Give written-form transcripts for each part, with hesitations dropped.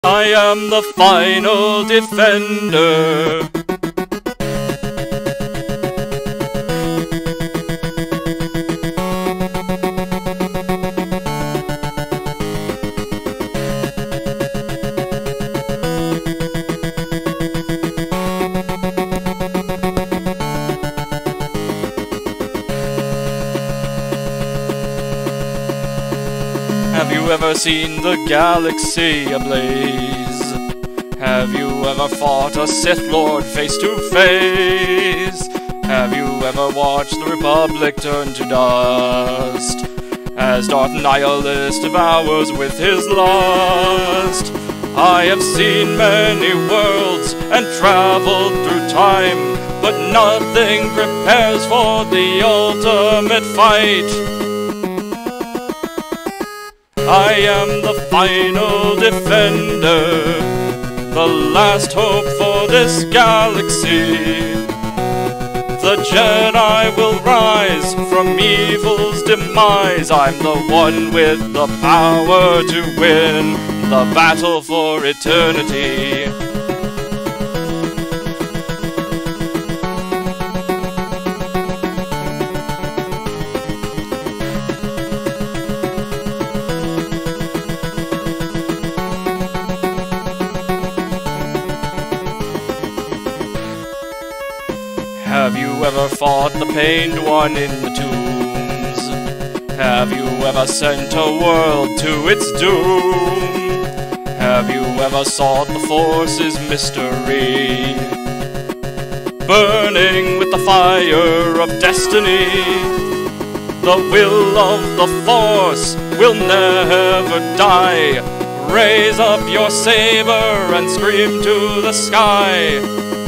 I am the final defender. Have you ever seen the galaxy ablaze? Have you ever fought a Sith Lord face to face? Have you ever watched the Republic turn to dust as Darth Nihilist devours with his lust? I have seen many worlds and traveled through time, but nothing prepares for the ultimate fight. I am the final defender, the last hope for this galaxy. The Jedi will rise from evil's demise. I'm the one with the power to win the battle for eternity. Have you ever fought the pained one in the tombs? Have you ever sent a world to its doom? Have you ever sought the Force's mystery, burning with the fire of destiny? The will of the Force will never die. Raise up your saber and scream to the sky.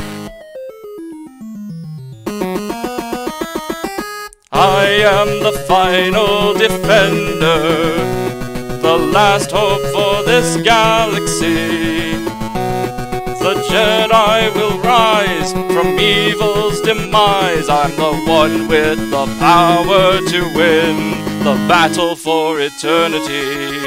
I am the final defender, the last hope for this galaxy. The Jedi will rise from evil's demise. I'm the one with the power to win the battle for eternity.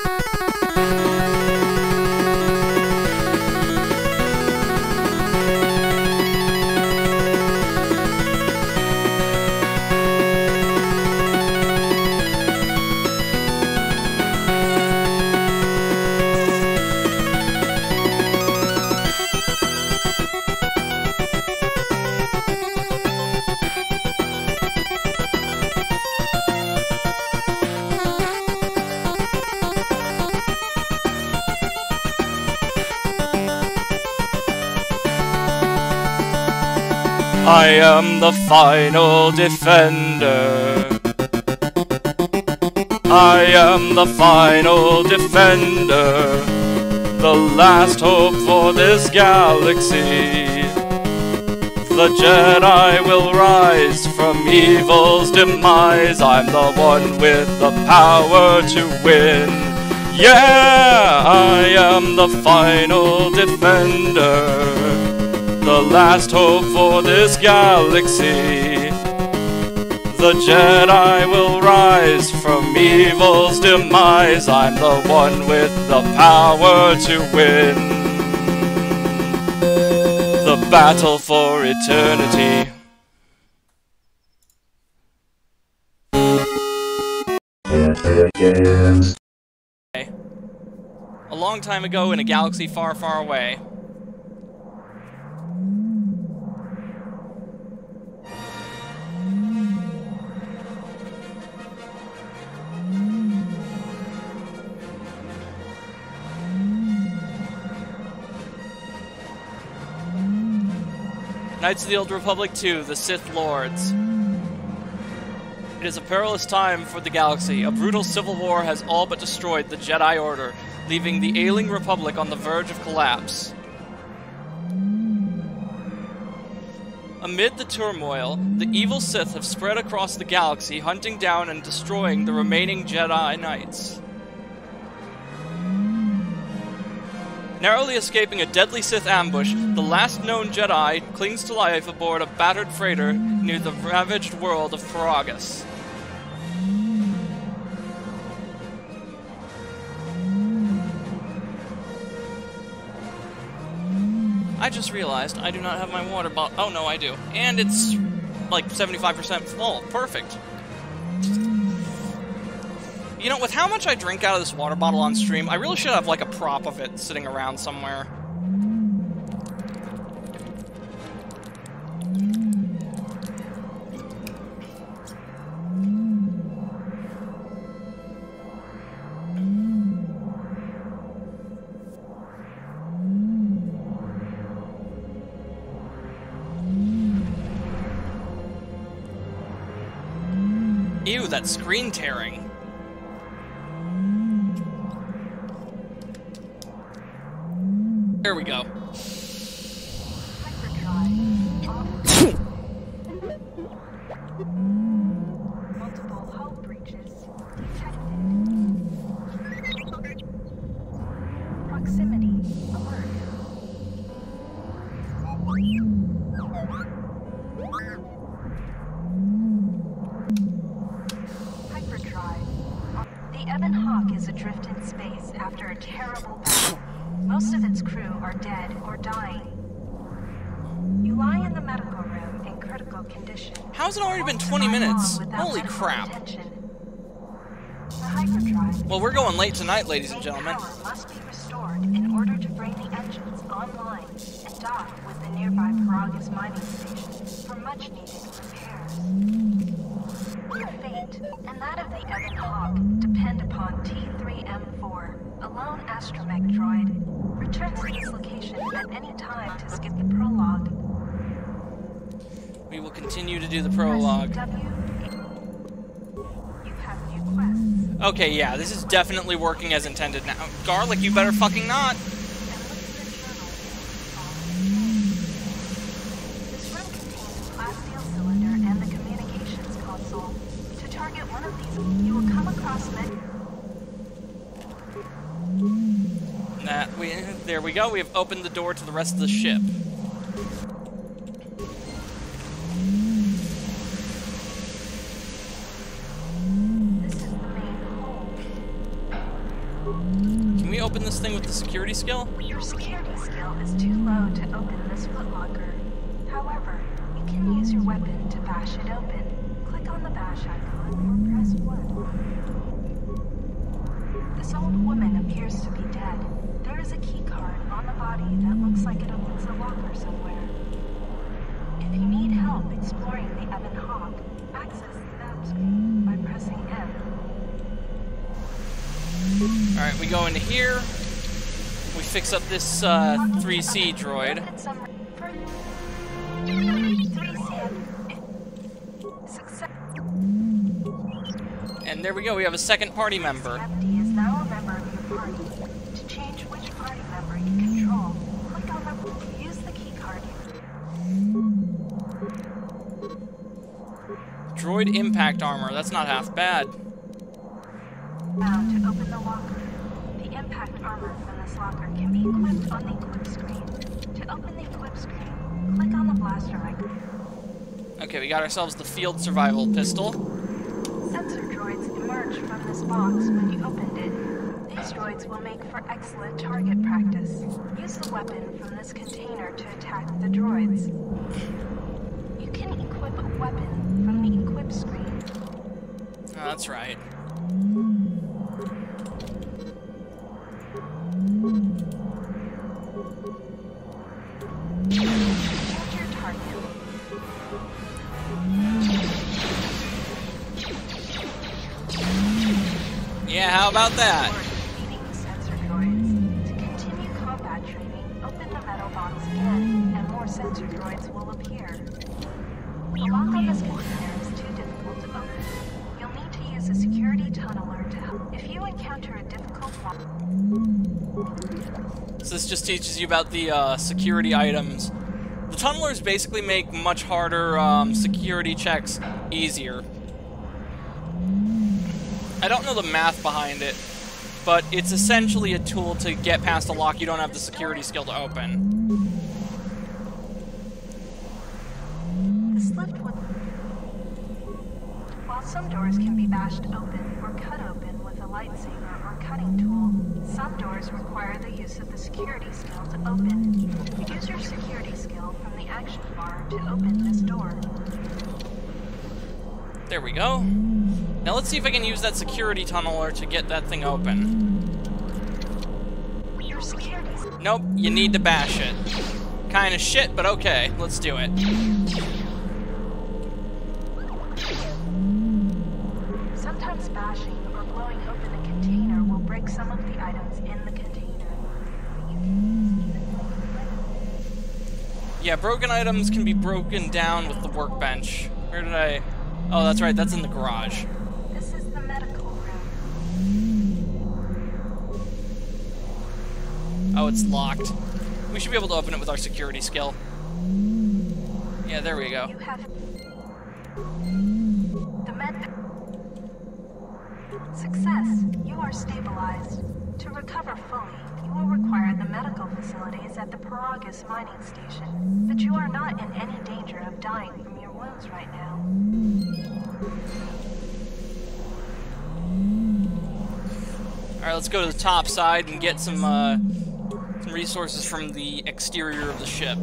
I am the final defender. I am the final defender, the last hope for this galaxy. The Jedi will rise from evil's demise. I'm the one with the power to win. Yeah, I am the final defender, the last hope for this galaxy. The Jedi will rise from evil's demise. I'm the one with the power to win the battle for eternity. A long time ago in a galaxy far, far away, Knights of the Old Republic 2, the Sith Lords. It is a perilous time for the galaxy. A brutal civil war has all but destroyed the Jedi Order, leaving the ailing Republic on the verge of collapse. Amid the turmoil, the evil Sith have spread across the galaxy, hunting down and destroying the remaining Jedi Knights. Narrowly escaping a deadly Sith ambush, the last known Jedi clings to life aboard a battered freighter near the ravaged world of Peragus. I just realized I do not have my water bottle. Oh, no, I do. And it's, like, 75% full. Perfect. You know, with how much I drink out of this water bottle on stream, I really should have, like, a prop of it sitting around somewhere. Ew, that screen tearing. There we go. Multiple hull breaches detected. Proximity alert. The Ebon Hawk is adrift in space after a terrible battle. Most of its crew are dead or dying. You lie in the medical room in critical condition. How's it already been 20 minutes? Holy crap. Well, we're going late tonight, ladies and gentlemen. Power must be restored in order to bring the engines online and dock with the nearby Peragus mining station for much-needed repairs. Your fate and that of the Ebon Hawk depend upon T3M4, a lone astromech droid. Return to this location at any time to skip the prologue. We will continue to do the prologue. You have new quests. Okay, yeah, this is definitely working as intended now. Garlic, you better fucking not. This room contains a glass steel cylinder and the communications console. To target one of these, you will come across There we go. We have opened the door to the rest of the ship. This is the main hold. Can we open this thing with the security skill? Your security skill is too low to open this footlocker. However, you can use your weapon to bash it open. Click on the bash icon or press 1. This old woman appears to be dead. There is a key card on the body that looks like it opens a locker somewhere. If you need help exploring the Ebon Hawk, access the map screen by pressing M. Alright, we go into here. We fix up this 3C droid. And there we go, we have a second party member. Empty is now a member of your party. To change which party member you control, click on the use the key card. Droid impact armor, that's not half bad. Now to open the locker. The impact armor from this locker can be equipped on the equip screen. To open the equip screen, click on the blaster icon. Okay, we got ourselves the field survival pistol. Sensor droids emerged from this box when you opened it. These droids will make for excellent target practice. Use the weapon from this container to attack the droids. You can equip a weapon from the equip screen. Oh, that's right. Choose your target. Yeah, how about that? Defeating the sensor droids. To continue combat training, open the metal box again, and more sensor droids will appear. The lock on this container is too difficult to open. You'll need to use a security tunneler to help. If you encounter a difficult lock... So this just teaches you about the security items. The tunnelers basically make much harder security checks easier. I don't know the math behind it, but it's essentially a tool to get past a lock you don't have the security skill to open. This lift would... While some doors can be bashed open or cut open with a lightsaber or cutting tool, Some doors require the use of the security skill to open. Use your security skill from the action bar to open this door. There we go. Now let's see if I can use that security tunneler to get that thing open. Your security skill. Nope, you need to bash it. Kinda shit, but okay, let's do it. Sometimes bashing or blowing open a container will break some of the items in the container. Yeah, broken items can be broken down with the workbench. Where did I... Oh, that's right, that's in the garage. This is the medical room. Oh, it's locked. We should be able to open it with our security skill. Yeah, there we go. You have the med. Success. You are stabilized. To recover fully, you will require the medical facilities at the Peragus mining station. But you are not in any danger of dying from your wounds right now. Alright, let's go to the top side and get some resources from the exterior of the ship.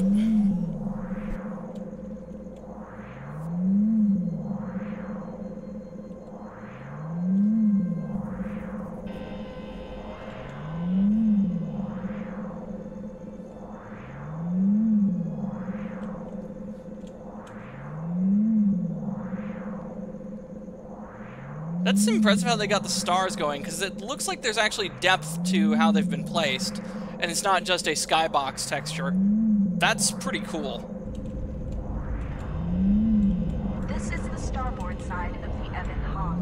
That's impressive how they got the stars going, because it looks like there's actually depth to how they've been placed, and it's not just a skybox texture. That's pretty cool. This is the starboard side of the Evan Hawk.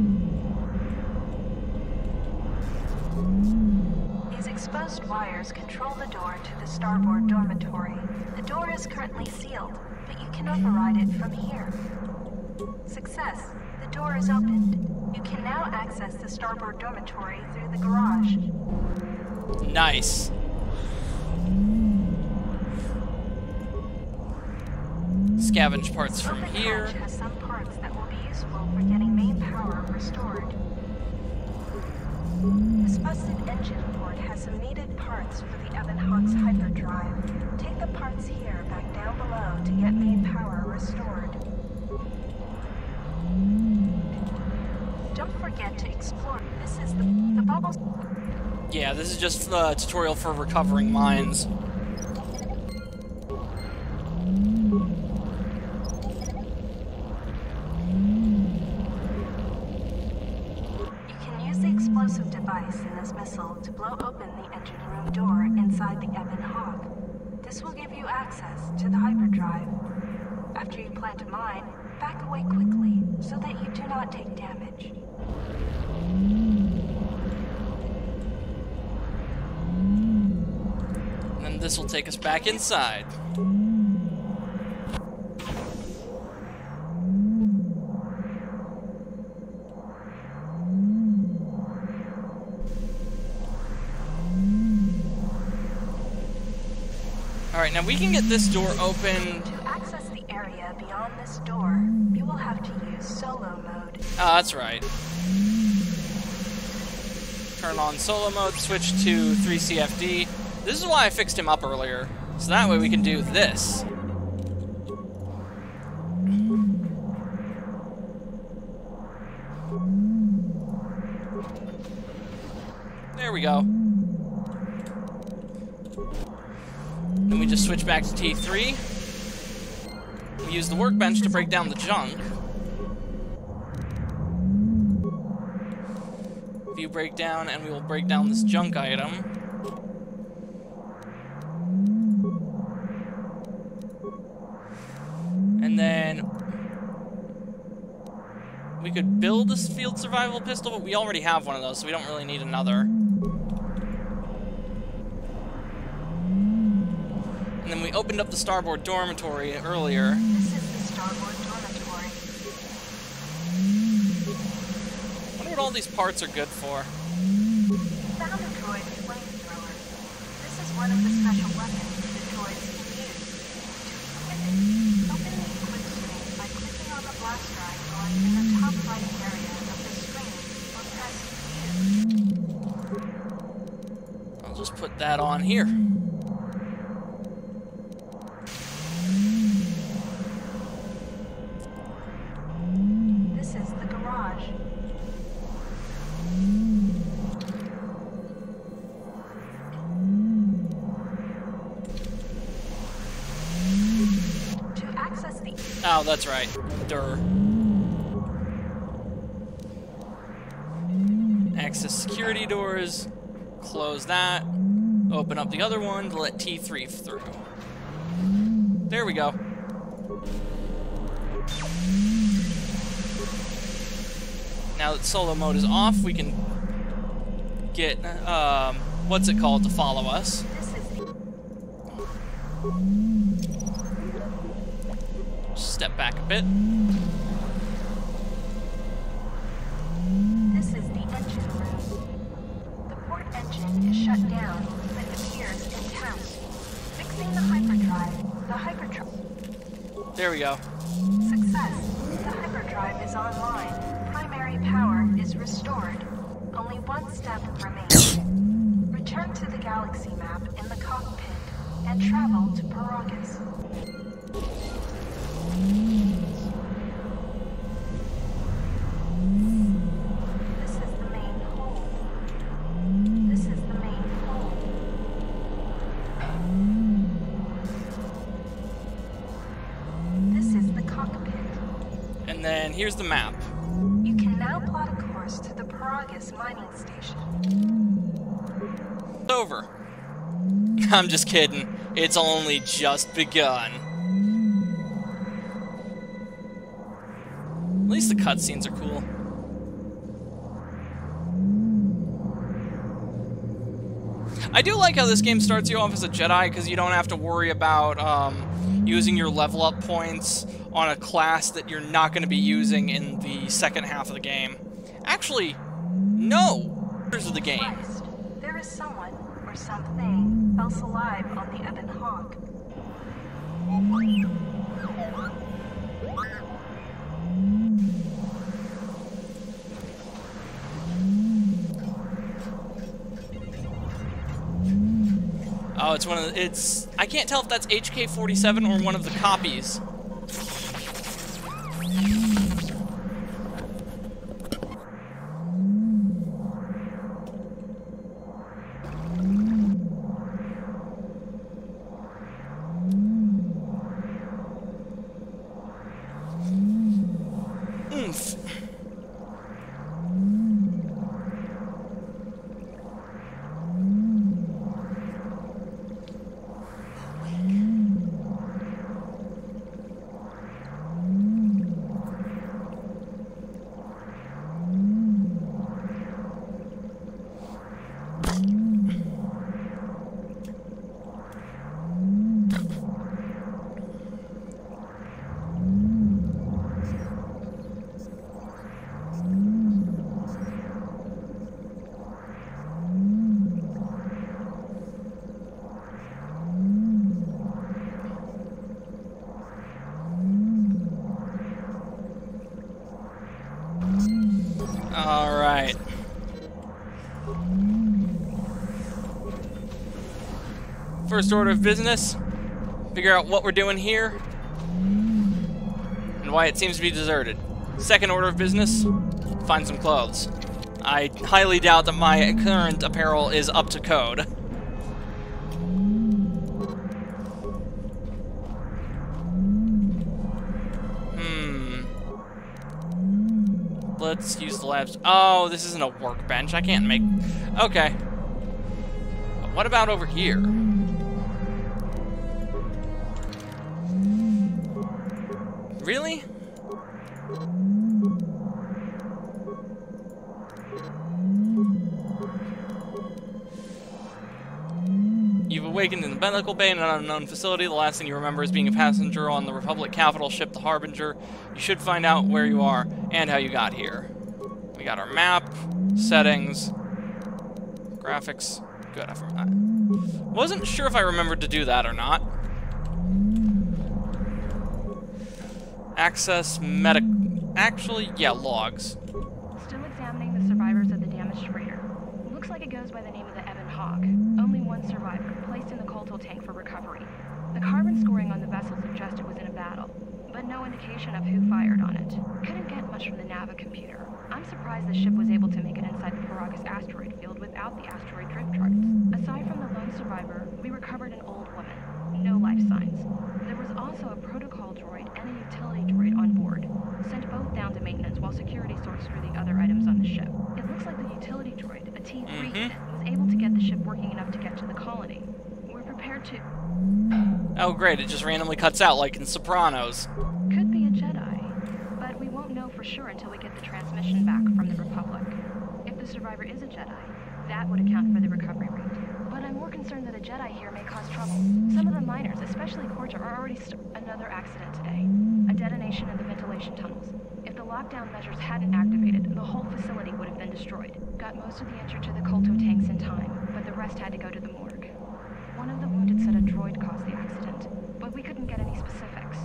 These exposed wires control the door to the starboard dormitory. The door is currently sealed, but you can override it from here. Success. The door is opened. You can now access the starboard dormitory through the garage. Nice. Scavenge parts from here. The hatch has some parts that will be useful for getting main power restored. This busted engine port has some needed parts for the Evan Hawk's hyperdrive. Take the parts here back down below to get main power restored. Don't forget to explore. This is the bubbles. Yeah, this is just the tutorial for recovering mines. You can use the explosive device in this missile to blow open the engine room door inside the Evan Hawk. This will give you access to the hyperdrive. After you plant a mine, back away quickly so that you do not take damage. And this will take us back inside. Alright, now we can get this door open. To access the area beyond this door, you will have to use solo mode. Oh, that's right. Turn on solo mode, switch to 3CFD. This is why I fixed him up earlier. So that way we can do this. There we go. Then we just switch back to T3. We use the workbench to break down the junk. View breakdown, and we will break down this junk item. And then we could build this field survival pistol, but we already have one of those, so we don't really need another. And then we opened up the starboard dormitory earlier. This is the starboard dormitory. I wonder what all these parts are good for. Found a droid flamethrower. This is one of the special weapons the droids can use. To equip it, open the equip screen by clicking on the blaster icon in the top right area of the screen or press View. put that on here. This is the garage. To access the... Oh, that's right. Durr. Access security doors. Close that. Open up the other one to let T3 through. There we go. Now that solo mode is off, we can get, what's it called, to follow us. Step back a bit. This is the engine room. The port engine is shut down, but appears intact. Fixing the hyperdrive. The hyperdrive. There we go. Success. The hyperdrive is online. Primary power is restored. Only one step remains. Return to the galaxy map in the cockpit and travel to Peragus. This is the main hold. This is the main hold. This is the cockpit. And then here's the map. You can now plot a course to the Peragus mining station. It's over. I'm just kidding. It's only just begun. At least the cutscenes are cool. I do like how this game starts you off as a Jedi, because you don't have to worry about using your level up points on a class that you're not going to be using in the second half of the game. Actually, no! Here's the game. West, there is someone or something else alive on the Ebon Hawk. Oh, it's one of the, it's, I can't tell if that's HK-47 or one of the copies. Oomph. Alright. First order of business, figure out what we're doing here and why it seems to be deserted. Second order of business, find some clothes. I highly doubt that my current apparel is up to code. Let's use the labs. Oh, this isn't a workbench. I can't make... Okay. What about over here? Really? You've awakened in the medical bay in an unknown facility. The last thing you remember is being a passenger on the Republic capital ship, the Harbinger. You should find out where you are and how you got here. We got our map, settings, graphics. Good, I wasn't sure if I remembered to do that or not. Access medic... Actually, yeah, logs. Still examining the survivors of the damaged freighter. Looks like it goes by the name of the Ebon Hawk. Only one survivor, placed in the Kotor tank for recovery. The carbon scoring on the vessel suggested it was in a battle, but no indication of who fired on it. Couldn't get much from the Nava computer. I'm surprised the ship was able to make it inside the Peragus asteroid field without the asteroid drift charts. Aside from the lone survivor, we recovered an old woman. No life signs. There was also a protocol droid and a utility droid on board. Sent both down to maintenance while security sorts through the other items on the ship. It looks like the utility droid, a T3 unit, was able to get the ship working enough to get to the colony. We're prepared to... Oh great, it just randomly cuts out like in Sopranos. Could be a Jedi, but we won't know for sure until we get the transmission back from the Republic. If the survivor is a Jedi, that would account for the recovery rate. But I'm more concerned that a Jedi here may cause trouble. Some of the miners, especially Kotor, are already another accident today. A detonation in the ventilation tunnels. If the lockdown measures hadn't activated, the whole facility would have been destroyed. Got most of the injured to the Kotor tanks in time, but the rest had to go to the morgue. One of the wounded said a droid caused the accident, but we couldn't get any specifics.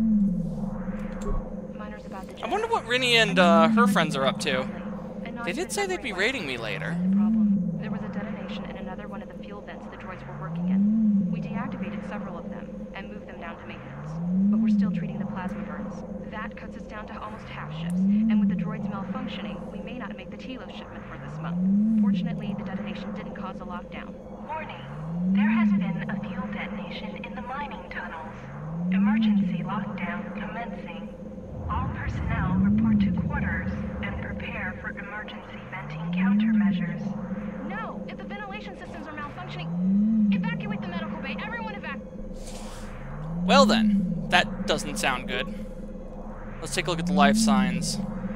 Miners about the Jedi. I wonder what Rinny and her friends are up to. They did say they'd be raiding me later. There was a detonation in another one of the fuel vents the droids were working in. We deactivated several of them and moved them down to maintenance. But we're still treating the plasma burns. That cuts us down to almost half shifts, and with the droids malfunctioning, we may not make the Tilo shipment for this month. Fortunately, the detonation didn't cause a lockdown. Warning. There has been a fuel detonation in the mining tunnels. Emergency lockdown commencing. All personnel report to quarters and prepare for emergency venting countermeasures. No! If the ventilation systems are malfunctioning, evacuate the medical bay. Everyone evacuate. Well then, that doesn't sound good. Let's take a look at the life signs.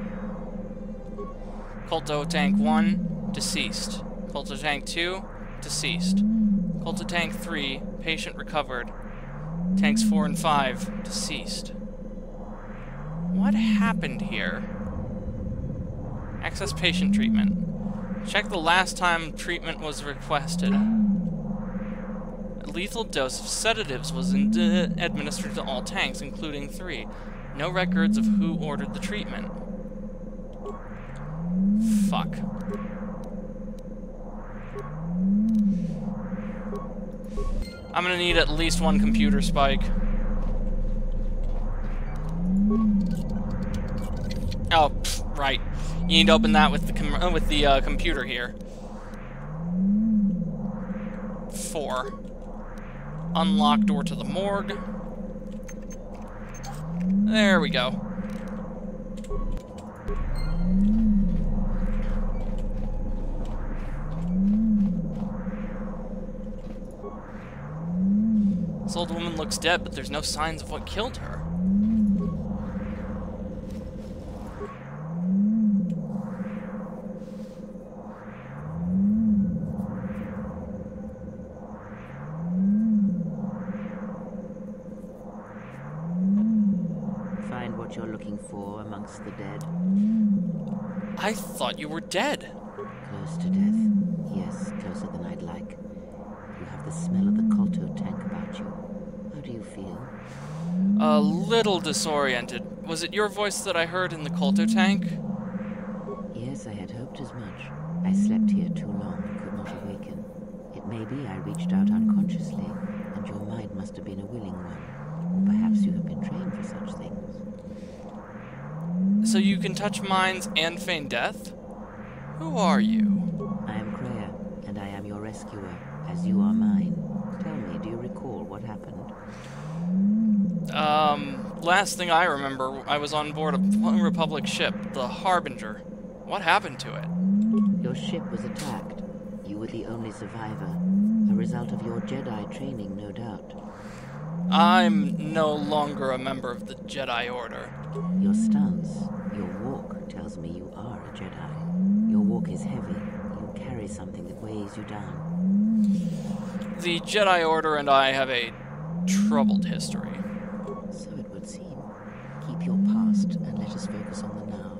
Kotor Tank 1, deceased. Kotor Tank 2, deceased. Kotor Tank 3, patient recovered. Tanks 4 and 5, deceased. What happened here? Access patient treatment. Check the last time treatment was requested. A lethal dose of sedatives was administered to all tanks, including 3. No records of who ordered the treatment. Fuck. I'm gonna need at least one computer spike. Oh, pff, right. You need to open that with the computer here. 4. Unlock door to the morgue. There we go. This old woman looks dead, but there's no signs of what killed her. Find what you're looking for amongst the dead. I thought you were dead. Close to death. Yes, closer than I'd like. You have the smell of the Kotor tank about you. How do you feel? A little disoriented. Was it your voice that I heard in the Kotor tank? Yes, I had hoped as much. I slept here too long and could not awaken. It may be I reached out unconsciously, and your mind must have been a willing one. Or perhaps you have been trained for such things. So you can touch minds and feign death? Who are you? I am Kreia, and I am your rescuer, as you are mine. Tell me, do you recall what happened? Last thing I remember, I was on board a Republic ship, the Harbinger. What happened to it? Your ship was attacked. You were the only survivor. A result of your Jedi training, no doubt. I'm no longer a member of the Jedi Order. Your stance, your walk, tells me you are a Jedi. Your walk is heavy. You carry something that weighs you down. The Jedi Order and I have a troubled history. So it would seem. Keep your past and let us focus on the now.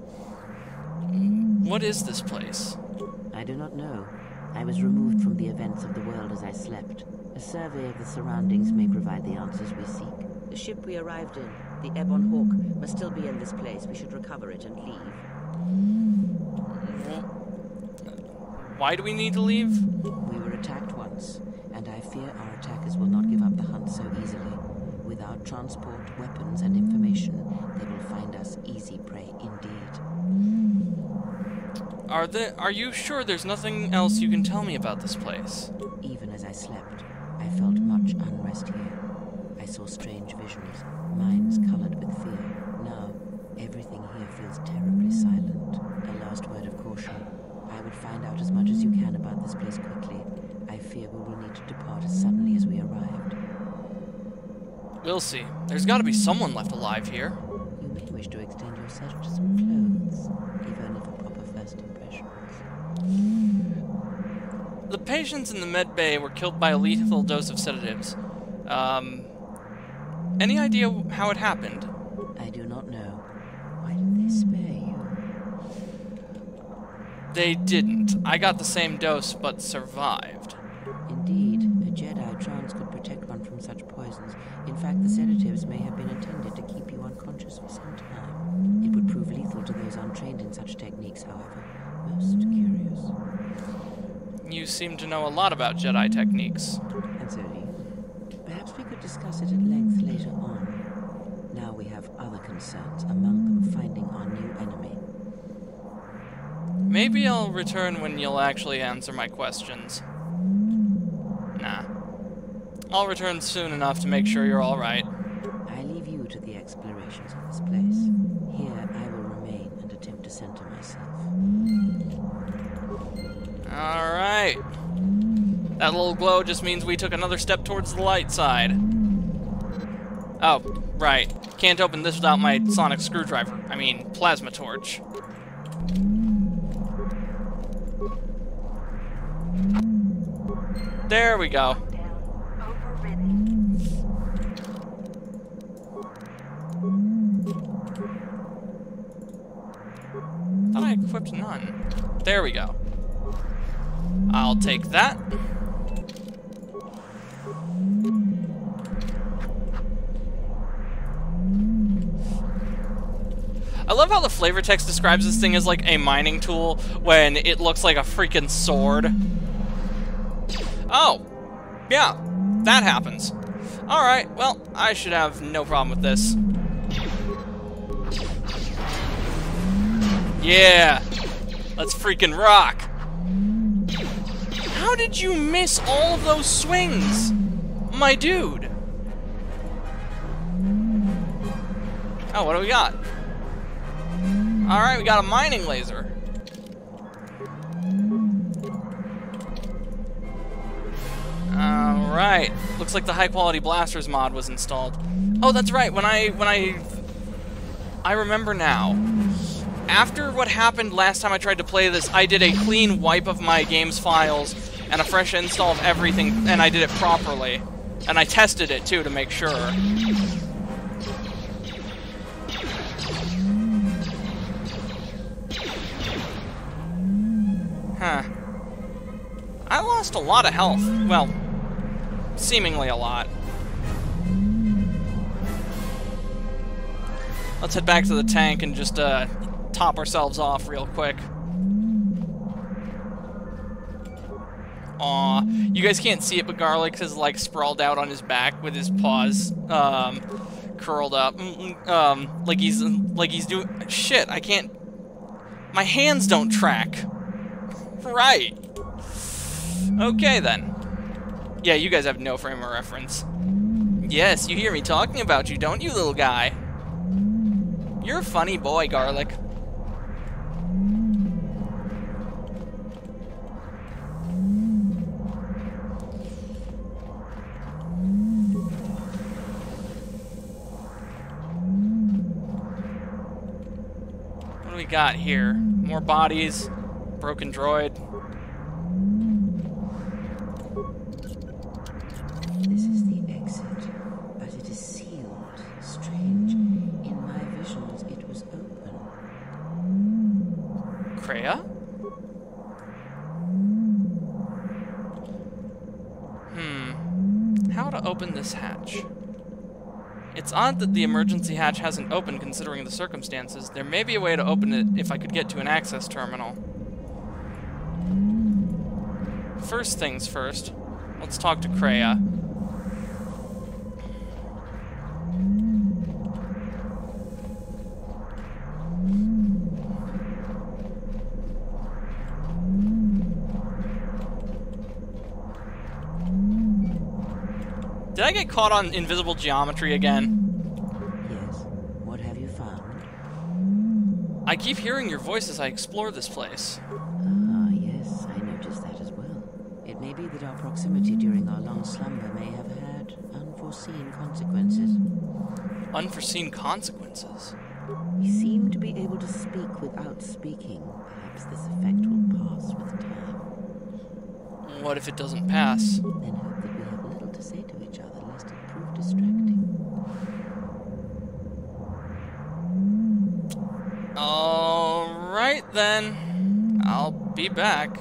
What is this place? I do not know. I was removed from the events of the world as I slept. A survey of the surroundings may provide the answers we seek. The ship we arrived in, the Ebon Hawk, must still be in this place. We should recover it and leave. Why do we need to leave? fear our attackers will not give up the hunt so easily. With our transport, weapons, and information, they will find us easy prey indeed. Are you sure there's nothing else you can tell me about this place? Even as I slept, I felt much unrest here. I saw strange visions, minds colored with fear. Now, everything here feels terribly silent. A last word of caution. I would find out as much as you can about this place quickly. I fear we will need to depart as suddenly as we arrived. We'll see. There's got to be someone left alive here. You may wish to extend your search to some clothes, if only for proper first impressions. The patients in the med bay were killed by a lethal dose of sedatives. Any idea how it happened? I do not know. Why did they spare you? They didn't. I got the same dose, but survived. Indeed, a Jedi trance could protect one from such poisons. In fact, the sedatives may have been intended to keep you unconscious for some time. It would prove lethal to those untrained in such techniques, however. Most curious. You seem to know a lot about Jedi techniques. And so do you. Perhaps we could discuss it at length later on. Now we have other concerns, among them finding our new enemy. Maybe I'll return when you'll actually answer my questions. Nah. I'll return soon enough to make sure you're alright. I leave you to the explorations of this place. Here I will remain and attempt to center myself. Alright. That little glow just means we took another step towards the light side. Oh, right. Can't open this without my sonic screwdriver. I mean, plasma torch. There we go. Thought I equipped none. There we go. I'll take that. I love how the flavor text describes this thing as like a mining tool when it looks like a freaking sword. Oh, yeah, that happens. Alright, well, I should have no problem with this. Yeah, let's freaking rock. How did you miss all of those swings, my dude? Oh, what do we got? Alright, we got a mining laser. Alright, looks like the high quality blasters mod was installed. Oh, that's right, when I remember now. After what happened last time I tried to play this, I did a clean wipe of my game's files and a fresh install of everything, and I did it properly. And I tested it too to make sure. Huh. I lost a lot of health. Well, seemingly a lot. Let's head back to the tank and just top ourselves off real quick. Aw, you guys can't see it, but Garlic is like sprawled out on his back with his paws curled up, like he's doing shit. I can't. My hands don't track. Right. Okay then. Yeah, you guys have no frame of reference. Yes, you hear me talking about you, don't you, little guy? You're a funny boy, Garlic. What do we got here? More bodies, broken droid. This is the exit, but it is sealed. Strange. In my visions, it was open. Kreia? How to open this hatch? It's odd that the emergency hatch hasn't opened considering the circumstances. There may be a way to open it if I could get to an access terminal. First things first, Let's talk to Kreia. Did I get caught on invisible geometry again? Yes. What have you found? I keep hearing your voice as I explore this place. Ah, yes, I noticed that as well. It may be that our proximity during our long slumber may have had unforeseen consequences. Unforeseen consequences? We seem to be able to speak without speaking. Perhaps this effect will pass with time. What if it doesn't pass? Then hope that we have little to say to each other, lest it prove distracting. Alright then. I'll be back.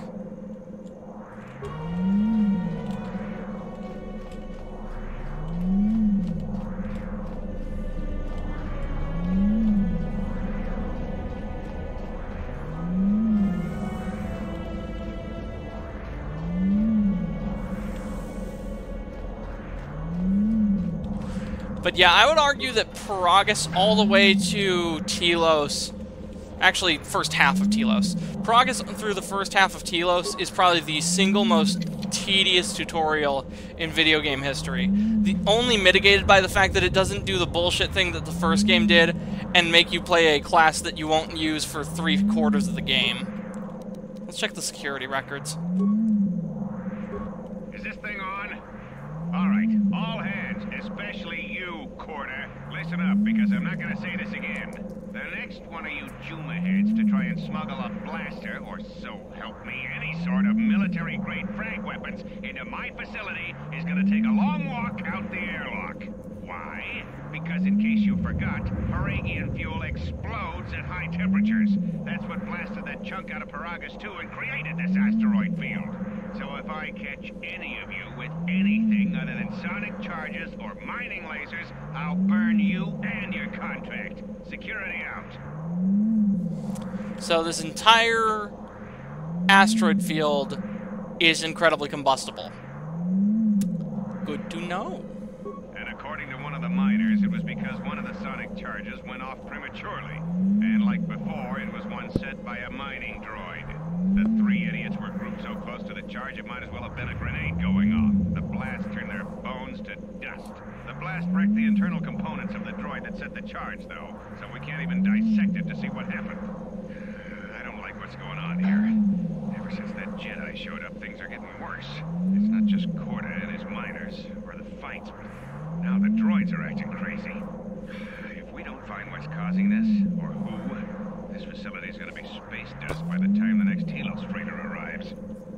But yeah, I would argue that Peragus all the way to Telos, actually first half of Telos, Peragus through the first half of Telos is probably the single most tedious tutorial in video game history. The only mitigated by the fact that it doesn't do the bullshit thing that the first game did and make you play a class that you won't use for 3/4 of the game. Let's check the security records. Is this thing on? Alright, all hands, especially you, Kotor. Listen up, because I'm not gonna say this again. The next one of you Juma heads to try and smuggle a blaster, or so help me, any sort of military-grade frag weapons into my facility is gonna take a long walk out the airlock. Why? Because in case you forgot, Peragian fuel explodes at high temperatures. That's what blasted that chunk out of Peragus 2 and created this asteroid field. So if I catch any of you with anything other than sonic charges or mining lasers, I'll burn you and your contract. Security out. So this entire asteroid field is incredibly combustible. Good to know. And according to one of the miners, it was because one of the sonic charges went off prematurely. And like before, it was one set by a mining droid. The three idiots were grouped so close to the charge it might as well have been a grenade going off. The blast turned their bones to dust. The blast wrecked the internal components of the droid that set the charge, though, so we can't even dissect it to see what happened. I don't like what's going on here. Ever since that Jedi showed up, things are getting worse. It's not just Kotor and his miners, or the fights, but now the droids are acting crazy. If we don't find what's causing this, or who, this facility's gonna be space dust by the time the next Telos freighter arrives.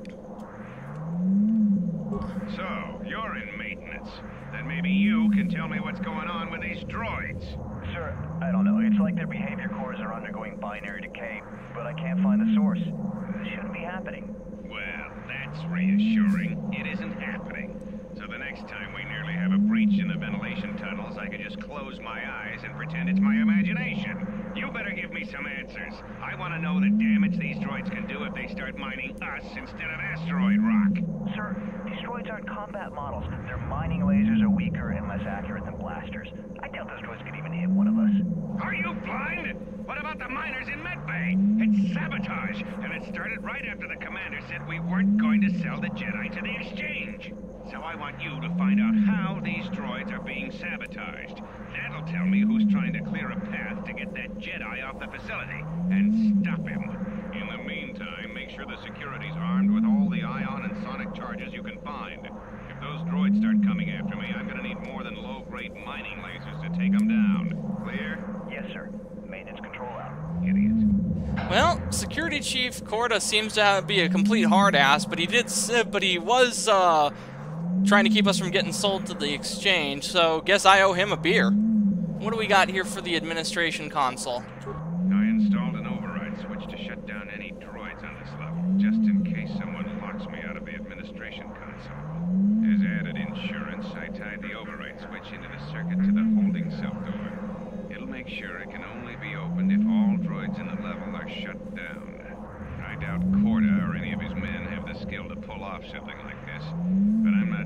So, you're in maintenance. Then maybe you can tell me what's going on with these droids. Sir, I don't know. It's like their behavior cores are undergoing binary decay, but I can't find the source. This shouldn't be happening. Well, that's reassuring. It isn't happening. So the next time we nearly have a breach in the ventilation tunnels, I could just close my eyes and pretend it's my imagination. You better give me some answers. I want to know the damage these droids can do if they start mining us instead of asteroid rock. Sir, these droids aren't combat models. Their mining lasers are weaker and less accurate than blasters. I doubt those droids could even hit one of us. Are you blind? What about the miners in medbay? It's sabotage, and it started right after the commander said we weren't going to sell the Jedi to the exchange. So I want you to find out how these droids are being sabotaged. That'll tell me who's trying to clear a path to get that Jedi off the facility, and stop him. In the meantime, make sure the security's armed with all the ion and sonic charges you can find. If those droids start coming after me, I'm gonna need more than low-grade mining lasers to take them down. Clear? Yes, sir. Maintenance control out. Idiots. Well, Security Chief Kotor seems to be a complete hard-ass, but he was trying to keep us from getting sold to the exchange, so guess I owe him a beer. What do we got here for the administration console? I installed an override switch to shut down any droids on this level, just in case someone locks me out of the administration console. As added insurance, I tied the override switch into the circuit to the holding cell door. It'll make sure it can only be opened if all droids in the level are shut down. I doubt Kotor or any of his men have the skill to pull off something like this, but I'm not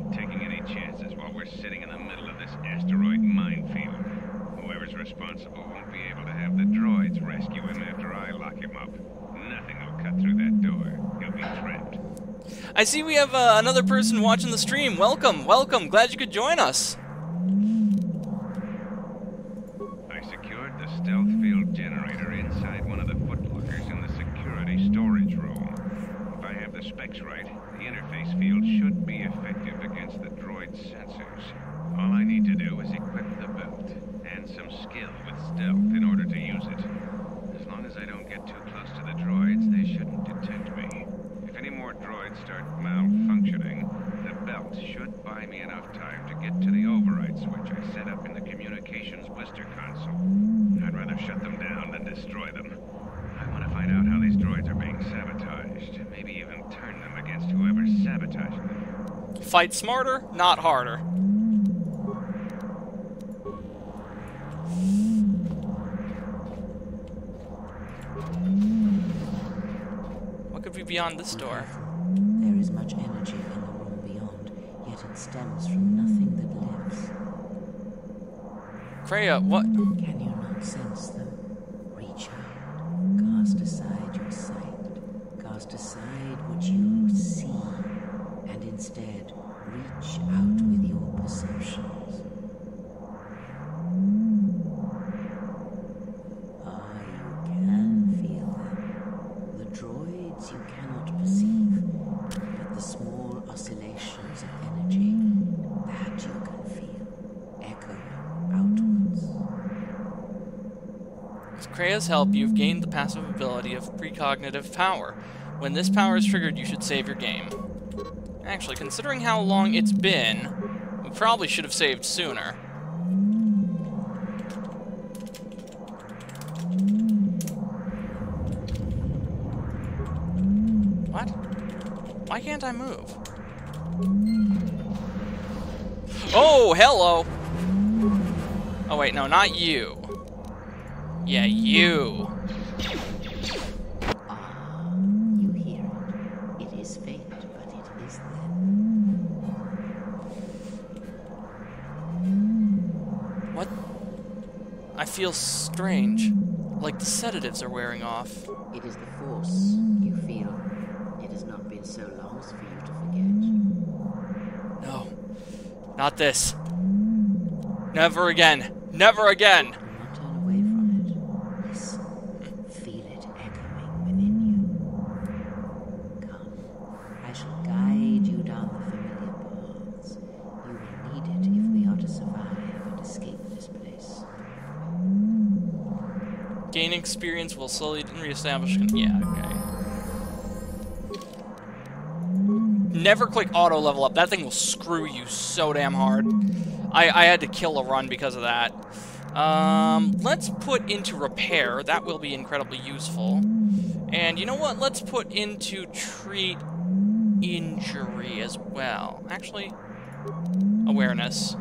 taking any chances while we're sitting in the middle of this asteroid minefield. Whoever's responsible won't be able to have the droids rescue him after I lock him up. Nothing will cut through that door. He'll be trapped. I see we have another person watching the stream. Welcome, welcome. Glad you could join us. I secured the stealth field generator inside one of the footlockers in the security storage room. If I have the specs right, the interface field should be effective against the droid's sensors. All I need to do is equip the belt and some skill with stealth in order to use it. As long as I don't get too close to the droids, they shouldn't detect me. If any more droids start malfunctioning, the belt should buy me enough time to get to the override switch I set up in the communications blister console. I'd rather shut them down than destroy them. I want to find out how these droids are being sabotaged. Maybe even turn them against whoever's sabotaging them. Fight smarter, not harder. What could be beyond this door? There is much energy in the room beyond, yet it stems from nothing that lives. Kreia, what? Can you not sense them? Reach out. Cast aside your sight. Cast aside what you see. And instead, reach out with your perceptions. You can feel them. The droids you cannot perceive, but the small oscillations of energy that you can feel echo outwards. With Kreia's help, you've gained the passive ability of precognitive power. When this power is triggered, you should save your game. Actually, considering how long it's been, we probably should have saved sooner. What? Why can't I move? Oh, hello! Oh wait, no, not you. Yeah, you. Ah, you hear it. It is faint, but it is there. What? I feel strange. Like the sedatives are wearing off. It is the force you feel. It has not been so long as for you to forget. No. Not this. Never again. Never again! Do not turn away from it. Listen. Feel it echoing within you. Come. I shall guide you down the familiar paths. You will need it if we are to survive and escape this place. Gaining experience will slowly reestablish... Yeah, okay. Never click auto level up. That thing will screw you so damn hard. I had to kill a run because of that. Let's put into repair. That will be incredibly useful. And you know what? Let's put into treat injury as well. Actually, awareness.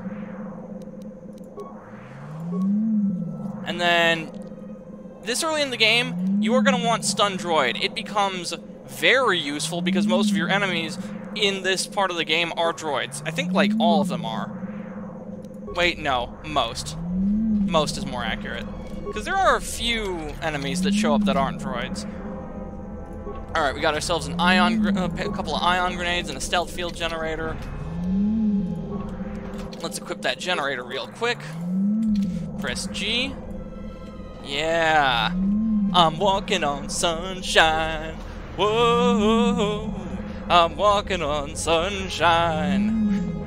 And then, this early in the game, you are going to want stun droid. It becomes very useful because most of your enemies in this part of the game are droids. I think, like, all of them are. Wait, no. Most. Most is more accurate. Because there are a few enemies that show up that aren't droids. Alright, we got ourselves an a couple of ion grenades and a stealth field generator. Let's equip that generator real quick. Press G. Yeah. I'm walking on sunshine. Whoa. I'm walking on sunshine.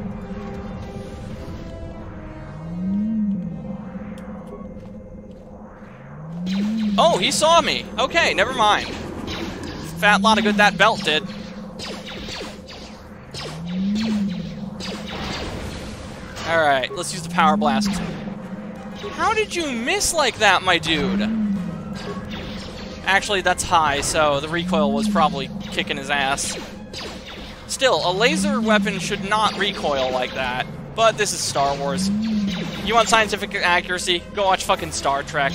Oh, he saw me. Okay, never mind. Fat lot of good that belt did. Alright, let's use the power blast. How did you miss like that, my dude? Actually, that's high, so the recoil was probably kicking his ass. Still, a laser weapon should not recoil like that. But this is Star Wars. You want scientific accuracy? Go watch fucking Star Trek.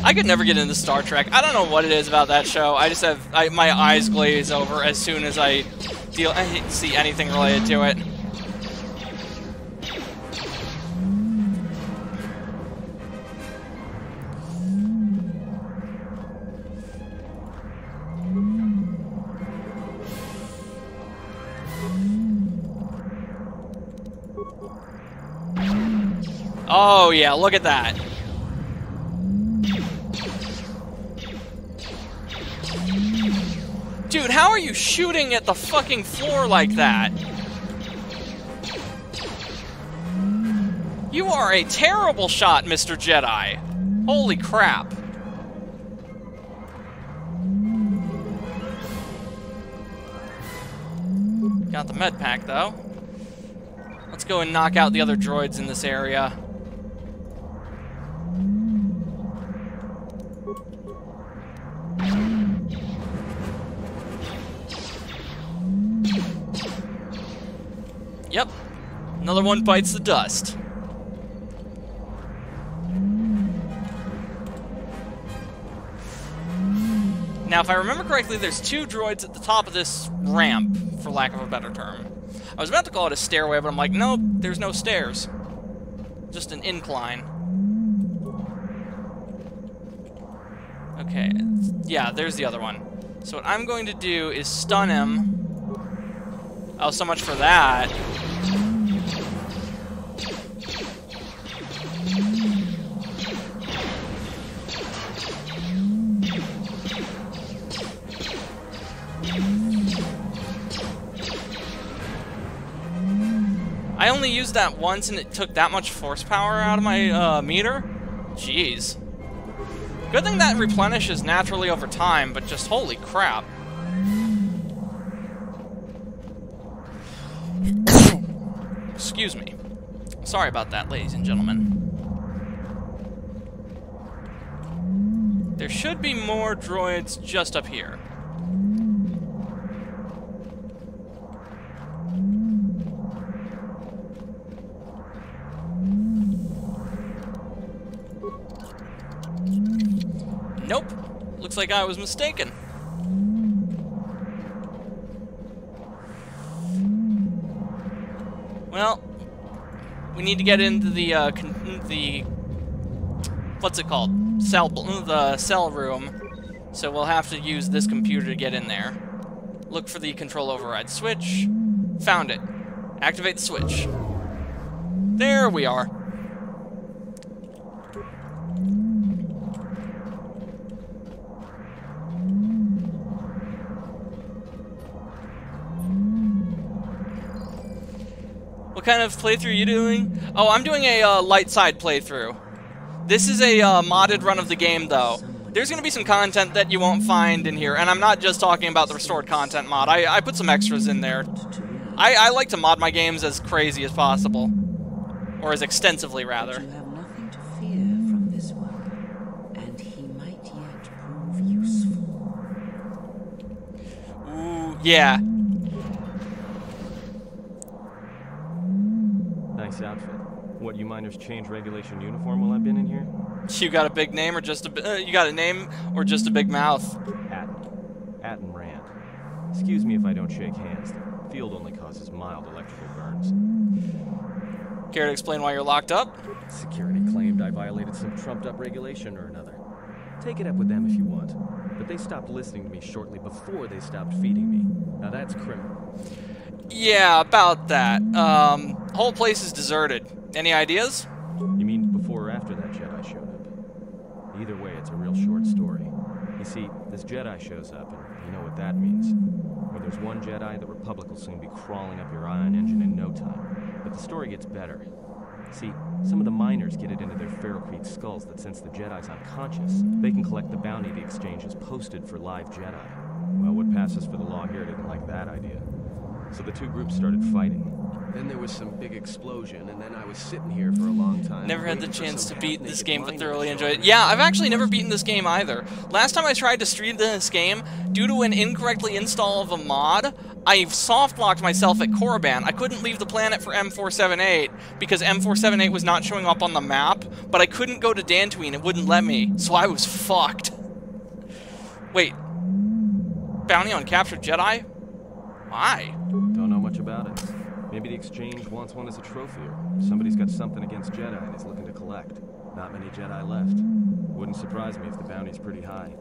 I could never get into Star Trek. I don't know what it is about that show. I just have my eyes glaze over as soon as I see anything related to it. Oh yeah, look at that. Dude, how are you shooting at the fucking floor like that? You are a terrible shot, Mr. Jedi. Holy crap. Got the med pack, though. Let's go and knock out the other droids in this area. Yep, another one bites the dust. Now, if I remember correctly, there's 2 droids at the top of this ramp, for lack of a better term. I was about to call it a stairway, but I'm like, nope, there's no stairs. Just an incline. Okay, yeah, there's the other one. So what I'm going to do is stun him. Oh, so much for that. I only used that once and it took that much force power out of my meter? Jeez. Good thing that replenishes naturally over time, but just holy crap. Excuse me. Sorry about that, ladies and gentlemen. There should be more droids just up here. Nope. Looks like I was mistaken. Well, we need to get into the what's it called? The cell room. So we'll have to use this computer to get in there. Look for the control override switch. Found it. Activate the switch. There we are. What kind of playthrough are you doing? Oh, I'm doing a light side playthrough. This is a modded run of the game, though. There's going to be some content that you won't find in here, and I'm not just talking about the restored content mod. I put some extras in there. I like to mod my games as crazy as possible. Or as extensively, rather. You have nothing to fear from this one, and he might yet prove useful. Ooh, yeah. Nice outfit. What, you miners change regulation uniform while I've been in here? You got a big name or just a you got a name or just a big mouth? Atten Rand. Excuse me if I don't shake hands. The field only causes mild electrical burns. Care to explain why you're locked up? Security claimed I violated some trumped-up regulation or another. Take it up with them if you want. But they stopped listening to me shortly before they stopped feeding me. Now that's criminal. Yeah, about that. Whole place is deserted. Any ideas? You mean before or after that Jedi showed up? Either way, it's a real short story. You see, this Jedi shows up, and you know what that means. Where there's one Jedi, the Republic will soon be crawling up your ion engine in no time. But the story gets better. See, some of the miners get it into their ferrocrete skulls that since the Jedi's unconscious, they can collect the bounty the exchange has posted for live Jedi. Well, what passes for the law here didn't like that idea. So the two groups started fighting. Then there was some big explosion, and then I was sitting here for a long time. Never had the chance to beat this game, but thoroughly enjoyed it. Yeah, I've actually never beaten this game either. Last time I tried to stream this game, due to an incorrectly install of a mod, I soft-locked myself at Korriban. I couldn't leave the planet for M478 because M478 was not showing up on the map, but I couldn't go to Dantooine. It wouldn't let me, so I was fucked. Wait. Bounty on captured Jedi? Why? Don't know much about it. Maybe the Exchange wants one as a trophy, or somebody's got something against Jedi and is looking to collect. Not many Jedi left. Wouldn't surprise me if the bounty's pretty high.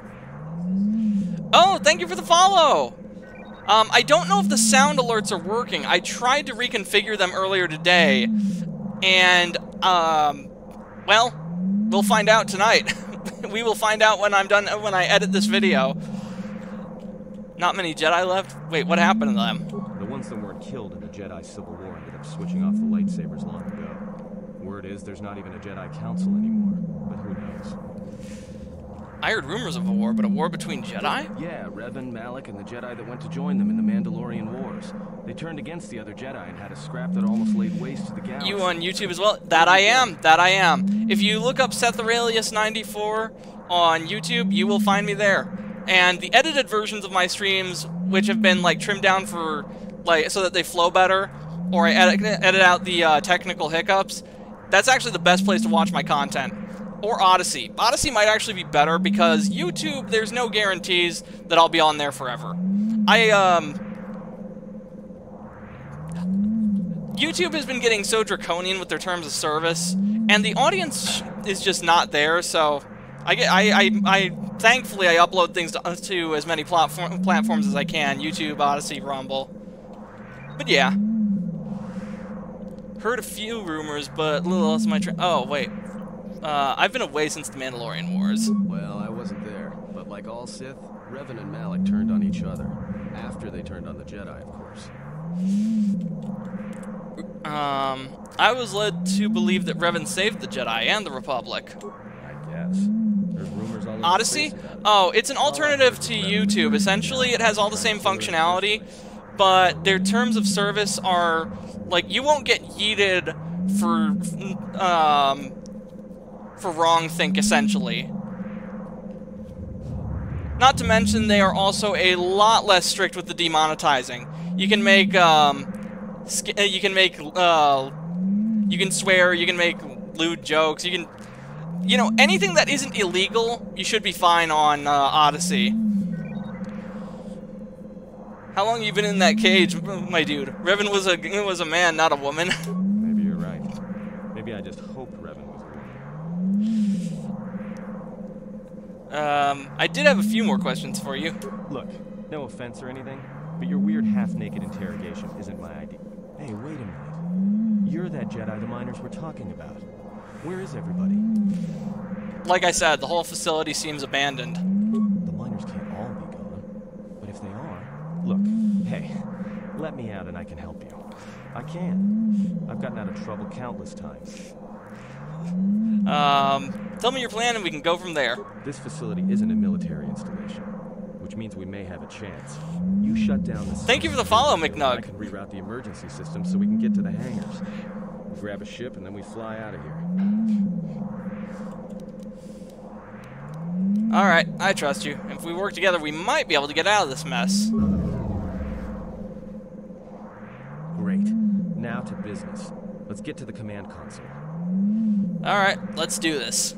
Oh, thank you for the follow! I don't know if the sound alerts are working. I tried to reconfigure them earlier today, and, well, we'll find out tonight. We will find out when I'm done, when I edit this video. Not many Jedi left? Wait, what happened to them? The ones that weren't killed in the Jedi Civil War ended up switching off the lightsabers long ago. Word is there's not even a Jedi Council anymore, but who knows? I heard rumors of a war, but a war between Jedi? Yeah, Revan, Malak, and the Jedi that went to join them in the Mandalorian Wars. They turned against the other Jedi and had a scrap that almost laid waste to the galaxy. You on YouTube as well? That I am. That I am. If you look up Seth Aurelius 94 on YouTube, you will find me there. And the edited versions of my streams, which have been like trimmed down for like so that they flow better, or I edit out the technical hiccups, that's actually the best place to watch my content. Or Odyssey. Odyssey might actually be better because YouTube, there's no guarantees that I'll be on there forever. YouTube has been getting so draconian with their terms of service, and the audience is just not there, so thankfully I upload things to as many platforms as I can. YouTube, Odyssey, Rumble. But yeah. Heard a few rumors, but little else of my oh, wait. I've been away since the Mandalorian Wars. Well, I wasn't there, but like all Sith, Revan and Malak turned on each other. After they turned on the Jedi, of course. I was led to believe that Revan saved the Jedi and the Republic. I guess. There's rumors all over Odyssey? Oh, it's an alternative to YouTube. Essentially, it has all the same functionality, but their terms of service are, like, you won't get yeeted for wrong-think, essentially. Not to mention, they are also a lot less strict with the demonetizing. You can make, you can swear, you can make lewd jokes, you know, anything that isn't illegal, you should be fine on, Odyssey. How long have you been in that cage, my dude? Revan was a man, not a woman. Maybe you're right. Maybe I just hope Revan was a woman. I did have a few more questions for you. Look, no offense or anything, but your weird half-naked interrogation isn't my idea. Hey, wait a minute. You're that Jedi the miners were talking about. Where is everybody? Like I said, the whole facility seems abandoned. The miners can't all be gone. But if they are... Look, hey, let me out and I can help you. I can. I've gotten out of trouble countless times. Tell me your plan and we can go from there. This facility isn't a military installation, which means we may have a chance. You shut down the... Thank you for the follow, McNug. I can reroute the emergency system so we can get to the hangars. We grab a ship and then we fly out of here. Alright, I trust you. If we work together, we might be able to get out of this mess. Great. Now to business. Let's get to the command console. Alright, let's do this.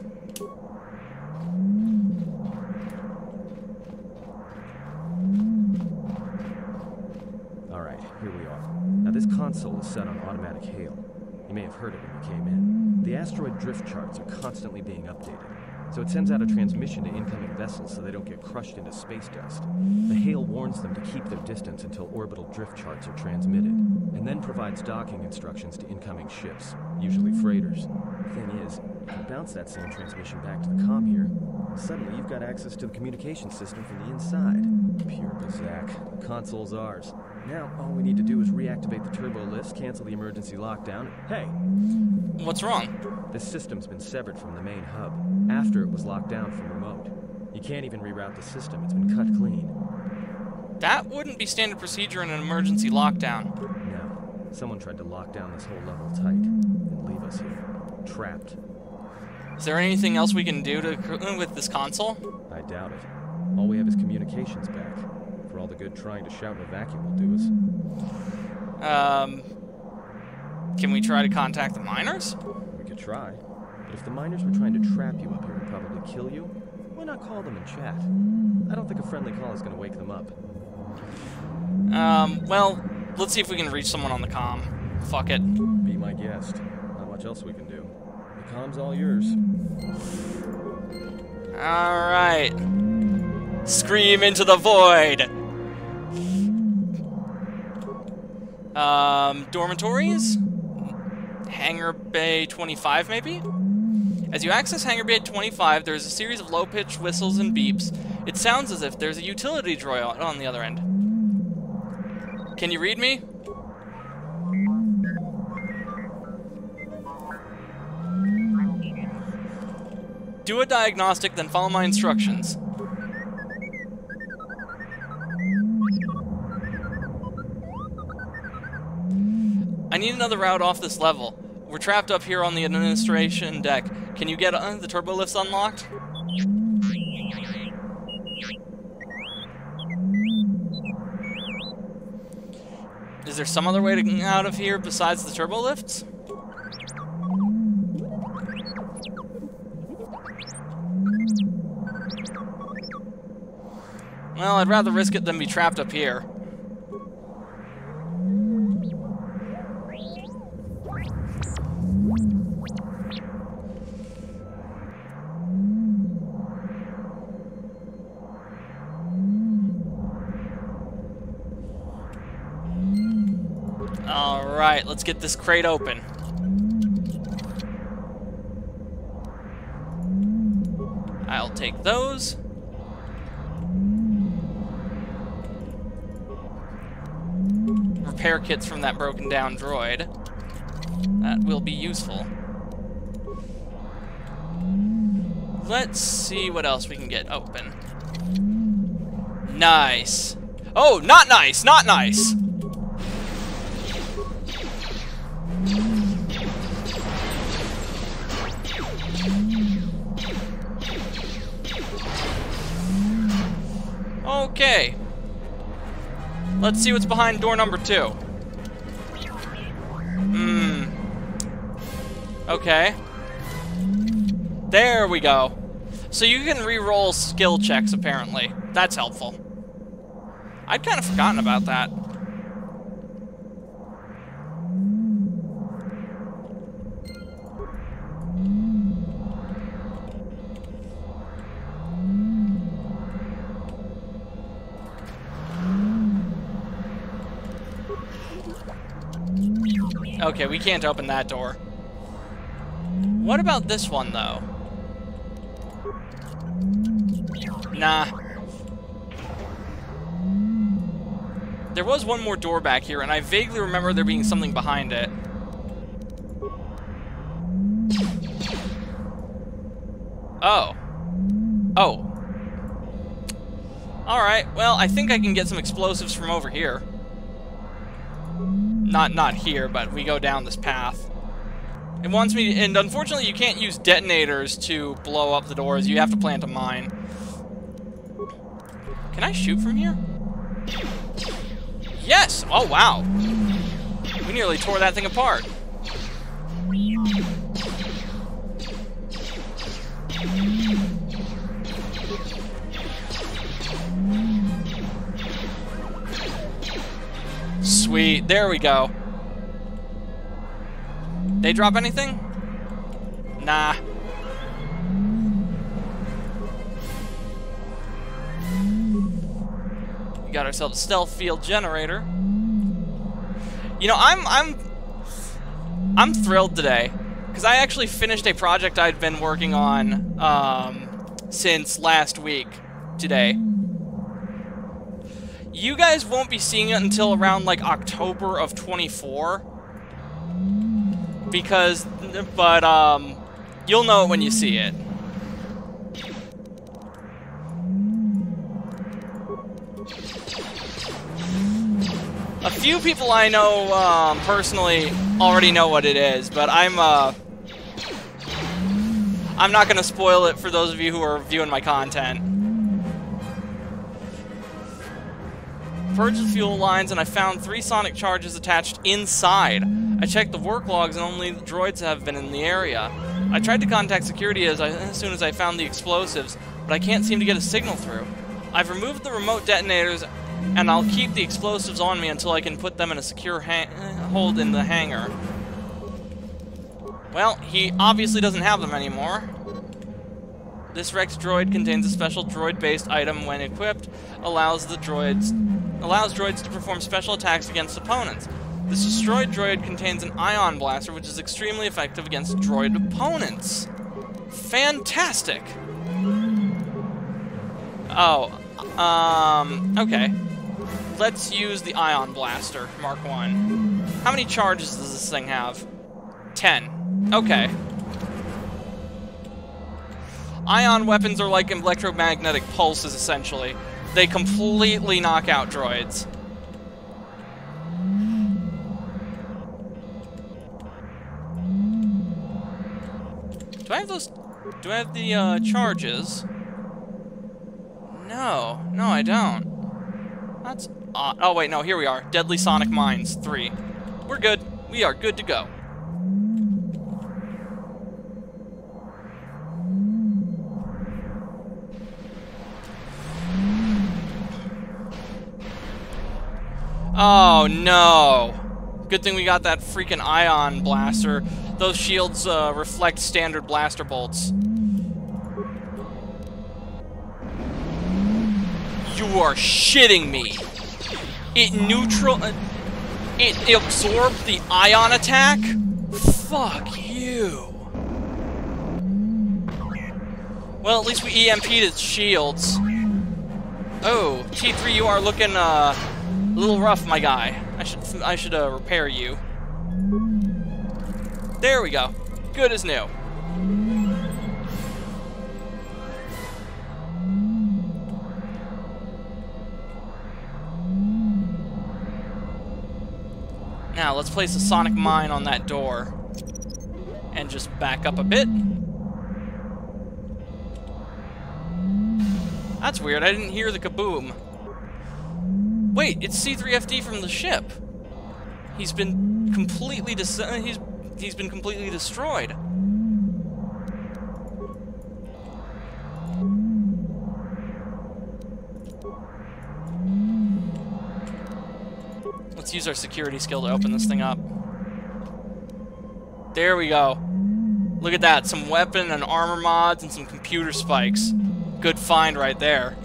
Alright, here we are. Now this console is set on automatic hail. You may have heard it when you came in. The asteroid drift charts are constantly being updated, so it sends out a transmission to incoming vessels so they don't get crushed into space dust. The hail warns them to keep their distance until orbital drift charts are transmitted, and then provides docking instructions to incoming ships, usually freighters. Thing is, you can bounce that same transmission back to the comm here. Suddenly, you've got access to the communication system from the inside. Pure Bazak. The console's ours. Now, all we need to do is reactivate the turbo lifts, cancel the emergency lockdown. Hey! What's wrong? This system's been severed from the main hub, after it was locked down from remote. You can't even reroute the system, it's been cut clean. That wouldn't be standard procedure in an emergency lockdown. No. Someone tried to lock down this whole level tight and leave us here, trapped. Is there anything else we can do with this console? I doubt it. All we have is communications back. For all the good trying to shout in a vacuum will do us. Can we try to contact the miners? We could try. But if the miners were trying to trap you up here and probably kill you, why not call them and chat? I don't think a friendly call is going to wake them up. Well, let's see if we can reach someone on the comm. Fuck it. Be my guest. Not much else we can do. The comm's all yours. Alright. Scream into the void! Dormitories? Hangar Bay 25, maybe? As you access Hangar Bay 25, there's a series of low-pitched whistles and beeps. It sounds as if there's a utility droid on the other end. Can you read me? Do a diagnostic, then follow my instructions. I need another route off this level. We're trapped up here on the administration deck. Can you get the turbo lifts unlocked? Is there some other way to get out of here besides the turbo lifts? Well, I'd rather risk it than be trapped up here. Alright, let's get this crate open. I'll take those. Repair kits from that broken down droid. That will be useful. Let's see what else we can get open. Nice. Oh, not nice, not nice. Okay. Let's see what's behind door number 2. Okay. There we go. So you can re-roll skill checks, apparently. That's helpful. I'd kind of forgotten about that. Okay, we can't open that door. What about this one, though? Nah. There was one more door back here, and I vaguely remember there being something behind it. Oh. Oh. Alright, well, I think I can get some explosives from over here. Not here, but we go down this path. It wants me to, and unfortunately you can't use detonators to blow up the doors. You have to plant a mine. Can I shoot from here? Yes! Oh, wow. We nearly tore that thing apart. Sweet, there we go. They drop anything? Nah. We got ourselves a stealth field generator. You know, I'm thrilled today because I actually finished a project I'd been working on since last week today. You guys won't be seeing it until around like October of 24. But you'll know it when you see it. A few people I know personally already know what it is, but I'm not gonna spoil it for those of you who are viewing my content. Purged the fuel lines, and I found 3 sonic charges attached inside. I checked the work logs, and only the droids have been in the area. I tried to contact security as soon as I found the explosives, but I can't seem to get a signal through. I've removed the remote detonators, and I'll keep the explosives on me until I can put them in a secure hold in the hangar. Well, he obviously doesn't have them anymore. This Rex droid contains a special droid-based item. When equipped, allows droids to perform special attacks against opponents. This destroyed droid contains an ion blaster, which is extremely effective against droid opponents. Fantastic! Oh, okay. Let's use the ion blaster, Mark 1. How many charges does this thing have? 10. Okay. Ion weapons are like electromagnetic pulses, essentially. They completely knock out droids. Do I have those? Do I have the charges? No, I don't. That's odd. Oh wait, no, here we are. Deadly Sonic Mines 3. We're good. We are good to go. Oh no! Good thing we got that freaking ion blaster. Those shields reflect standard blaster bolts. You are shitting me! It it absorbed the ion attack? Fuck you! Well, at least we EMP'd its shields. Oh, T3, you are looking a little rough, my guy. I should repair you. There we go. Good as new. Now, let's place a sonic mine on that door. And just back up a bit. That's weird, I didn't hear the kaboom. Wait, it's C3FD from the ship. He's been completely he's been completely destroyed. Let's use our security skill to open this thing up. There we go. Look at that, some weapon and armor mods and some computer spikes. Good find right there.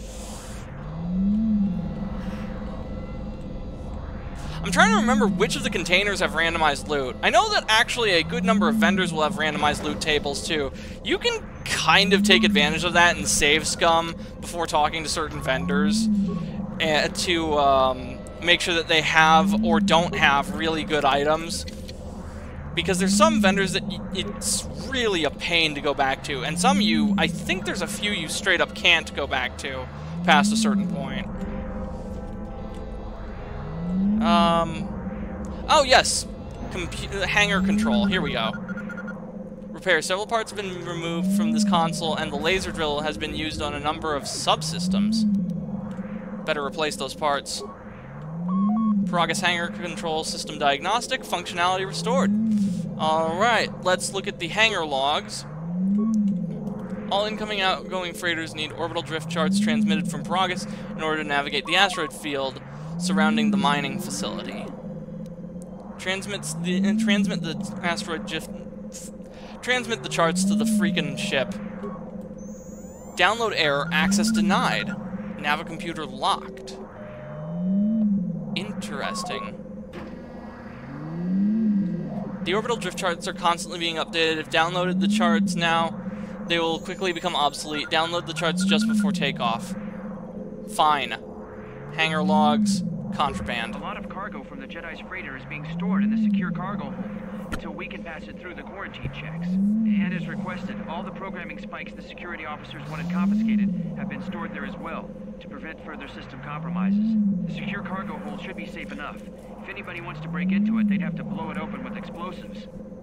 I'm trying to remember which of the containers have randomized loot. I know that actually a good number of vendors will have randomized loot tables too. You can kind of take advantage of that and save scum before talking to certain vendors to make sure that they have or don't have really good items. Because there's some vendors that it's really a pain to go back to, and some I think there's a few you straight up can't go back to past a certain point. Oh yes, hangar control, here we go. Repair. Several parts have been removed from this console, and the laser drill has been used on a number of subsystems. Better replace those parts. Peragus hangar control system diagnostic, functionality restored. Alright, let's look at the hangar logs. All incoming outgoing freighters need orbital drift charts transmitted from Peragus in order to navigate the asteroid field surrounding the mining facility. Transmit the charts to the freaking ship. Download error, access denied. Navicomputer locked. Interesting. The orbital drift charts are constantly being updated. If downloaded the charts now, they will quickly become obsolete. Download the charts just before takeoff. Fine. Hangar logs, contraband. A lot of cargo from the Jedi's freighter is being stored in the secure cargo hold until we can pass it through the quarantine checks. And as requested, all the programming spikes the security officers wanted confiscated have been stored there as well. to prevent further system compromises. The secure cargo hold should be safe enough. If anybody wants to break into it, they'd have to blow it open with explosives.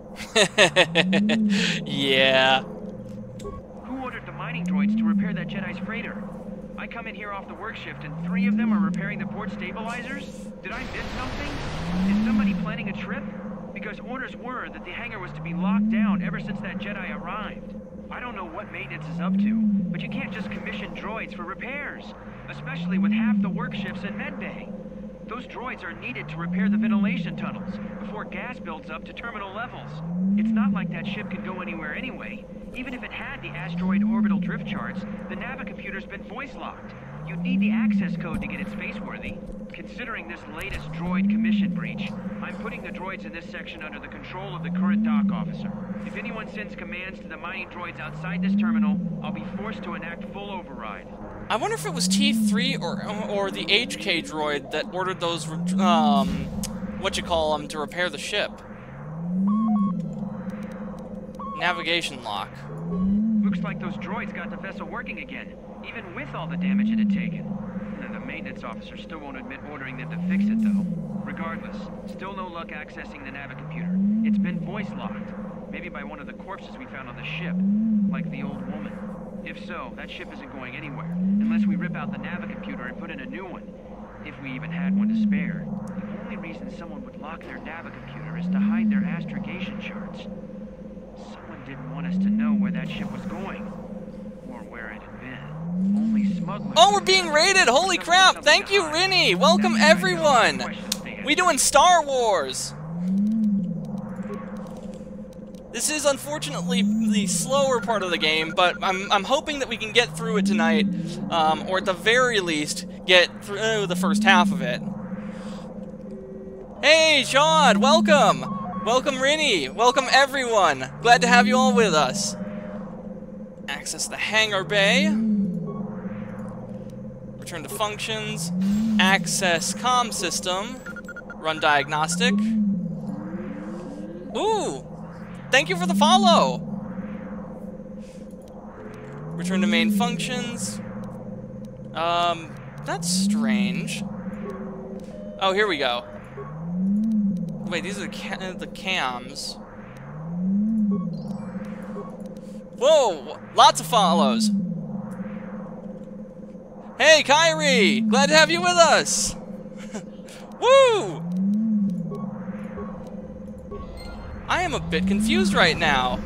Yeah. Who ordered the mining droids to repair that Jedi's freighter? I come in here off the work shift and 3 of them are repairing the port stabilizers? Did I miss something? Is somebody planning a trip? Because orders were that the hangar was to be locked down ever since that Jedi arrived. I don't know what maintenance is up to, but you can't just commission droids for repairs, especially with half the work shifts in medbay. Those droids are needed to repair the ventilation tunnels before gas builds up to terminal levels. It's not like that ship can go anywhere anyway. Even if it had the asteroid orbital drift charts, the navicomputer's been voice-locked. You'd need the access code to get it spaceworthy. Considering this latest droid commission breach, I'm putting the droids in this section under the control of the current dock officer. If anyone sends commands to the mining droids outside this terminal, I'll be forced to enact full override. I wonder if it was T3 or the HK droid that ordered those, to repair the ship. Navigation lock. Looks like those droids got the vessel working again, even with all the damage it had taken. And the maintenance officer still won't admit ordering them to fix it, though. Regardless, still no luck accessing the navicomputer. It's been voice-locked, maybe by one of the corpses we found on the ship, like the old woman. If so, that ship isn't going anywhere, unless we rip out the navicomputer and put in a new one. If we even had one to spare. The only reason someone would lock their navicomputer is to hide their astrogation charts. Someone didn't want us to know where that ship was going, or where it had been. Only smugglers... Oh, we're being raided! Holy crap! Thank you, Rinny! Welcome, everyone! We doing Star Wars! This is unfortunately the slower part of the game, but I'm hoping that we can get through it tonight, or at the very least, get through the first half of it. Hey, Sean! Welcome! Welcome, Rinny! Welcome, everyone! Glad to have you all with us. Access the hangar bay. Return to functions. Access comm system. Run diagnostic. Ooh! Thank you for the follow! Return to main functions. That's strange. Oh, here we go. Wait, these are the cams. Whoa! Lots of follows! Hey, Kyrie! Glad to have you with us! Woo! I am a bit confused right now.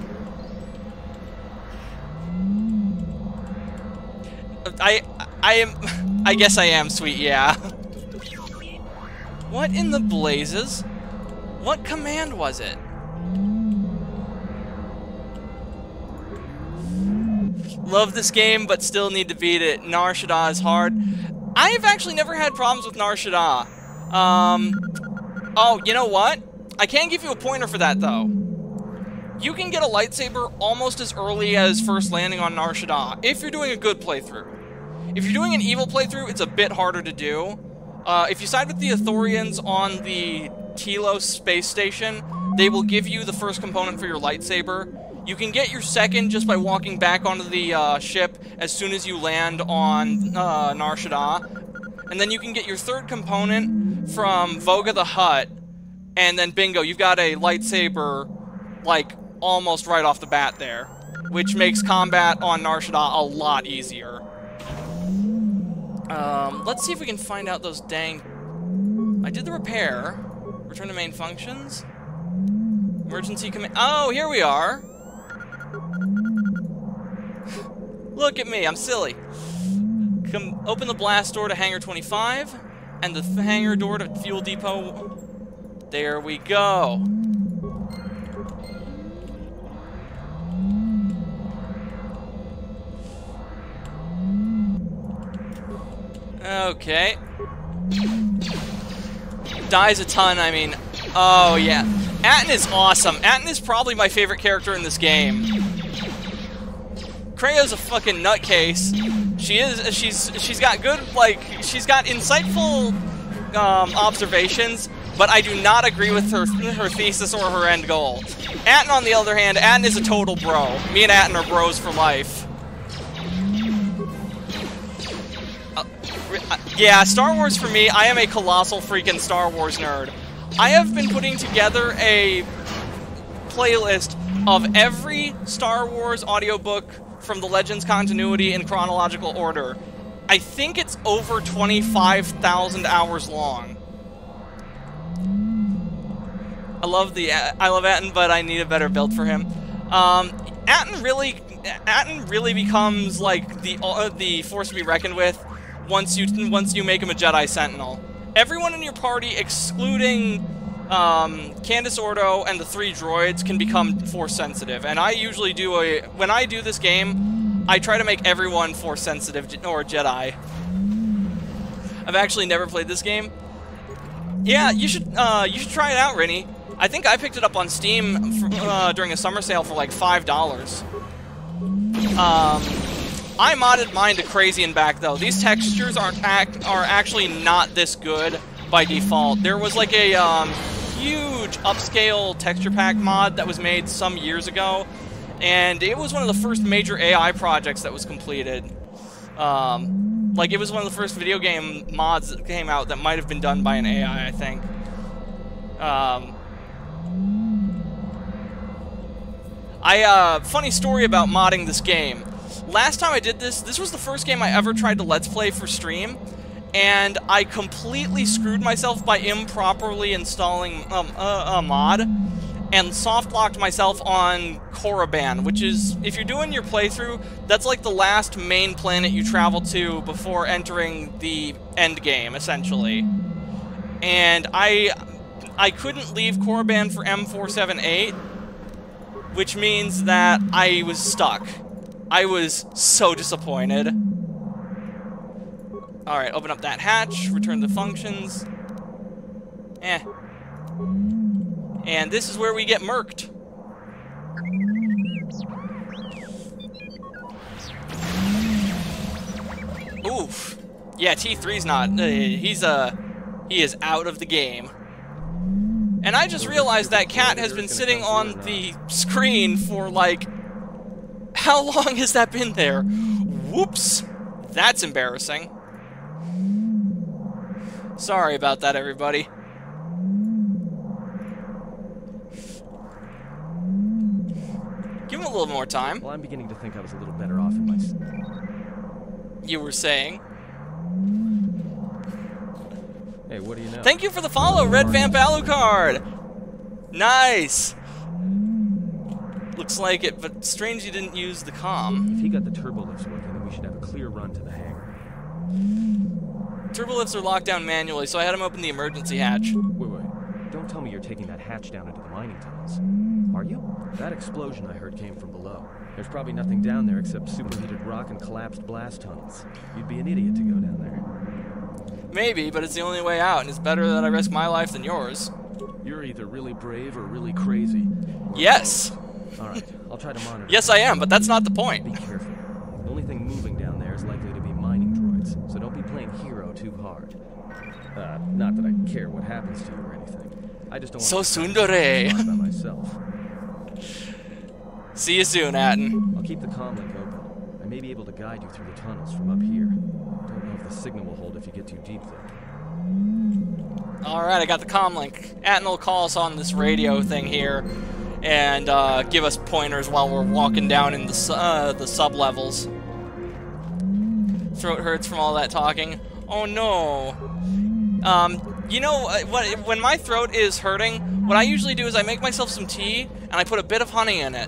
I guess I am, sweet, yeah. What in the blazes? What command was it? Love this game, but still need to beat it. Nar Shaddaa is hard. I have actually never had problems with Nar Shaddaa. Oh, you know what? I can give you a pointer for that, though. You can get a lightsaber almost as early as first landing on Nar Shaddaa, if you're doing a good playthrough. If you're doing an evil playthrough, it's a bit harder to do. If you side with the Ithorians on the Telos space station, they will give you the first component for your lightsaber. You can get your second just by walking back onto the ship as soon as you land on Nar Shaddaa. And then you can get your third component from Voga the Hutt, and then bingo, you've got a lightsaber, like, almost right off the bat there, which makes combat on Nar Shaddaa a lot easier. Let's see if we can find out those dang... I did the repair. Return to main functions. Emergency command... Oh, here we are! Look at me, I'm silly. Come open the blast door to Hangar 25, and the hangar door to Fuel Depot. There we go. Okay. Dies a ton, I mean... Oh, yeah. Atton is awesome. Atton is probably my favorite character in this game. Kreo's a fucking nutcase. She's got good, like, she's got insightful observations, but I do not agree with her thesis or her end goal. Atton, on the other hand, Atton is a total bro. Me and Atton are bros for life. Yeah, Star Wars for me, I am a colossal freaking Star Wars nerd. I have been putting together a playlist of every Star Wars audiobook from the Legends continuity in chronological order. I think it's over 25,000 hours long. I love Atten, but I need a better build for him. Atten really becomes like the force to be reckoned with once you make him a Jedi Sentinel. Everyone in your party, excluding Candace Ordo and the 3 droids, can become force sensitive. And I usually do when I do this game, I try to make everyone force sensitive or Jedi. I've actually never played this game. Yeah, you should try it out, Rennie. I think I picked it up on Steam during a summer sale for like $5. I modded mine to crazy and back though. These textures are actually not this good by default. There was like a huge upscale texture pack mod that was made some years ago, and it was one of the first major AI projects that was completed. Like, it was one of the first video game mods that came out that might have been done by an AI, I think. Funny story about modding this game. Last time I did this was the first game I ever tried to Let's Play for stream, and I completely screwed myself by improperly installing a mod, and soft-locked myself on Korriban, which is, if you're doing your playthrough, that's like the last main planet you travel to before entering the end game, essentially. And I couldn't leave Korriban for M478, which means that I was stuck. I was so disappointed. Alright, open up that hatch, return the functions. And this is where we get murked. Oof. Yeah, T3's not. He is out of the game. And I just realized that cat has been sitting on the screen for like... How long has that been there? Whoops. That's embarrassing. Sorry about that, everybody. Give him a little more time. Well, I'm beginning to think I was a little better off in my... You were saying? Hey, what do you know? Thank you for the follow, Red Vamp Alucard! Nice! Looks like it, but strange you didn't use the comm. If he got the turbo lifts working, then we should have a clear run to the hangar. Turbo lifts are locked down manually, so I had him open the emergency hatch. Wait. Don't tell me you're taking that hatch down into the mining tunnels. Are you? That explosion I heard came from below. There's probably nothing down there except superheated rock and collapsed blast tunnels. You'd be an idiot to go down there. Maybe, but it's the only way out, and it's better that I risk my life than yours. You're either really brave or really crazy. Yes! Alright, I'll try to monitor. Yes, I am, but that's not the point. Be careful. The only thing moving down there is likely to be mining droids, so don't be playing hero too hard. Not that I care what happens to you or anything. I just don't want to tsundere by myself. See you soon, Atten. I'll keep the comm link open. I may be able to guide you through the tunnels from up here. Don't know if the signal will hold if you get too deep, though. Alright, I got the comm link. Atten will call us on this radio thing here, and give us pointers while we're walking down in the sub-levels. Throat hurts from all that talking. Oh no. You know, when my throat is hurting, what I usually do is I make myself some tea, and I put a bit of honey in it.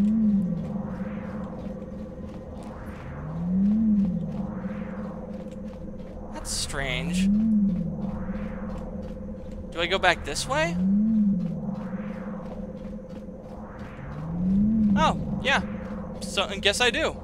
That's strange. Do I go back this way? Oh, yeah. So, I guess I do.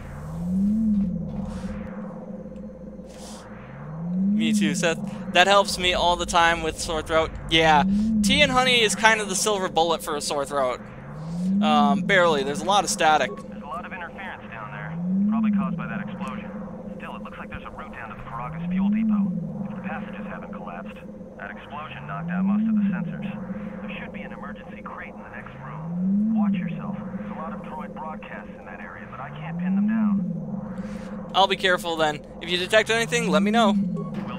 Me too, Seth. That helps me all the time with sore throat. Yeah, tea and honey is kind of the silver bullet for a sore throat. Barely. There's a lot of static. There's a lot of interference down there, probably caused by that explosion. Still, it looks like there's a route down to the Peragus fuel depot. If the passages haven't collapsed, that explosion knocked out most of the sensors. There should be an emergency crate in the next room. Watch yourself. There's a lot of droid broadcasts in that area, but I can't pin them down. I'll be careful then. If you detect anything, let me know. Will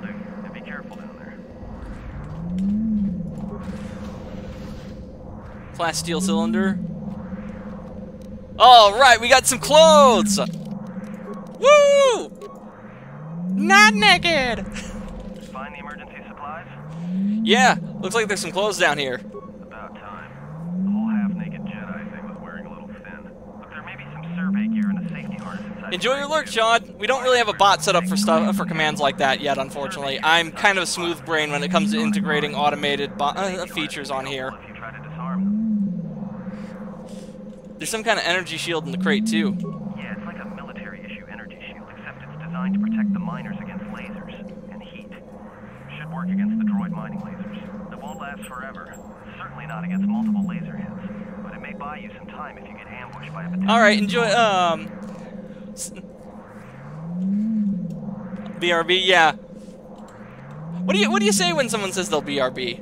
Flash steel cylinder. Alright, we got some clothes! Woo! Not naked! Find the emergency supplies? Yeah, looks like there's some clothes down here. About time. The whole half-naked Jedi thing was wearing a little thin. But there may be some survey gear and a safety harness inside. Enjoy your lurk, Sean. We don't really have a bot set up for commands like that yet, unfortunately. I'm kind of a smooth brain when it comes to integrating automated features on here. If you try to disarm them. There's some kind of energy shield in the crate, too. Yeah, it's like a military-issue energy shield, except it's designed to protect the miners against lasers and heat. Should work against the droid mining lasers. It won't last forever. Certainly not against multiple laser hits. But it may buy you some time if you get ambushed by a battalion. Alright, enjoy, BRB, yeah. What do you say when someone says they'll BRB?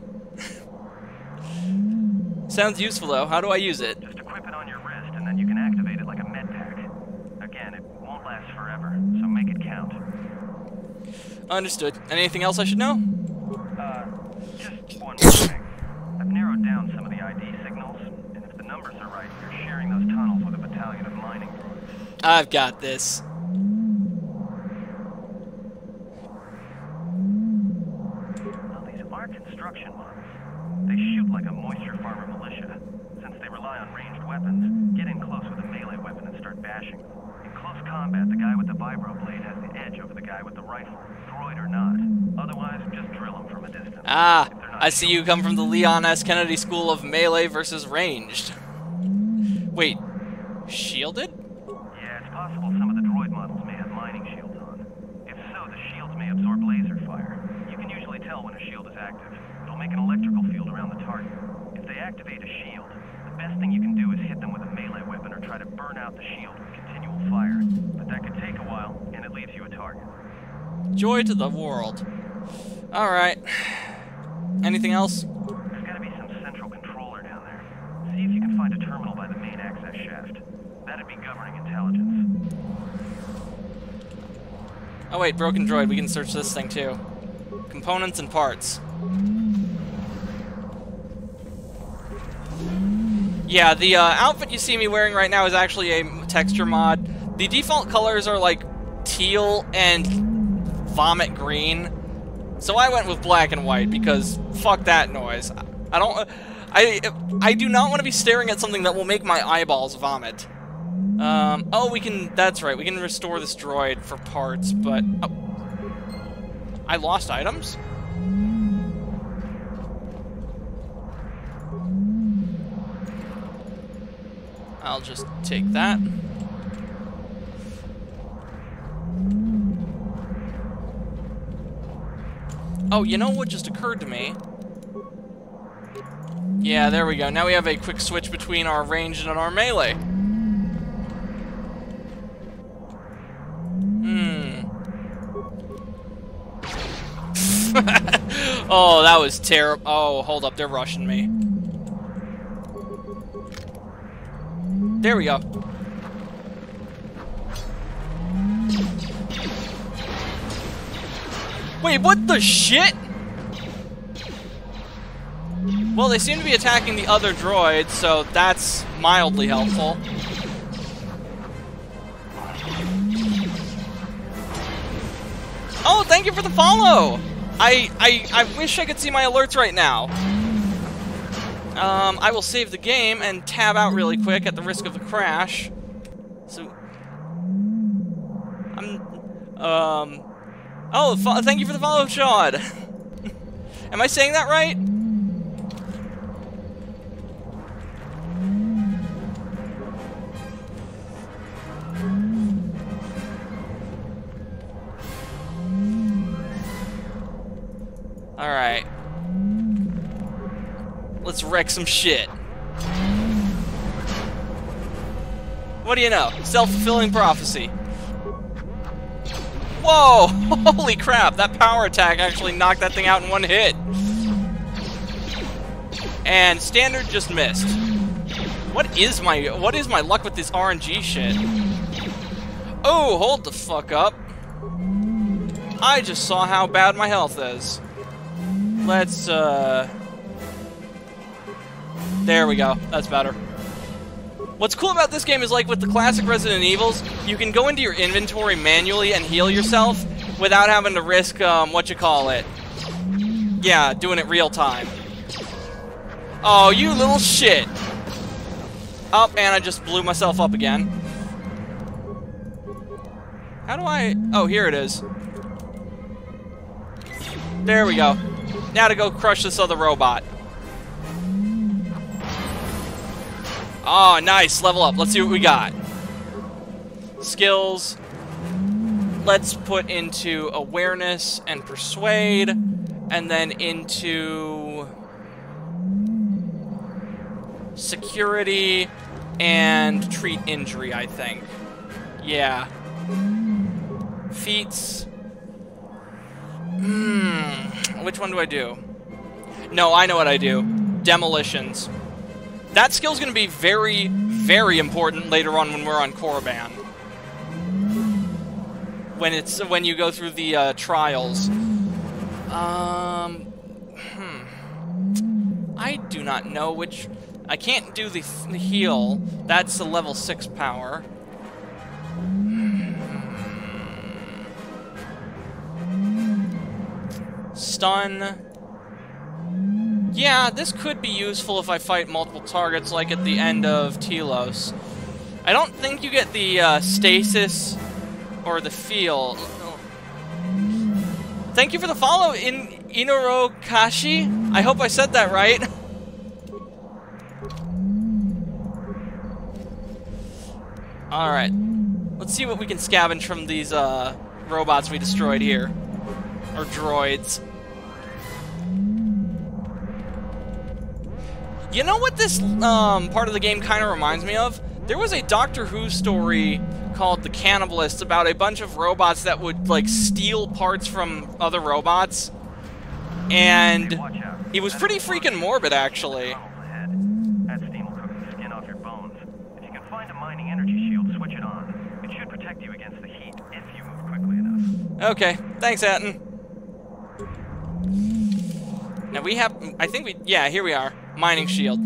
Sounds useful, though. How do I use it? Just equip it on your wrist, and then you can activate it like a med pack. Again, it won't last forever, so make it count. Understood. Anything else I should know? Just one more thing. I've narrowed down some of the ID signals, and if the numbers are right, you're sharing those tunnels with a battalion of mining droids. I've got this. Well, these are construction models. They shoot like a moisture farmer militia. Since they rely on ranged weapons, get in close with a melee weapon and start bashing them. In close combat, the guy with the vibroblade has the edge over the guy with the rifle, droid or not. Otherwise, just drill them from a distance. Ah, I see you come from the Leon S. Kennedy School of Melee versus Ranged. Wait, shielded? Yeah, it's possible some of the droid models may have mining shields on. If so, the shields may absorb laser fire. You can usually tell when a shield is active. It'll make an electrical field around the target. If they activate a shield, the best thing you can do is hit them with a melee weapon or try to burn out the shield with continual fire. But that could take a while, and it leaves you a target. Joy to the world. Alright. Anything else? There's gotta be some central controller down there. See if you can find a terminal by the main access shaft. That'd be governing intelligence. Oh wait, broken droid. We can search this thing too. Components and parts. Yeah, the outfit you see me wearing right now is actually a texture mod. The default colors are like teal and vomit green. So I went with black and white because fuck that noise. I do not want to be staring at something that will make my eyeballs vomit. Oh, we can, that's right, we can restore this droid for parts, but... Oh, I lost items? I'll just take that. Oh, you know what just occurred to me? Yeah, there we go. Now we have a quick switch between our ranged and our melee. Oh, that was terrible. Oh, hold up. They're rushing me. There we go. Wait, what the shit? Well, they seem to be attacking the other droids, so that's mildly helpful. Oh, thank you for the follow! I wish I could see my alerts right now. I will save the game and tab out really quick at the risk of a crash. So, oh, thank you for the follow, Sean. Am I saying that right? Alright. Let's wreck some shit. What do you know? Self-fulfilling prophecy. Whoa! Holy crap, that power attack actually knocked that thing out in one hit. And standard just missed. What is my luck with this RNG shit? Oh, hold the fuck up. I just saw how bad my health is. Let's There we go. That's better. What's cool about this game is, like with the classic Resident Evils, you can go into your inventory manually and heal yourself without having to risk, yeah, doing it real time. Oh, you little shit. Oh, and I just blew myself up again. How do I... Oh, here it is. There we go. Now to go crush this other robot. Oh, nice. Level up. Let's see what we got. Skills. Let's put into awareness and persuade. And then into security and treat injury, I think. Yeah. Feats. Which one do I do? No, I know what I do. Demolitions. That skill's gonna be very, very important later on when we're on Korriban. When you go through the trials. I do not know which. I can't do the heal. That's the level 6 power. Stun. Yeah, this could be useful if I fight multiple targets, like at the end of Telos. I don't think you get the stasis or the feel. Thank you for the follow, Inorokashi. I hope I said that right. Alright. Let's see what we can scavenge from these robots we destroyed here. Or droids. You know what this part of the game kind of reminds me of? There was a Doctor Who story called The Cannibalists about a bunch of robots that would, like, steal parts from other robots. And it was pretty freaking morbid, actually. That steam will cook the skin off your bones. If you can find a mining energy shield, switch it on. It should protect you against the heat if you move quickly enough. Okay, thanks, Atten. Now we have, I think we, yeah, here we are. Mining shield.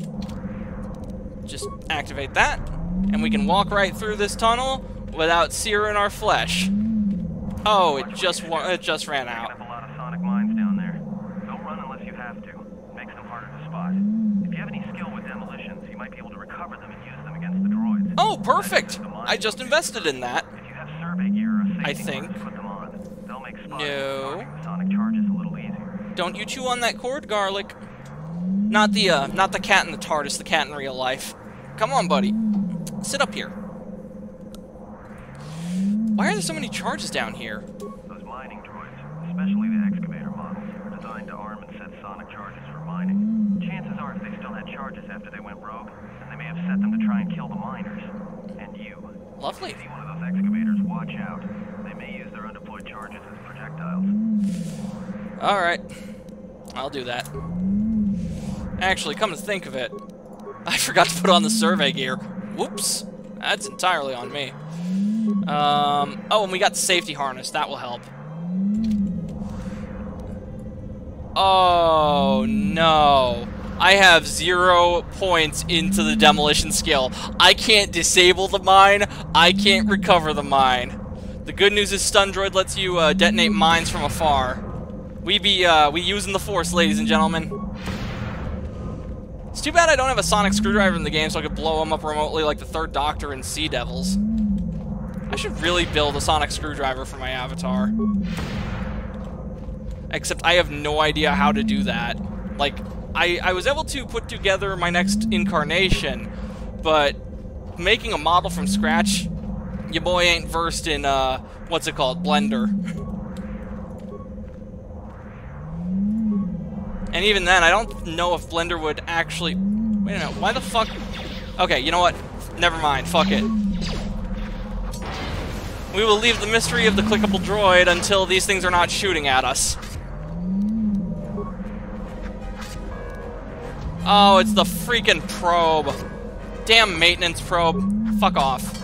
Just activate that, and we can walk right through this tunnel without searing our flesh. Oh, it just ran out. Picking up a lot of sonic mines down there. Don't run unless you have to. It makes them harder to spot. If you have any skill with demolitions, you might be able to recover them and use them against the droids. Oh, perfect! I just invested in that. If you have survey gear or a I safety think. harness, put them on. They'll make spotting No. and sonic charges a little easier. Don't you chew on that cord, Garlic. Not the cat in the TARDIS, the cat in real life. Come on, buddy. Sit up here. Why are there so many charges down here? Those mining droids, especially the excavator models, are designed to arm and set sonic charges for mining. Chances are if they still had charges after they went rogue, then they may have set them to try and kill the miners. And you. Lovely. If you see one of those excavators, watch out. They may use their undeployed charges as projectiles. Alright. I'll do that. Actually, come to think of it, I forgot to put on the survey gear. Whoops. That's entirely on me. Oh, and we got the safety harness. That will help. Oh, no. I have 0 points into the demolition skill. I can't disable the mine. I can't recover the mine. The good news is Stun Droid lets you detonate mines from afar. We using the Force, ladies and gentlemen. It's too bad I don't have a sonic screwdriver in the game so I could blow them up remotely like the Third Doctor in Sea Devils. I should really build a sonic screwdriver for my avatar. Except I have no idea how to do that. Like, I was able to put together my next incarnation, but making a model from scratch, your boy ain't versed in, what's it called, Blender. And even then, I don't know if Blender would actually... Wait a minute, why the fuck... Okay, you know what? Never mind, fuck it. We will leave the mystery of the clickable droid until these things are not shooting at us. Oh, it's the freaking probe. Damn maintenance probe. Fuck off.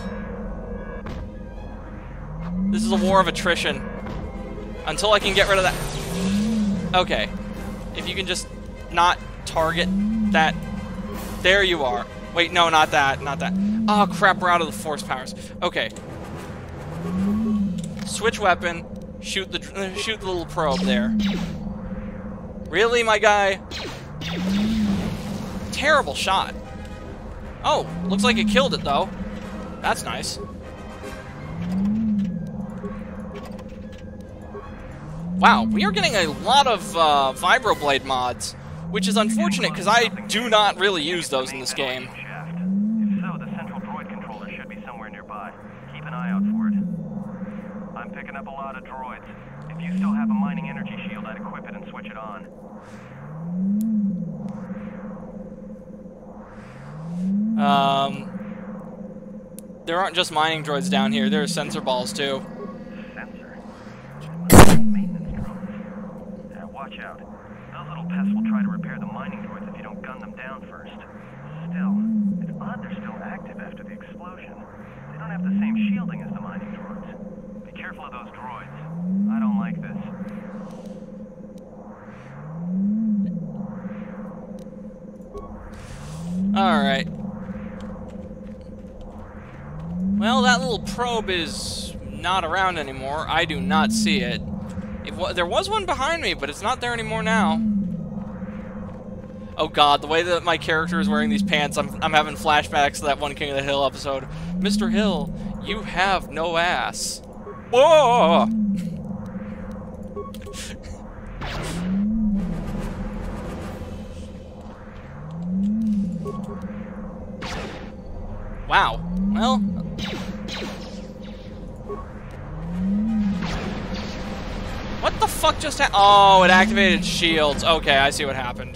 This is a war of attrition. Until I can get rid of that... Okay. If you can just not target that There you are. Wait, no, not that. Not that. Oh, crap, we're out of the force powers. Okay. Switch weapon. Shoot the little probe there. Really, my guy? Terrible shot. Oh, looks like it killed it, though. That's nice. Wow, we are getting a lot of vibroblade mods, which is unfortunate because I do not really use those in this game. If so, the central droid controller should be somewhere nearby. Keep an eye out for it. I'm picking up a lot of droids. If you still have a mining energy shield, I'd equip it and switch it on. There aren't just mining droids down here. There are sensor balls too. Sensor? Maintenance drones. Yeah, watch out. Those little pests will try to repair the mining droids if you don't gun them down first. Still, it's odd they're still active after the explosion. They don't have the same shielding as the mining droids. Be careful of those droids. I don't like this. Alright. Well, that little probe is not around anymore. I do not see it. There was one behind me, but it's not there anymore now. Oh god, the way that my character is wearing these pants, I'm having flashbacks to that one King of the Hill episode. Mr. Hill, you have no ass. Whoa! Wow. Well... What the fuck just happened? Oh, it activated shields. Okay, I see what happened.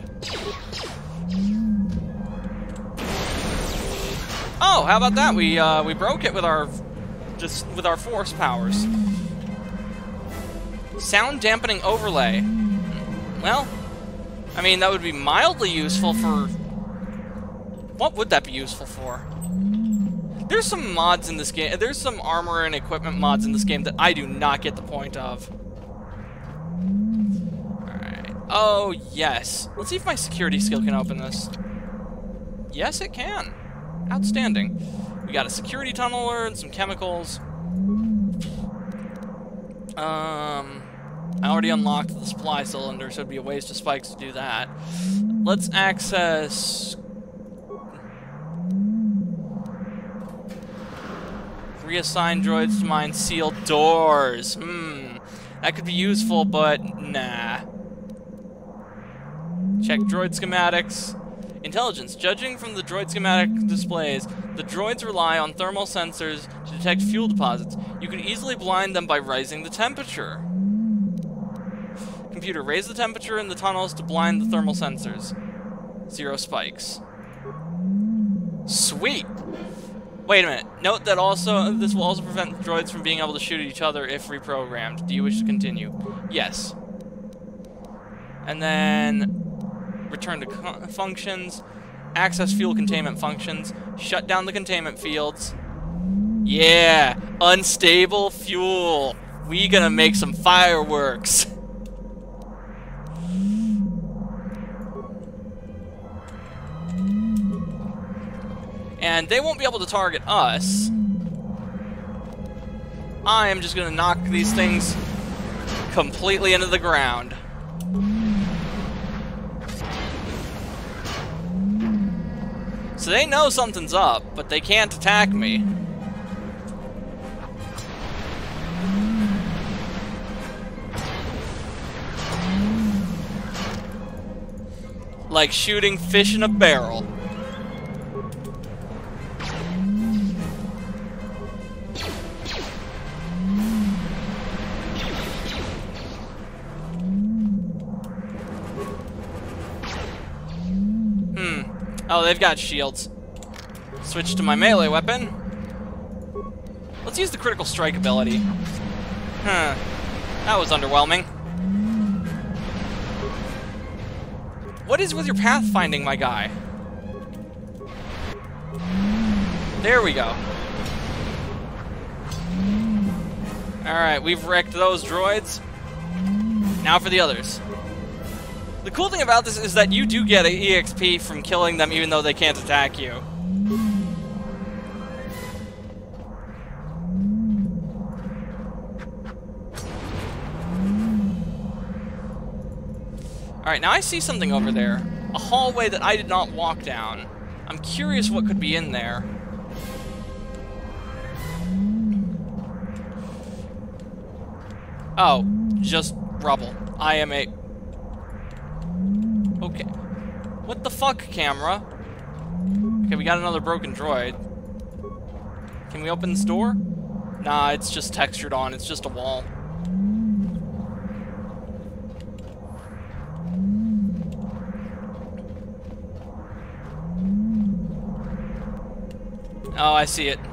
Oh, how about that? We broke it with our force powers. Sound dampening overlay. Well, I mean that would be mildly useful for. What would that be useful for? There's some mods in this game. There's some armor and equipment mods in this game that I do not get the point of. Alright. Oh, yes. Let's see if my security skill can open this. Yes, it can. Outstanding. We got a security tunneler and some chemicals. I already unlocked the supply cylinder, so it'd be a waste of spikes to do that. Let's access... Reassign droids to mine sealed doors. That could be useful, but nah. Check droid schematics. Intelligence. Judging from the droid schematic displays, the droids rely on thermal sensors to detect fuel deposits. You could easily blind them by raising the temperature. Computer, raise the temperature in the tunnels to blind the thermal sensors. 0 spikes. Sweet! Wait a minute. Note that this will also prevent droids from being able to shoot at each other if reprogrammed. Do you wish to continue? Yes. And then return to functions, access fuel containment functions, shut down the containment fields. Yeah, unstable fuel. We gonna make some fireworks. And they won't be able to target us. I am just gonna knock these things completely into the ground. So they know something's up, but they can't attack me. Like shooting fish in a barrel. Oh, they've got shields. Switch to my melee weapon. Let's use the critical strike ability. Huh. That was underwhelming. What is with your pathfinding, my guy? There we go. Alright, we've wrecked those droids. Now for the others. The cool thing about this is that you do get an EXP from killing them even though they can't attack you. Alright, now I see something over there. A hallway that I did not walk down. I'm curious what could be in there. Oh, just rubble. I am a... Okay. What the fuck, camera? Okay, we got another broken droid. Can we open this door? Nah, it's just textured on. It's just a wall. Oh, I see it.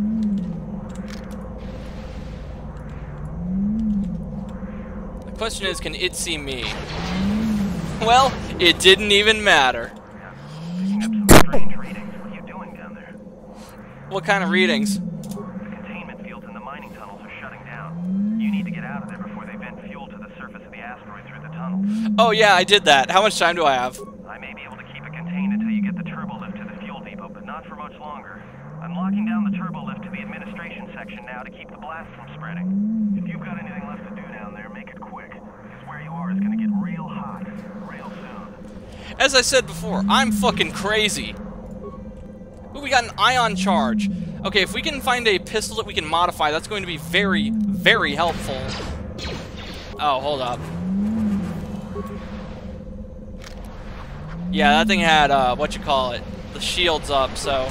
The question is, can it see me? Well, it didn't even matter. Picking up some strange readings. What are you doing down there? What kind of readings? The containment fields in the mining tunnels are shutting down. You need to get out of there before they vent fuel to the surface of the asteroid through the tunnels. Oh yeah, I did that. How much time do I have? I may be able to keep it contained until you get the turbo lift to the fuel depot, but not for much longer. I'm locking down the turbo lift to the administration section now to keep the blast from spreading. If you've got anything left to do down there, make it quick, because where you are is going to get real hot real soon. As I said before, I'm fucking crazy. Ooh, we got an ion charge. Okay, if we can find a pistol that we can modify, that's going to be very, very helpful. Oh, hold up. Yeah, that thing had, the shields up, so...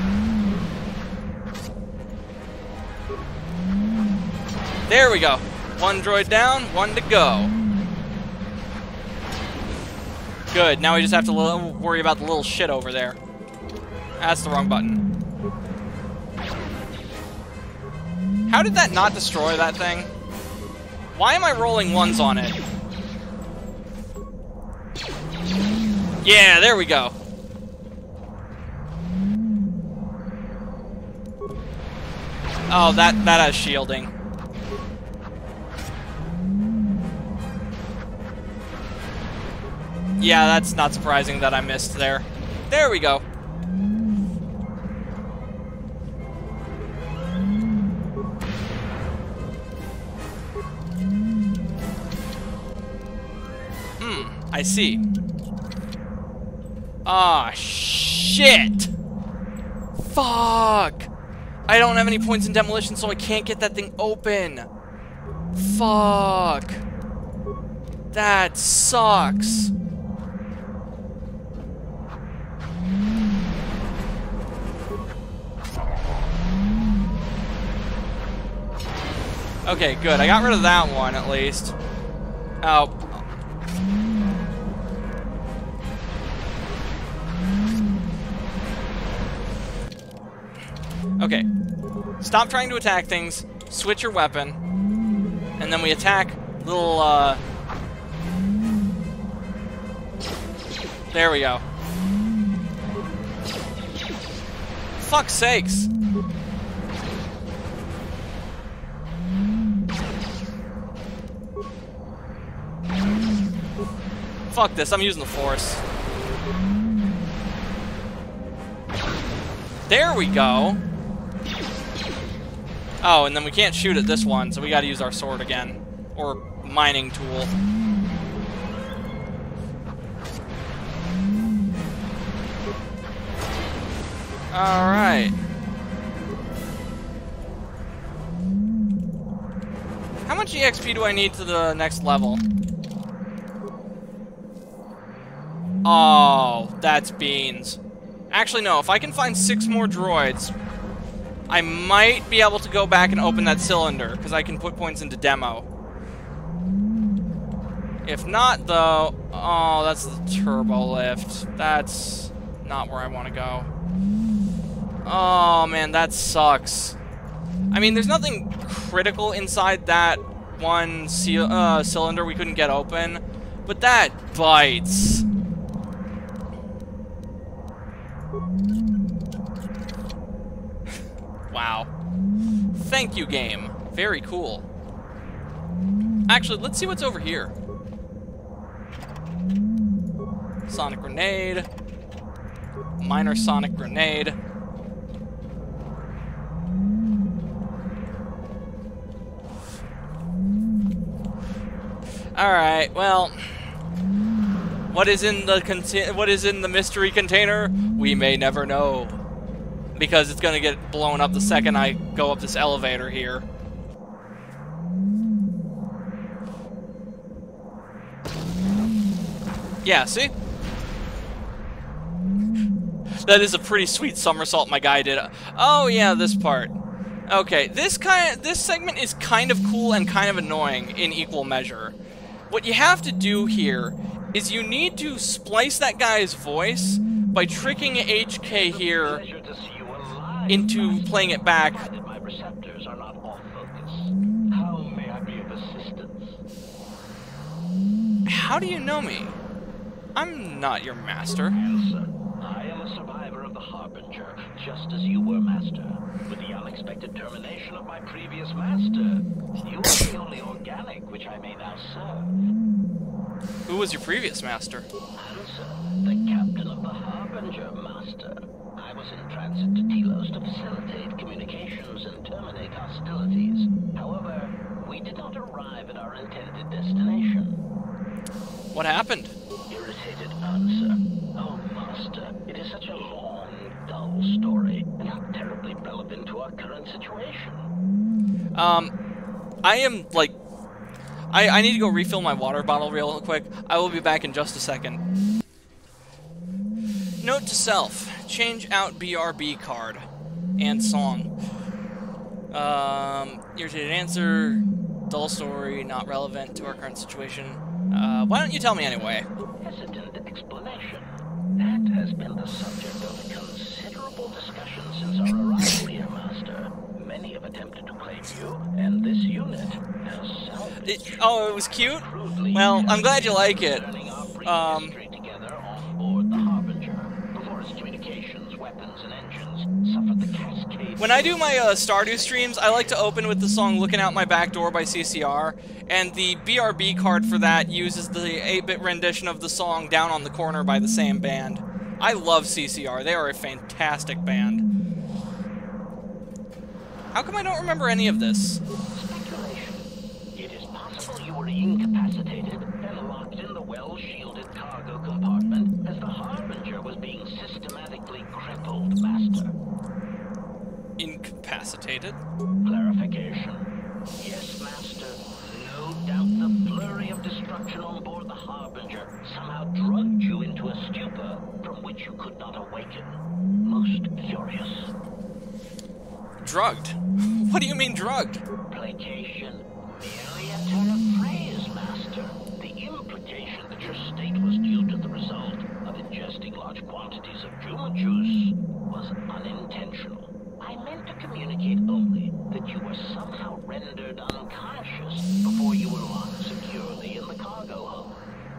There we go. One droid down, one to go. Good, now we just have to worry about the little shit over there. That's the wrong button. How did that not destroy that thing? Why am I rolling ones on it? Yeah, there we go. Oh, that has shielding. Yeah, that's not surprising that I missed there. There we go. I see. Ah, shit! Fuck! I don't have any points in demolition, so I can't get that thing open. Fuck. That sucks. Okay, good. I got rid of that one, at least. Oh. Okay. Stop trying to attack things. Switch your weapon. And then we attack little, There we go. Fuck's sakes. Fuck this, I'm using the Force. There we go. Oh, and then we can't shoot at this one, so we gotta use our sword again. Or mining tool. Alright. How much EXP do I need to the next level? Oh, that's beans. Actually, no. If I can find 6 more droids, I might be able to go back and open that cylinder, because I can put points into demo. If not, though... Oh, that's the turbo lift. That's not where I want to go. Oh, man, that sucks. I mean, there's nothing critical inside that one cylinder we couldn't get open, but that bites. Wow. Thank you, game. Very cool. Actually, let's see what's over here. Sonic grenade. Minor sonic grenade. Alright, well, what is in the mystery container? We may never know, because it's gonna get blown up the second I go up this elevator here. Yeah, see? That is a pretty sweet somersault my guy did. Oh yeah, this part. Okay, this segment is kind of cool and kind of annoying in equal measure. What you have to do here is you need to splice that guy's voice by tricking HK here into playing it back. My receptors are not off focus. How may I be of assistance? How do you know me? I'm not your master. Answer. I am a survivor of the Harbinger, just as you were, Master. With the unexpected termination of my previous master, you are the only organic which I may now serve. Who was your previous master? Answer. The captain of the Harbinger, Master. I was in transit to Telos to facilitate communications and terminate hostilities. However, we did not arrive at our intended destination. What happened? Irritated answer. Oh, Master, it is such a long, dull story, and not terribly relevant to our current situation. I am, like... I need to go refill my water bottle real quick. I will be back in just a second. Note to self. Change out BRB card. And song. Irritated answer. Dull story, not relevant to our current situation. Why don't you tell me anyway? Hesitant explanation. That has been the subject of considerable discussion since our arrival here, Master. Many have attempted to claim you, and this unit has salvaged. Oh, it was cute? Well, I'm glad you like it. Together on board the Harbinger, before its communications, weapons, and engines suffered the cascade. When I do my Stardew streams, I like to open with the song Looking Out My Back Door by CCR, and the BRB card for that uses the 8-bit rendition of the song Down on the Corner by the same band. I love CCR. They are a fantastic band. How come I don't remember any of this? Speculation. It is possible you were incapacitated and locked in the well-shielded cargo compartment as the Harbinger was being systematically crippled, Master. Incapacitated? Clarification. Yes, Master. No doubt the flurry of destruction on board the Harbinger somehow drugged you into a stupor from which you could not awaken. Most curious. Drugged? What do you mean drugged? Placation. Merely a turn of phrase, Master. The implication that your state was due to the result of ingesting large quantities of Juma juice was unintentional. I meant to communicate only that you were somehow rendered unconscious before you were locked securely in the cargo hold.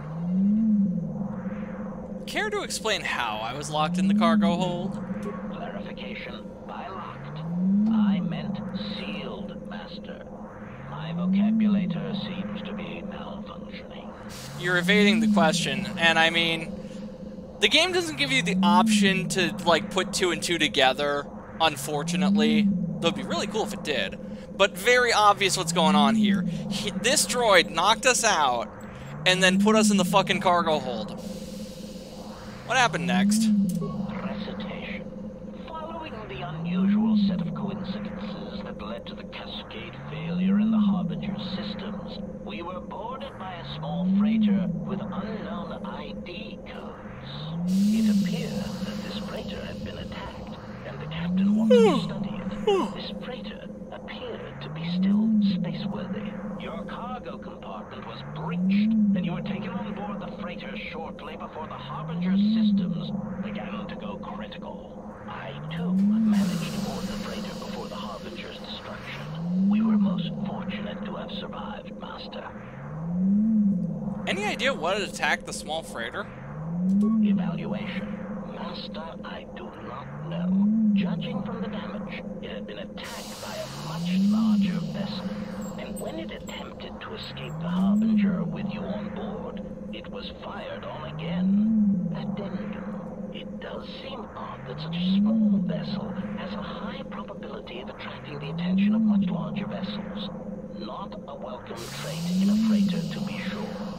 Care to explain how I was locked in the cargo hold? Clarification. By locked, I meant sealed, Master. My vocabulator seems to be malfunctioning. You're evading the question, and I mean, the game doesn't give you the option to, like, put 2 and 2 together, unfortunately. Though it'd be really cool if it did. But very obvious what's going on here. This droid knocked us out, and then put us in the fucking cargo hold. What happened next? Recitation. Following the unusual set of coincidences that led to the cascade failure in the Harbinger's systems, we were boarded by a small freighter with unknown ID codes. It appeared that this freighter had been attacked, and the captain wanted to study it. This freighter appeared to be still spaceworthy. Your cargo compartment was breached, and you were taken on board the freighter shortly before the Harbinger's systems began to go critical. I, too, managed to board the freighter before the Harbinger's destruction. We were most fortunate to have survived, Master. Any idea what had attacked the small freighter? Evaluation. Master, I do not know. Judging from the damage, it had been attacked by a much larger vessel. And when it attempted to escape the Harbinger with you on board, it was fired on again. Addendum. It does seem odd that such a small vessel has a high probability of attracting the attention of much larger vessels. Not a welcome trait in a freighter, to be sure.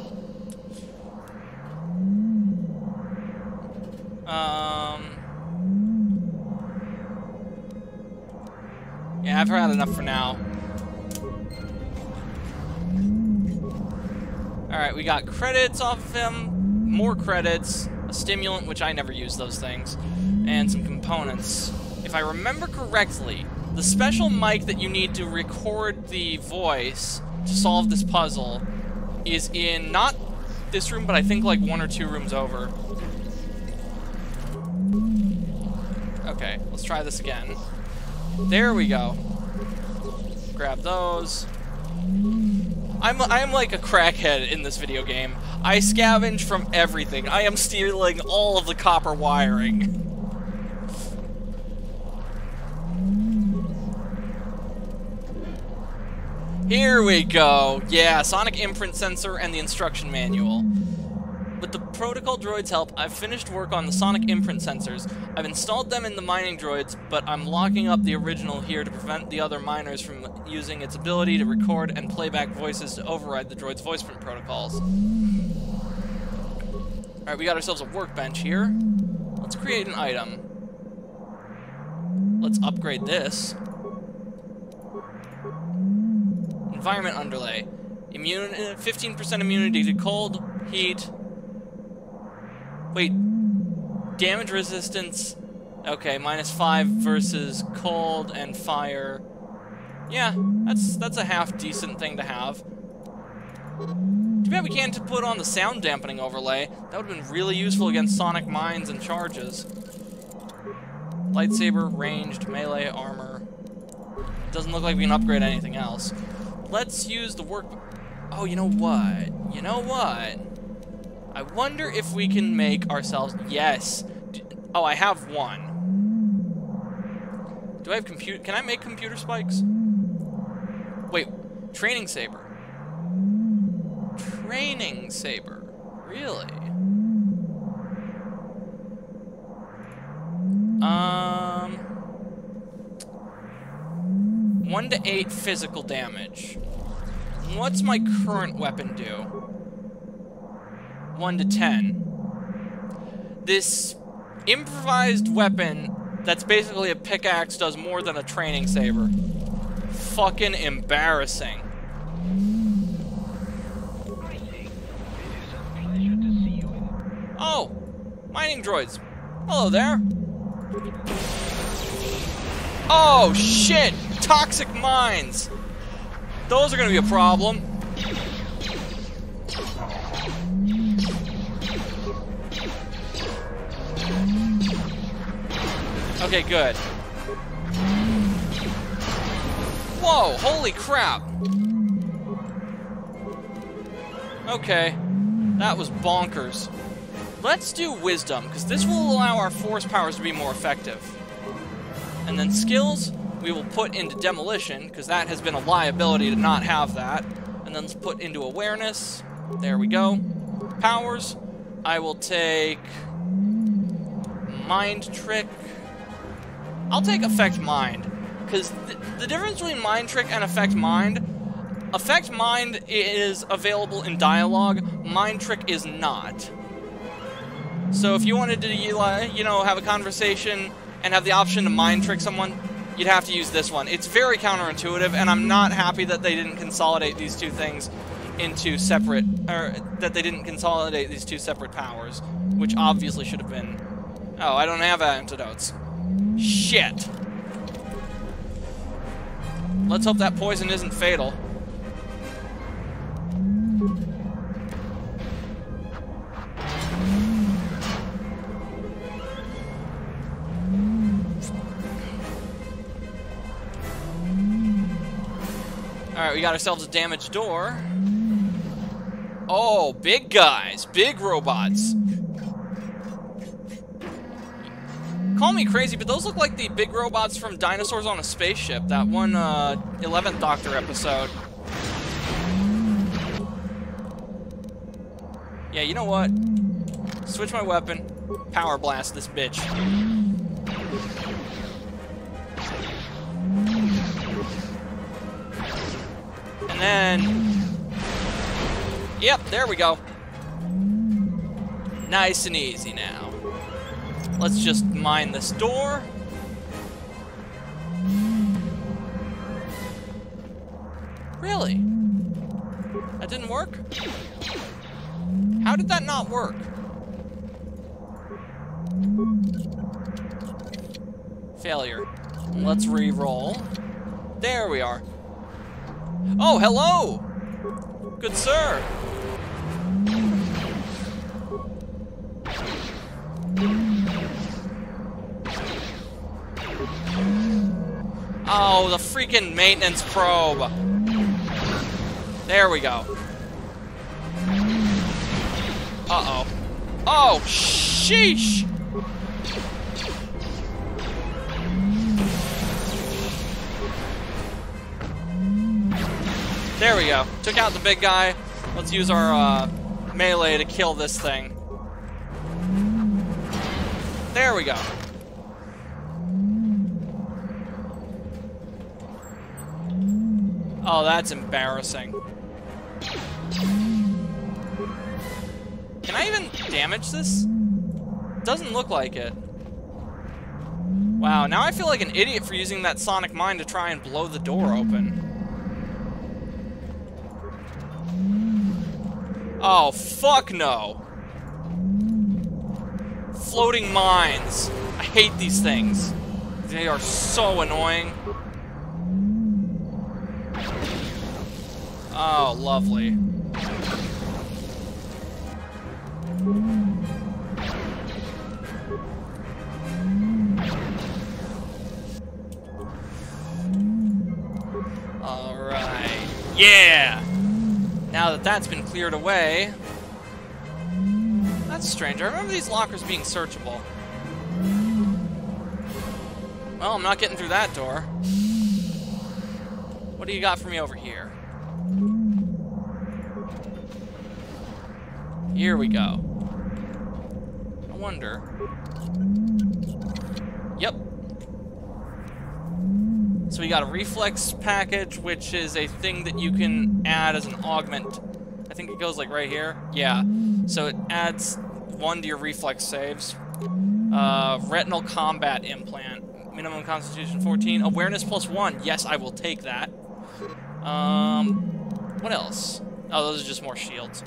Yeah, I've had enough for now. Alright, we got credits off of him, more credits, a stimulant, which I never use those things, and some components. If I remember correctly, the special mic that you need to record the voice to solve this puzzle is in, not this room, but I think like 1 or 2 rooms over. Okay, let's try this again. There we go. Grab those. I'm like a crackhead in this video game. I scavenge from everything. I am stealing all of the copper wiring. Here we go. Yeah, sonic imprint sensor and the instruction manual. With the protocol droid's help, I've finished work on the sonic imprint sensors. I've installed them in the mining droids, but I'm locking up the original here to prevent the other miners from using its ability to record and playback voices to override the droid's voice print protocols. Alright, we got ourselves a workbench here. Let's create an item. Let's upgrade this. Environment underlay. 15% immunity to cold, heat. Wait, damage resistance. Okay, -5 versus cold and fire. Yeah, that's a half decent thing to have. Too bad we can't put on the sound dampening overlay. That would have been really useful against sonic mines and charges. Lightsaber, ranged, melee, armor. Doesn't look like we can upgrade anything else. Let's use the work. Oh, you know what? You know what? I wonder if we can make ourselves... Yes. Oh, I have one. Do I have computer... Can I make computer spikes? Wait. Training saber. Training saber. Really? 1 to 8 physical damage. What's my current weapon do? 1 to 10. This improvised weapon that's basically a pickaxe does more than a training saber. Fucking embarrassing. Oh! Mining droids. Hello there. Oh, shit! Toxic mines! Those are gonna be a problem. Okay, good. Whoa, holy crap. Okay, that was bonkers. Let's do wisdom, because this will allow our force powers to be more effective. And then skills, we will put into demolition, because that has been a liability to not have that. And then let's put into awareness. There we go. Powers, I will take mind trick. I'll take affect mind, because the difference between mind trick and affect mind is available in dialogue, mind trick is not. So if you wanted to, you know, have a conversation and have the option to mind trick someone, you'd have to use this one. It's very counterintuitive, and I'm not happy that they didn't consolidate these two things into separate, or that they didn't consolidate these two separate powers, which obviously should have been. Oh, I don't have antidotes. Shit. Let's hope that poison isn't fatal. Alright, we got ourselves a damaged door. Oh, big guys. Big robots. Call me crazy, but those look like the big robots from Dinosaurs on a Spaceship. That one, 11th Doctor episode. Yeah, you know what? Switch my weapon. Power blast this bitch. And then... Yep, there we go. Nice and easy now. Let's just mine this door. Really? That didn't work? How did that not work? Failure. Let's re-roll. There we are. Oh, hello! Good sir! Oh, the freaking maintenance probe! There we go. Uh-oh. Oh, sheesh! There we go. Took out the big guy. Let's use our melee to kill this thing. There we go. Oh, that's embarrassing. Can I even damage this? Doesn't look like it. Wow, now I feel like an idiot for using that sonic mine to try and blow the door open. Oh, fuck no. Floating mines. I hate these things. They are so annoying. Oh, lovely. Alright. Yeah! Now that that's been cleared away... That's strange. I remember these lockers being searchable. Well, I'm not getting through that door. What do you got for me over here? Here we go. I wonder... Yep. So we got a reflex package, which is a thing that you can add as an augment. I think it goes like right here. Yeah. So it adds 1 to your reflex saves. Retinal combat implant. Minimum constitution 14. Awareness +1. Yes, I will take that. What else? Oh, those are just more shields.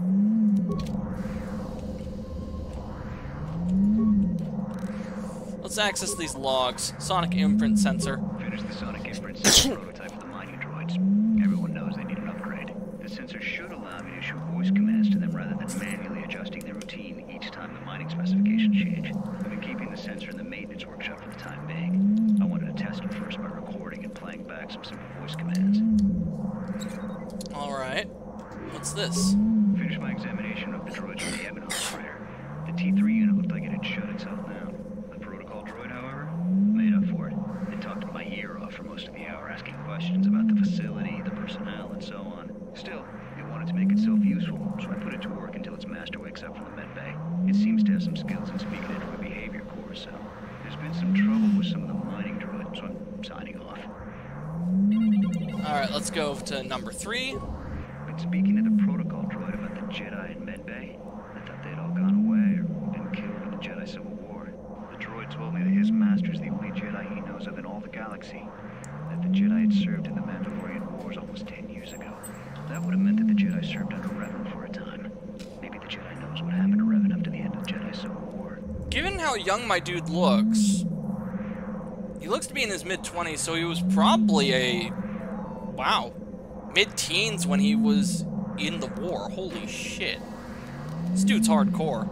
Let's access these logs. Sonic imprint sensor. Finish the sonic imprint sensor prototype for the mining droids. Everyone knows they need an upgrade. The sensor should allow me to issue voice commands to them rather than manually adjusting their routine each time the mining specifications change. I've been keeping the sensor in the maintenance workshop for the time being. I wanted to test it first by recording and playing back some simple voice commands. Alright. What's this? Finished my examination of the droids from the Ebon operator. The T3 unit looked like it had shut itself down. The protocol droid, however, made up for it. It talked my ear off for most of the hour, asking questions about the facility, the personnel, and so on. Still, it wanted to make itself useful, so I put it to work until its master wakes up from the med bay. It seems to have some skills in speaking into a behavior course, so there's been some trouble with some of the mining droids, so I'm signing off. Alright, let's go to number 3. Been speaking to the protocol droid about the Jedi in med bay. I thought they'd all gone away or been killed in the Jedi Civil War. The droid told me that his master's the only Jedi he knows of in all the galaxy. That the Jedi had served in the Mandalorian Wars almost 10 years ago. That would have meant that the Jedi served under Revan for a time. Maybe the Jedi knows what happened to Revan after the end of the Jedi Civil War. Given how young my dude looks, he looks to be in his mid-20s, so he was probably a... Wow. Mid-teens when he was in the war. Holy shit. This dude's hardcore.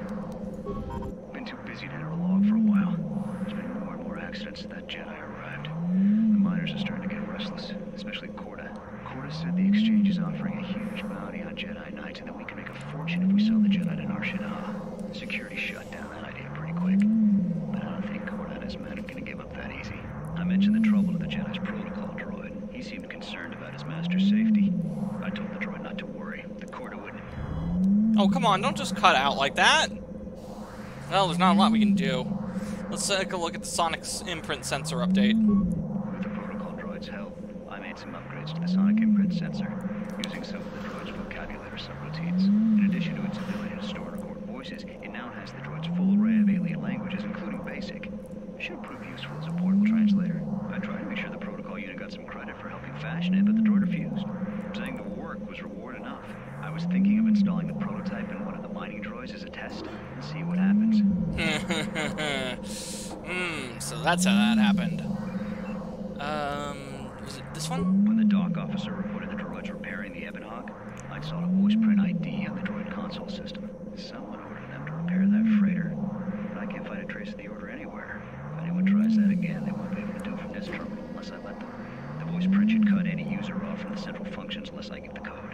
Been too busy to enter a log for a while. There's been more and more accidents since that Jedi arrived. The miners are starting to get restless, especially Korta. Korta said the exchange is offering a huge bounty on Jedi Knights and that we can make a fortune if we sell the Jedi to Nar Shaddaa. Security shut down that idea pretty quick. But I don't think Korta and his men are going to give up that easy. I mentioned the trouble to the Jedi's protocol droid. He seemed concerned about his master's safety. I told the droid not to worry. The Korta wouldn't. Oh, come on, don't just cut out like that. Well, there's not a lot we can do. Let's take a look at the sonic imprint sensor update. With the protocol droid's help, I made some upgrades to the sonic imprint sensor, using some of the droid's vocabulary subroutines. In addition to its ability to store and record voices, it now has the droid's full array of alien languages, including Basic. It should prove useful as a portable translator. I tried to make sure the protocol unit got some credit for helping fashion it, but the droid refused, saying the work was reward enough. I was thinking of installing the prototype in one of the mining droids as a test, and see what happens. So that's how that happened. Was it this one? When the dock officer reported the droids repairing the Ebonhawk, I saw a voice print ID on the droid console system. Someone ordered them to repair that freighter, but I can't find a trace of the order anywhere. If anyone tries that again, they won't be able to do it from this terminal unless I let them. The voice print should cut any user off from the central functions unless I give the code.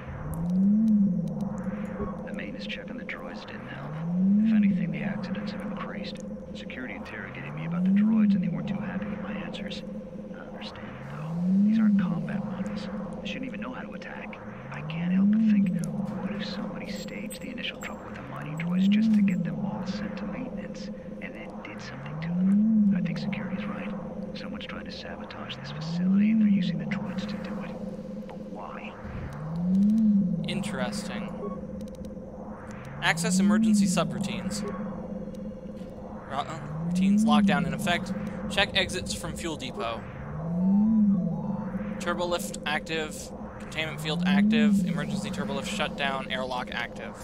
The maintenance check on the droids didn't help. If anything, the accidents have increased. Security interrogated me about the droids and they weren't too happy with my answers. I understand it though. These aren't combat models. They shouldn't even know how to attack. I can't help but think, what if somebody staged the initial trouble with the mining droids just to get them all sent to maintenance, and then did something to them? I think security's right. Someone's trying to sabotage this facility and they're using the droids to do it. But why? Interesting. Access emergency subroutines. Routines lockdown in effect. Check exits from fuel depot. Turbolift active. Containment field active. Emergency turbolift shutdown. Airlock active.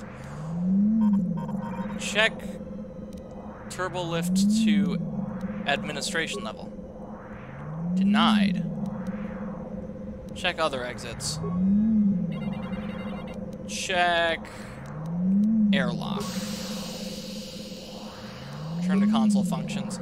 Check turbolift to administration level. Denied. Check other exits. Check airlock. Return to console functions.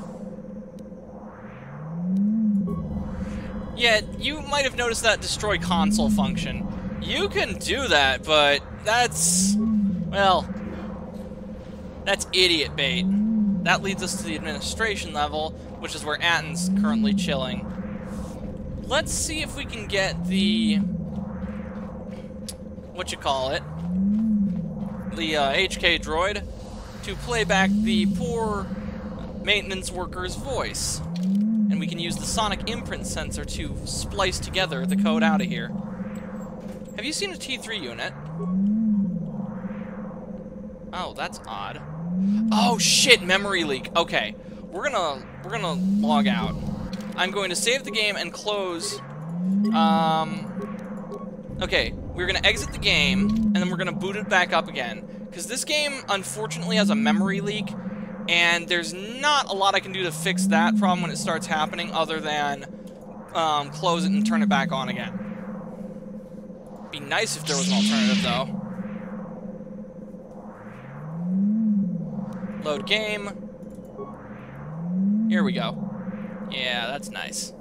Yeah, you might have noticed that destroy console function. You can do that, but that's... well... that's idiot bait. That leads us to the administration level, which is where Atten's currently chilling. Let's see if we can get the... whatchamacallit? The HK droid to play back the poor maintenance worker's voice. And we can use the sonic imprint sensor to splice together the code out of here. Have you seen a T3 unit? Oh, that's odd. Oh shit, memory leak. Okay, we're gonna log out. I'm going to save the game and close. Okay, we're gonna exit the game and then we're gonna boot it back up again because this game unfortunately has a memory leak, and there's not a lot I can do to fix that problem when it starts happening other than close it and turn it back on again. Be nice if there was an alternative though. Load game. Here we go. Yeah, that's nice.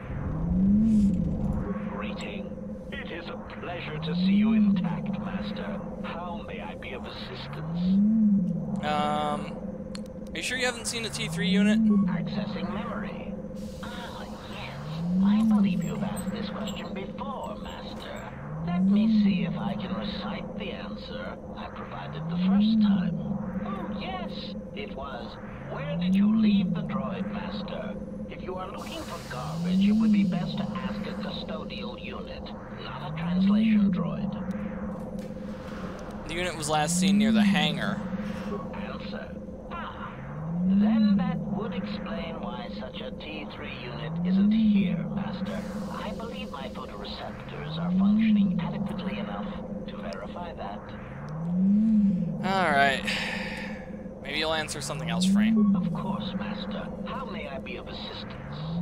Greeting. It is a pleasure to see you intact, Master. How may I be of assistance? Are you sure you haven't seen a T3 unit? Accessing memory. Ah, yes. I believe you've asked this question before, Master. Let me see if I can recite the answer I provided the first time. Oh, yes. It was, where did you leave the droid, Master? If you are looking for garbage, it would be best to ask a custodial unit, not a translation droid. The unit was last seen near the hangar. Answer. Ah. Then that would explain why such a T3 unit isn't here, Master. I believe my photoreceptors are functioning adequately enough to verify that. Alright. Maybe you'll answer something else, Frank. Of course, Master. How may I be of assistance?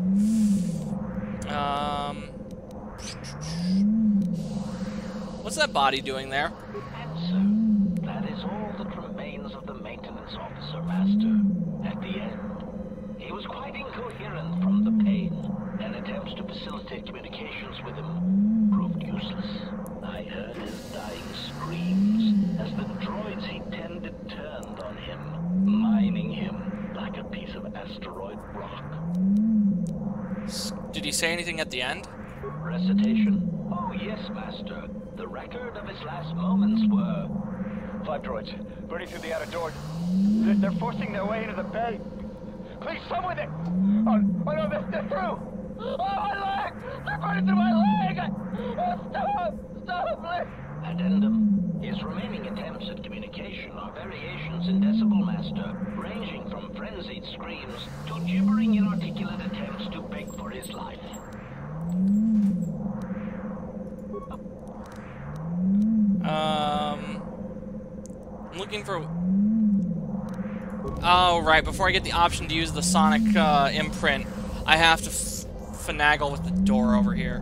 What's that body doing there? Answer. That is all that remains of the maintenance officer, Master. At the end, he was quite incoherent from the pain, and attempts to facilitate communications with him proved useless. I heard his dying screams as the droids he tended turned on him, mining him like a piece of asteroid rock. Did he say anything at the end? Recitation? Oh, yes, Master. The record of his last moments were... 5 droids, burning through the outer door. They're forcing their way into the bay. Please, someone there! Oh no, they're through! Oh, my leg! They're running through my leg! Oh, stop, please! Addendum. His remaining attempts at communication are variations in Decibel Master, ranging from frenzied screams to gibbering inarticulate attempts to beg for his life. I'm looking for... Oh, right, before I get the option to use the sonic imprint, I have to finagle with the door over here.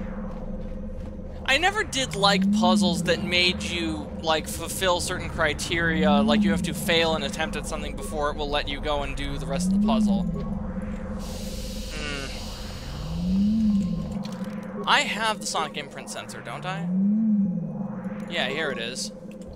I never did like puzzles that made you, like, fulfill certain criteria, like you have to fail an attempt at something before it will let you go and do the rest of the puzzle. I have the sonic imprint sensor, don't I? Yeah, here it is.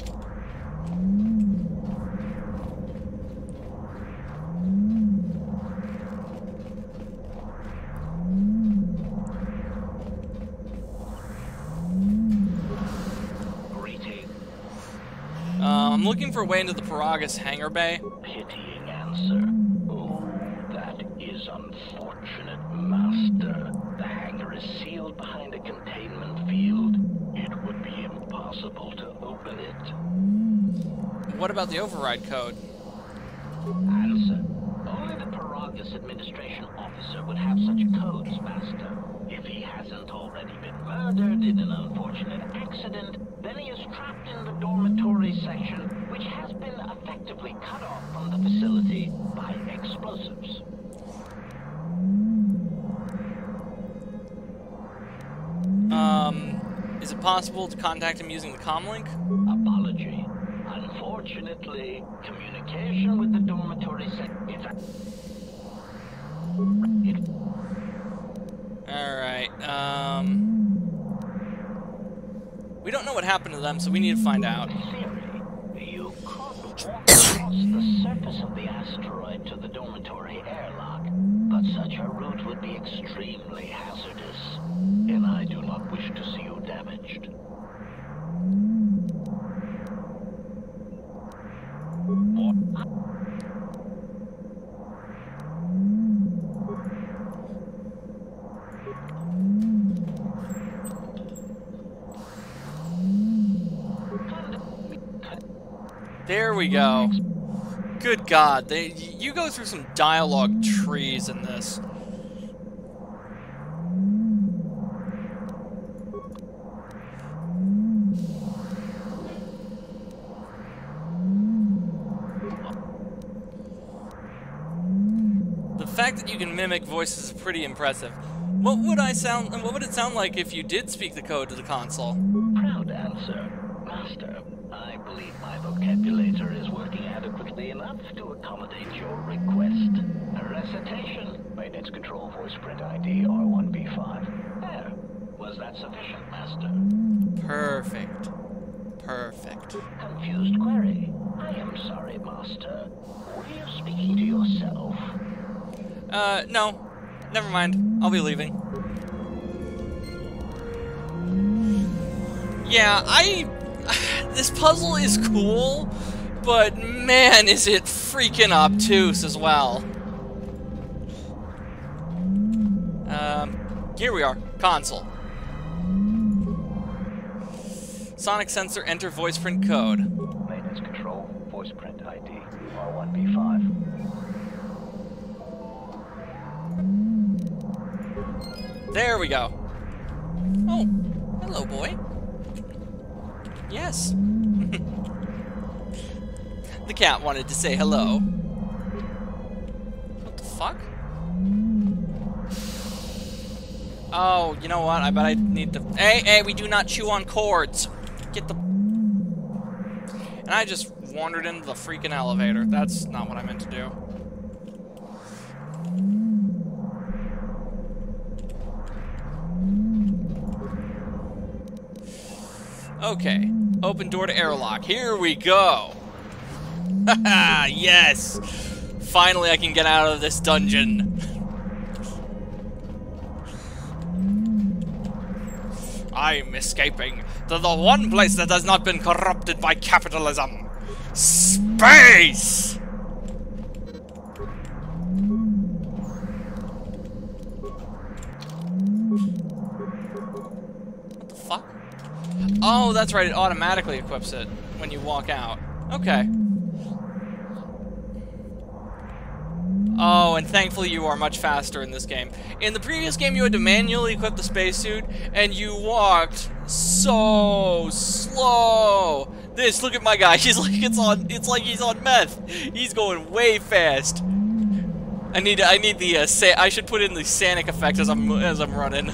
I'm looking for a way into the Peragus hangar bay. Pitying answer. Oh, that is unfortunate, Master. The hangar is sealed behind a containment field. It would be impossible to open it. What about the override code? Answer. Only the Peragus administration officer would have such codes, Master. If he hasn't already been murdered in an unfortunate accident, then he is trapped in the dormitory section, which has been effectively cut off from the facility by explosives. Is it possible to contact him using the comlink? Apology. Unfortunately, communication with the dormitory section... Alright, we don't know what happened to them, so we need to find out. You could walk across the surface of the asteroid to the dormitory airlock, but such a route would be extremely hazardous, and I do not wish to see you damaged. There we go. Good God, you go through some dialogue trees in this. The fact that you can mimic voices is pretty impressive. What would it sound like if you did speak the code to the console? Proud answer, Master. I believe my vocabulator is working adequately enough to accommodate your request. A recitation. Maintenance control voice print ID R1B5. There. Was that sufficient, Master? Perfect. Perfect. Confused query. I am sorry, Master. Were you speaking to yourself? No. Never mind. I'll be leaving. Yeah, this puzzle is cool, but man, is it freaking obtuse as well. Here we are. Console. Sonic sensor, enter voice print code. Maintenance control, voice print ID, R1B5. There we go. Oh, hello, boy. Yes. The cat wanted to say hello. What the fuck? Oh, you know what? I bet I need to... Hey, we do not chew on cords. Get the... And I just wandered into the freaking elevator. That's not what I meant to do. Okay. Open door to airlock. Here we go. Haha, yes! Finally I can get out of this dungeon. I'm escaping to the one place that has not been corrupted by capitalism. Space! Oh, that's right, it automatically equips it when you walk out. Okay. Oh, and thankfully you are much faster in this game. In the previous game, you had to manually equip the spacesuit, and you walked so slow. This, look at my guy. He's like it's like he's on meth. He's going way fast. I need the I should put in the Sonic effect as I'm running.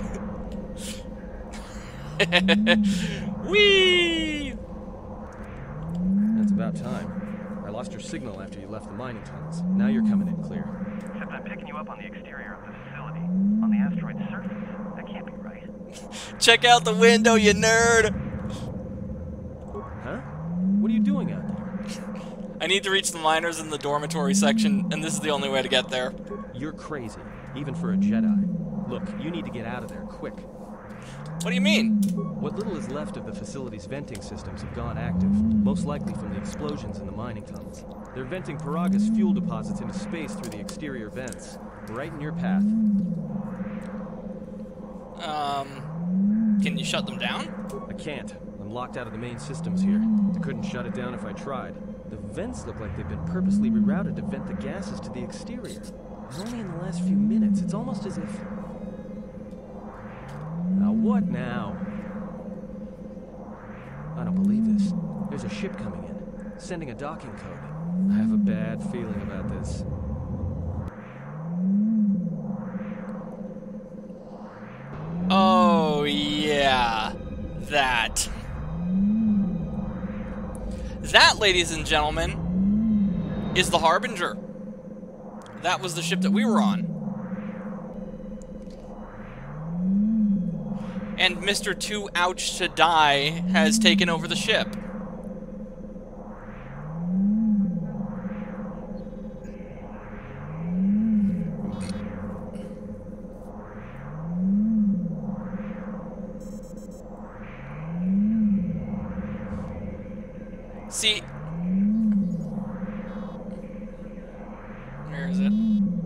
Whee! That's about time. I lost your signal after you left the mining tunnels. Now you're coming in clear. Except I'm picking you up on the exterior of the facility, on the asteroid's surface. That can't be right. Check out the window, you nerd! Huh? What are you doing out there? I need to reach the miners in the dormitory section, and this is the only way to get there. You're crazy, even for a Jedi. Look, you need to get out of there, quick. What do you mean? What little is left of the facility's venting systems have gone active, most likely from the explosions in the mining tunnels. They're venting Peragus fuel deposits into space through the exterior vents. Right in your path. Can you shut them down? I can't. I'm locked out of the main systems here. I couldn't shut it down if I tried. The vents look like they've been purposely rerouted to vent the gases to the exterior. And only in the last few minutes. It's almost as if... Now what now? I don't believe this. There's a ship coming in, sending a docking code. I have a bad feeling about this. Oh, yeah. That. That, ladies and gentlemen, is the Harbinger. That was the ship that we were on. And Mr. Too Ouch to Die has taken over the ship. See, where is it?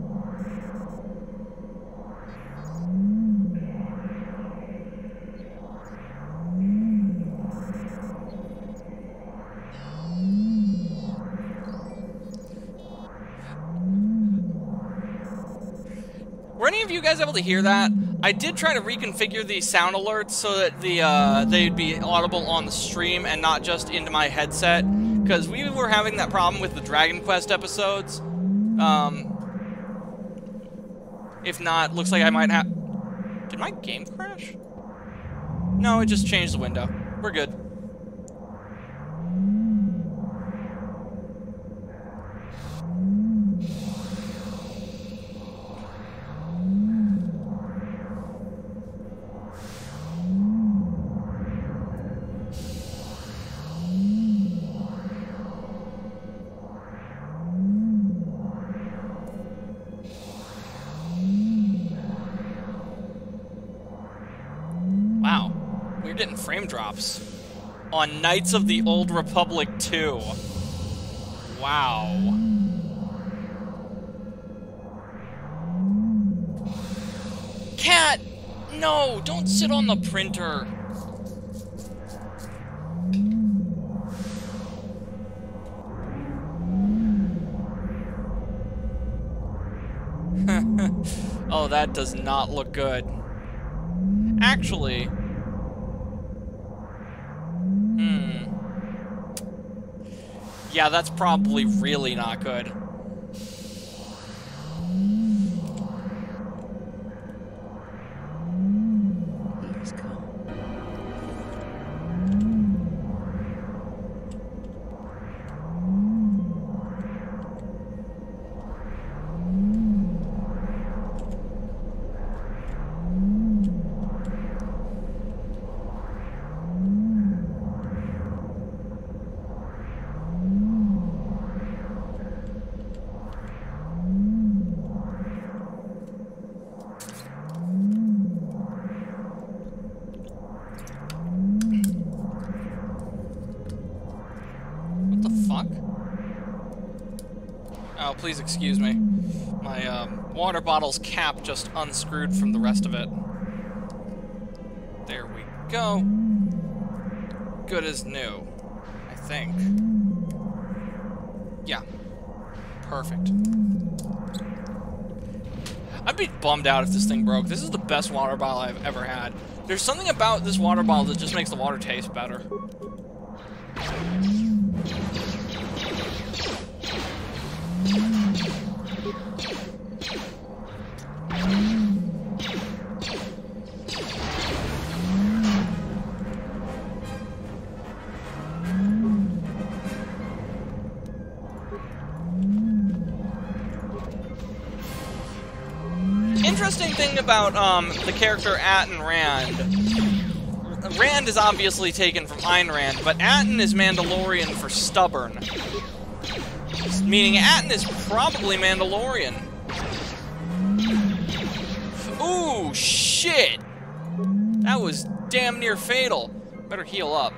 Were any of you guys able to hear that? I did try to reconfigure the sound alerts so that they'd be audible on the stream and not just into my headset, because we were having that problem with the Dragon Quest episodes. If not, looks like I might have... Did my game crash? No, it just changed the window. We're good. Wow, we're getting frame drops on Knights of the Old Republic 2. Wow. Cat! No, don't sit on the printer. Oh, that does not look good. Actually... Yeah, that's probably really not good. He's come. Oh, please excuse me. My water bottle's cap just unscrewed from the rest of it. There we go. good as new, I think. Yeah. Perfect. I'd be bummed out if this thing broke. This is the best water bottle I've ever had. There's something about this water bottle that just makes the water taste better. Interesting thing about the character Atten Rand. Rand is obviously taken from Ayn Rand, but Atten is Mandalorian for stubborn. Meaning Atten is probably Mandalorian. Ooh, shit! That was damn near fatal. Better heal up.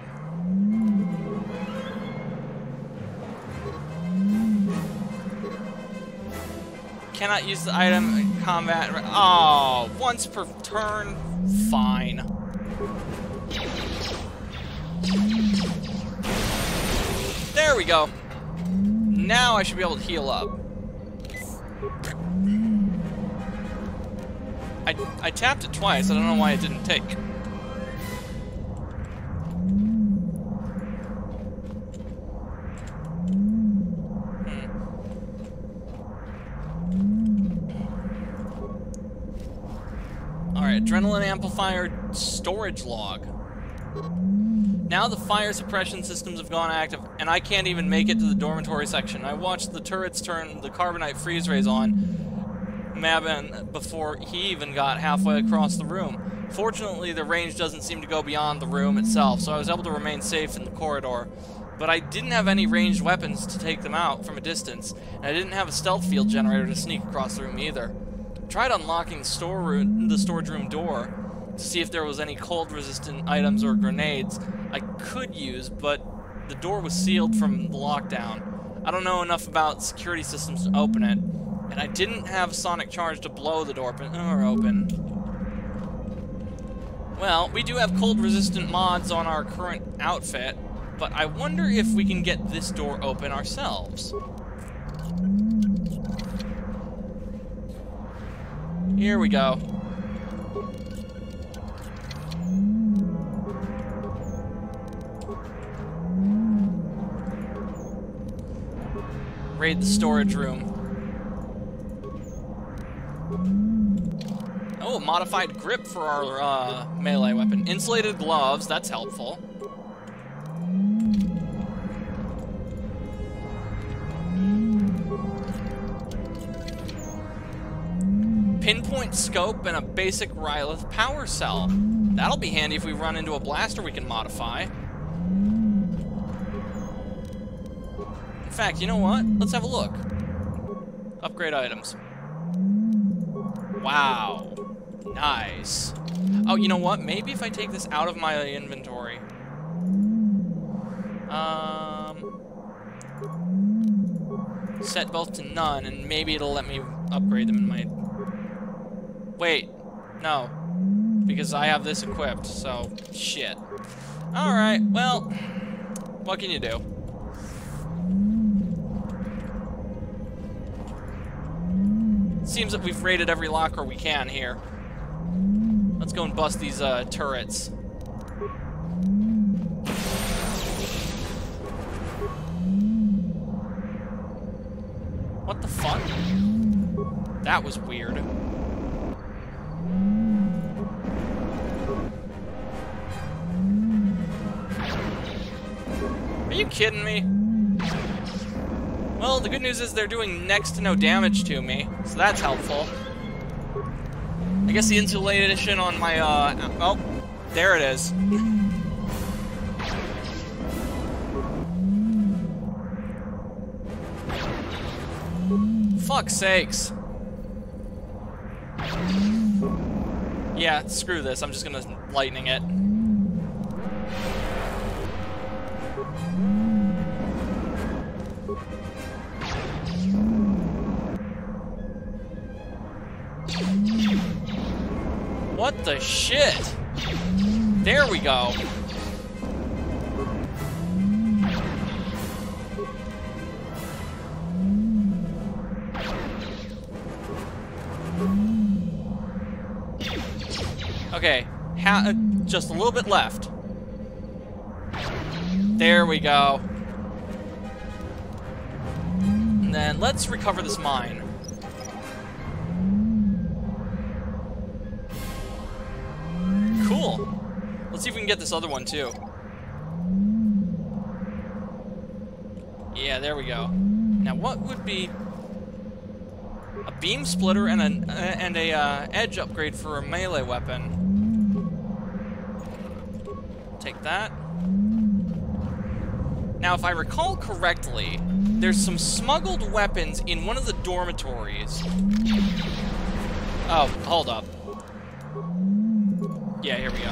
Cannot use the item in combat. Oh, once per turn. Fine. There we go. Now I should be able to heal up. I tapped it twice. I don't know why it didn't take. Alright, adrenaline amplifier storage log. Now the fire suppression systems have gone active, and I can't even make it to the dormitory section. I watched the turrets turn the carbonite freeze rays on Mabin before he even got halfway across the room. Fortunately, the range doesn't seem to go beyond the room itself, so I was able to remain safe in the corridor. But I didn't have any ranged weapons to take them out from a distance, and I didn't have a stealth field generator to sneak across the room either. I tried unlocking the storage room door to see if there was any cold-resistant items or grenades I could use, but the door was sealed from the lockdown. I don't know enough about security systems to open it, and I didn't have a sonic charge to blow the door open. Well, we do have cold-resistant mods on our current outfit, but I wonder if we can get this door open ourselves. Here we go. Raid the storage room. Oh, a modified grip for our melee weapon. Insulated gloves, that's helpful. Pinpoint scope and a basic Rylith power cell. That'll be handy if we run into a blaster we can modify. In fact, you know what? Let's have a look. Upgrade items. Wow. Nice. Oh, you know what? Maybe if I take this out of my inventory. Set both to none, and maybe it'll let me upgrade them in my... Wait. No. Because I have this equipped, so... Shit. Alright, well... What can you do? Seems that we've raided every locker we can here. Let's go and bust these turrets. What the fuck? That was weird. Are you kidding me? Well, the good news is they're doing next to no damage to me, so that's helpful. I guess the insulation on my, oh, there it is. Fuck's sakes. Yeah, screw this, I'm just gonna lightning it. What the shit? There we go. Okay, just a little bit left. There we go. And then let's recover this mine. Cool. Let's see if we can get this other one too. Yeah, there we go. Now, what would be a beam splitter and a edge upgrade for a melee weapon? Take that. Now, if I recall correctly, there's some smuggled weapons in one of the dormitories. Oh, hold up. Yeah, here we go.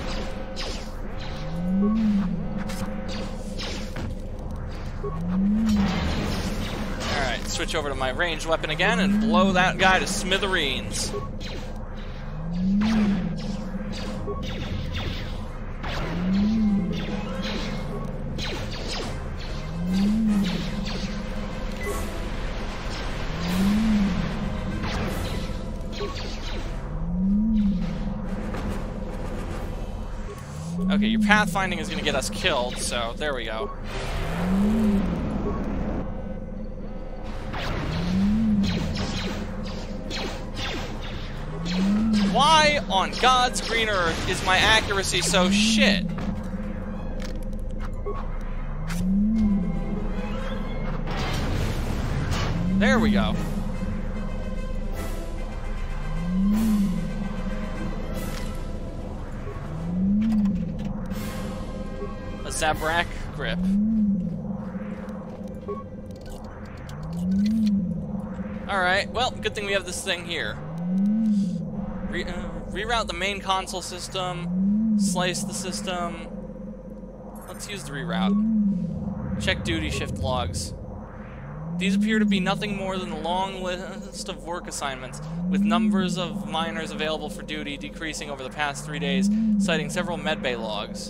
Alright, switch over to my ranged weapon again and blow that guy to smithereens. Okay, your pathfinding is going to get us killed, so there we go. Why on God's green earth is my accuracy so shit? There we go. A Zabrak grip. Alright, well, good thing we have this thing here. Reroute the main console system. Slice the system. Let's use the reroute. Check duty shift logs. These appear to be nothing more than a long list of work assignments, with numbers of miners available for duty decreasing over the past 3 days, citing several medbay logs.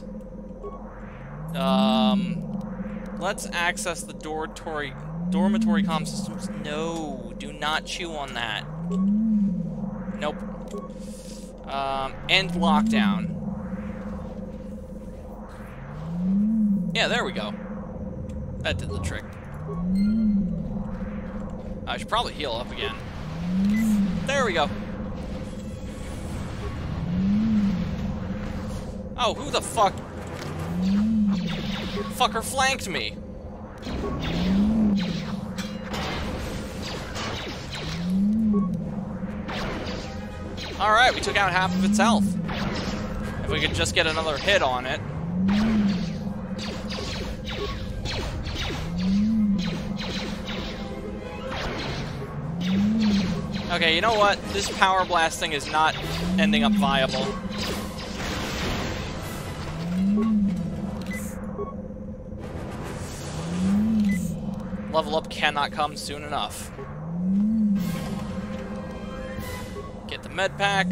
Let's access the dormitory comm systems. No, do not chew on that. Nope. End lockdown. Yeah, there we go. That did the trick. I should probably heal up again. There we go. Oh, who the fuck? Fucker flanked me. Alright, we took out half of its health. If we could just get another hit on it. Okay, you know what? This power blast thing is not ending up viable. Level up cannot come soon enough. Get the med pack.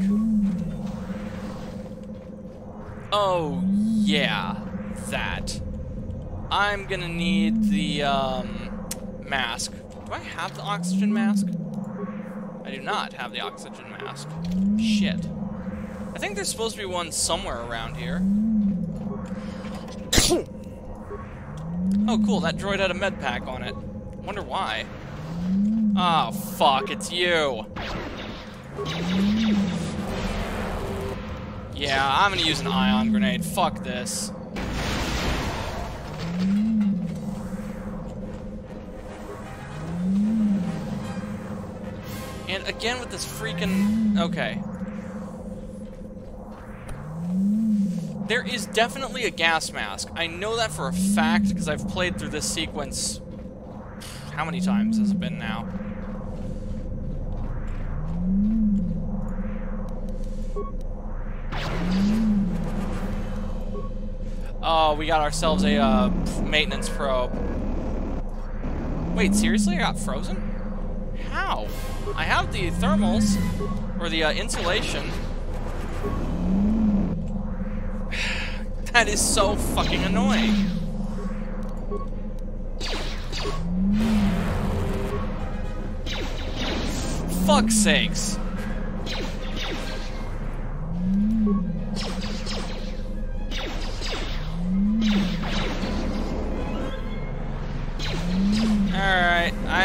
Oh, yeah. That. I'm gonna need the, mask. Do I have the oxygen mask? I do not have the oxygen mask. Shit. I think there's supposed to be one somewhere around here. Oh, cool. That droid had a med pack on it. Wonder why. Oh, fuck. It's you. Yeah, I'm gonna use an ion grenade. Fuck this. And again with this freaking... Okay. There is definitely a gas mask. I know that for a fact because I've played through this sequence... How many times has it been now? Oh, we got ourselves a maintenance probe. Wait, seriously? I got frozen? How? I have the thermals, or the insulation. That is so fucking annoying. Fuck's sakes.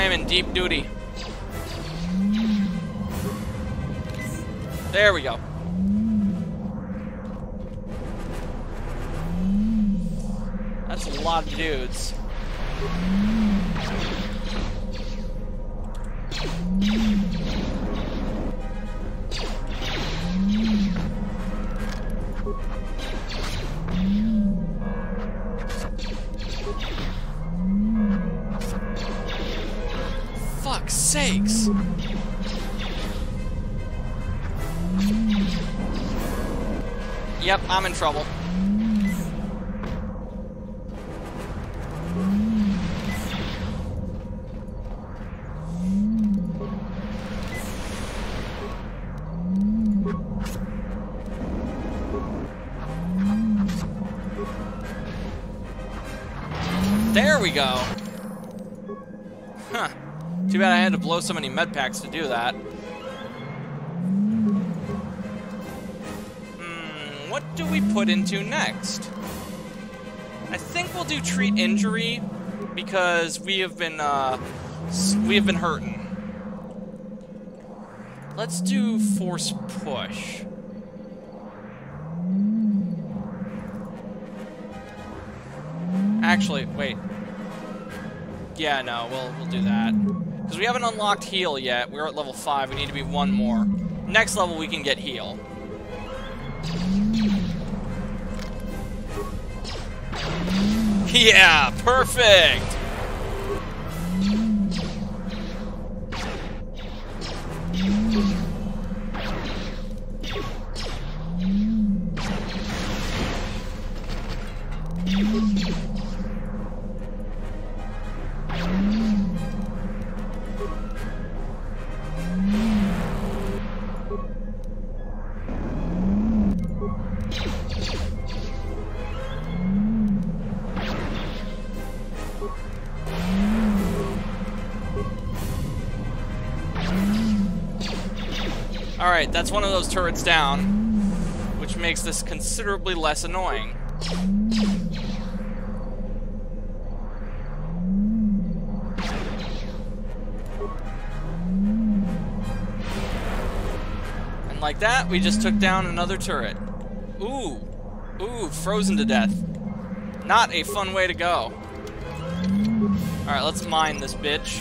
am in deep duty. There we go. That's a lot of dudes. Fuck's sakes. Yep, I'm in trouble. There we go. Huh. Too bad I had to blow so many med packs to do that. What do we put into next? I think we'll do treat injury because we have been hurting. Let's do force push. Actually, wait. Yeah, no, we'll do that. Because we haven't unlocked heal yet. We're at level 5. We need to be one more. Next level, we can get heal. Yeah, perfect! Alright, that's one of those turrets down, which makes this considerably less annoying. And like that, we just took down another turret. Ooh, frozen to death. Not a fun way to go. Alright, let's mine this bitch.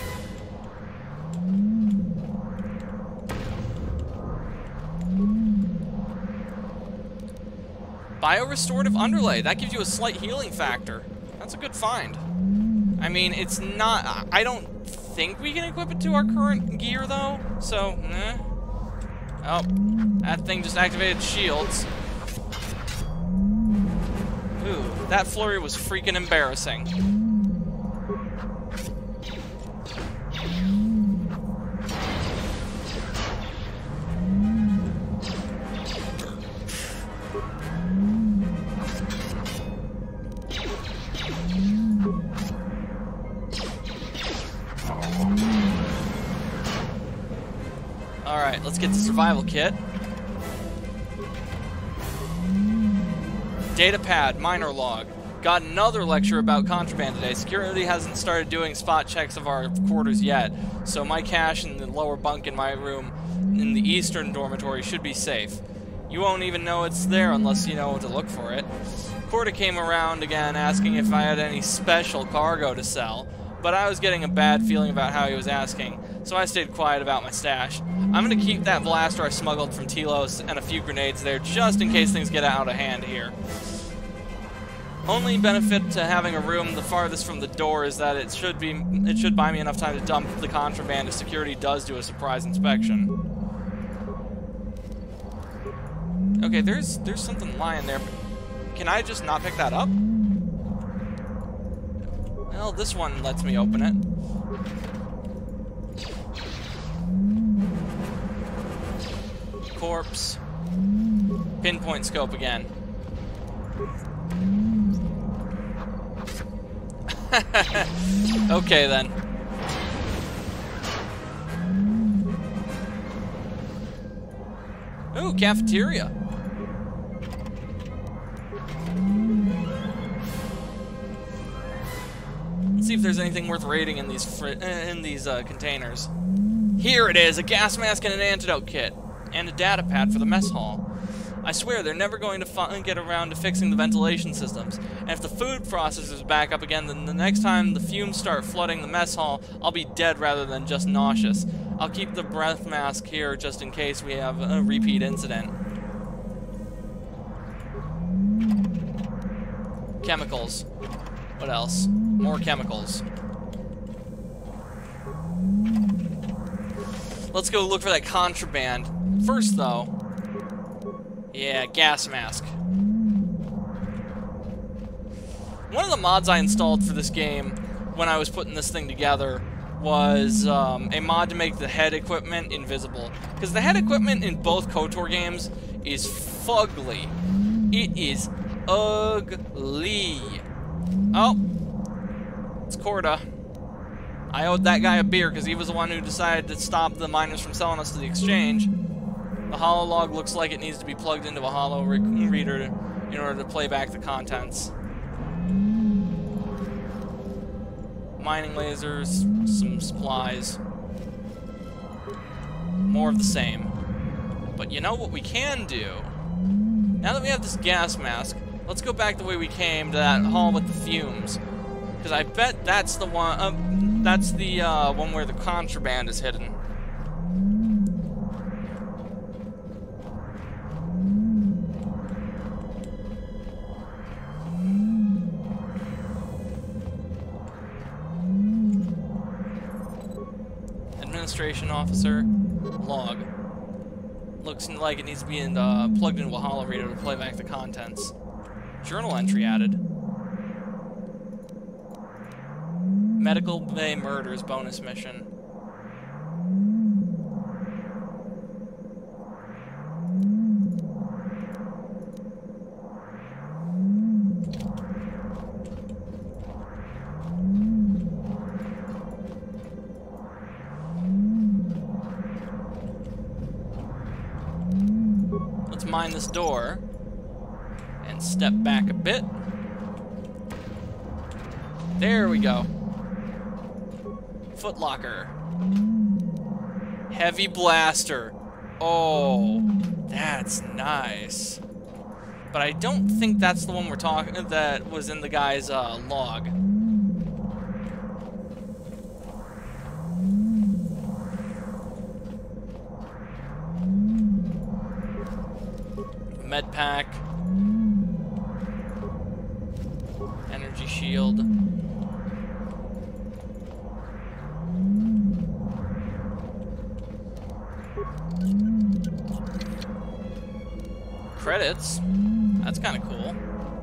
Biorestorative underlay. That gives you a slight healing factor. That's a good find. I mean, it's not... I don't think we can equip it to our current gear, though. So, eh. Oh, that thing just activated shields. Ooh, that flurry was freaking embarrassing. Alright, let's get the survival kit. Data pad, minor log. Got another lecture about contraband today. Security hasn't started doing spot checks of our quarters yet, so my cache in the lower bunk in my room in the eastern dormitory should be safe. You won't even know it's there unless you know to look for it. Kotor came around again asking if I had any special cargo to sell, but I was getting a bad feeling about how he was asking, so I stayed quiet about my stash. I'm gonna keep that blaster I smuggled from Telos and a few grenades there just in case things get out of hand here. Only benefit to having a room the farthest from the door is that it should buy me enough time to dump the contraband if security does do a surprise inspection. Okay, there's something lying there. Can I just not pick that up? Well, this one lets me open it. Corpse. Pinpoint scope again. Okay then. Ooh, cafeteria. Let's see if there's anything worth raiding in these containers. Here it is, a gas mask and an antidote kit, and a data pad for the mess hall. I swear they're never going to get around to fixing the ventilation systems, and if the food processors back up again, then the next time the fumes start flooding the mess hall, I'll be dead rather than just nauseous. I'll keep the breath mask here just in case we have a repeat incident. Chemicals. What else? More chemicals. Let's go look for that contraband. First, though... Yeah, gas mask. One of the mods I installed for this game when I was putting this thing together was a mod to make the head equipment invisible. Because the head equipment in both KOTOR games is fugly. It is ugly. Oh, it's Korda. I owed that guy a beer because he was the one who decided to stop the miners from selling us to the exchange. The hololog looks like it needs to be plugged into a holo reader in order to play back the contents. Mining lasers, some supplies. More of the same. But you know what we can do? Now that we have this gas mask, let's go back the way we came to that hall with the fumes. Because I bet that's the one, one where the contraband is hidden. Administration officer, log. Looks like it needs to be plugged into a holo reader to play back the contents. Journal entry added. Medical Bay Murders bonus mission. Let's mine this door and step back a bit. There we go. Footlocker. Heavy blaster. Oh, that's nice. But I don't think that's the one we're talking that was in the guy's log. Med pack. Energy shield. Credits. That's kind of cool.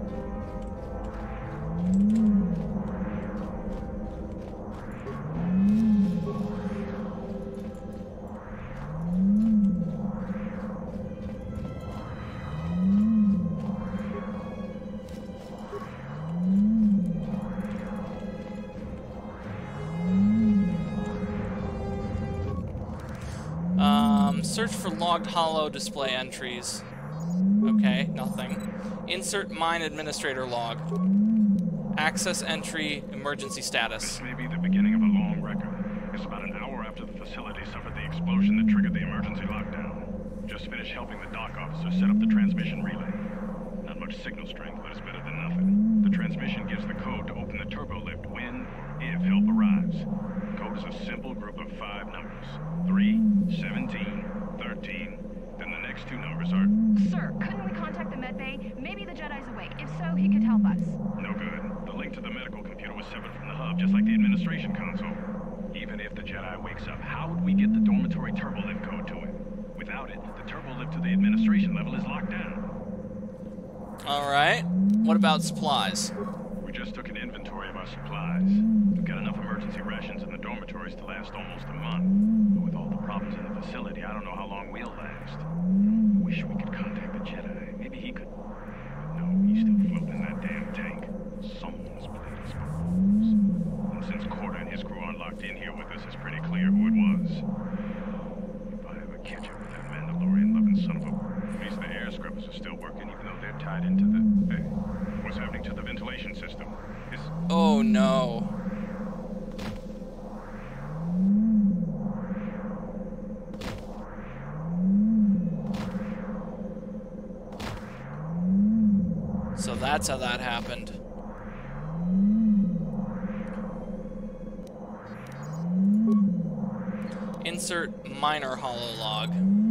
Search for logged holo display entries. Okay, nothing. Insert mine administrator log. Access entry emergency status. This may be the beginning of a long record. It's about an hour after the facility suffered the explosion that triggered the emergency lockdown. Just finished helping the dock officer set up the transmission relay. Not much signal strength, but it's better than nothing. The transmission gives the code to open the turbo lift when or if help arrives. The code is a simple group of 5 numbers. 3, 17, 13, then the next 2 numbers are... Sir, couldn't we contact the med bay? Maybe the Jedi's awake. If so, he could help us. No good. The link to the medical computer was severed from the hub, just like the administration console. Even if the Jedi wakes up, how would we get the dormitory turbo lift code to him? Without it, the turbo lift to the administration level is locked down. Alright. What about supplies? We just took an inventory of our supplies. We've got enough emergency rations in the dormitories to last almost a month. But with all the problems in the facility, I don't know how long we'll last. Wish we could contact the Jedi. Maybe he could... But no, he's still floating in that damn tank. Someone's played us for fools. And since Kotor and his crew aren't locked in here with us, it's pretty clear who it was. If I ever catch up with that Mandalorian-loving son of a... At least the air scrubbers are still working, even though they're tied into the... Hey, what's happening to the ventilation system? Oh no. that's how that happened. Insert minor hololog.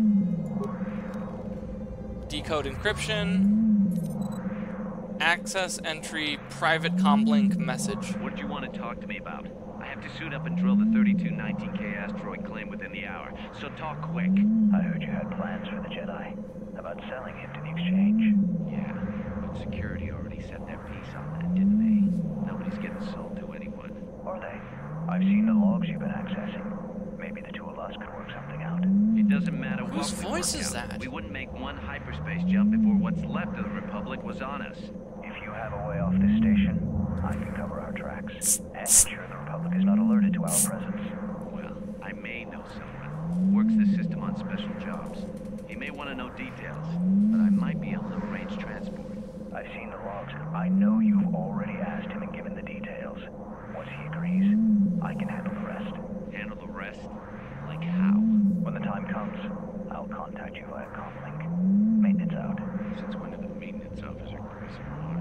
Decode encryption. Access entry private comlink message. What did you want to talk to me about? I have to suit up and drill the 3219K asteroid claim within the hour, so talk quick. I heard you had plans for the Jedi. About selling him to the exchange. Yeah, but security already set their piece on that, didn't they? Nobody's getting sold to anyone. Are they? I've seen the logs you've been accessing. Maybe the two of us could work something out. It doesn't matter Whose what voice we work is out. that? We wouldn't make one hyperspace jump before what's left of the Republic was on us. If you have a way off this station, I can cover our tracks and ensure the Republic is not alerted to our presence. Well, I may know someone. Works the system on special jobs. He may want to know details, but I might be able to arrange transport. I've seen the logs. I know you've already asked him and given the details. Once he agrees, I can handle the rest. Handle the rest? Like how? When the time comes, I'll contact you via comlink. Maintenance out. Since when did the maintenance officer grace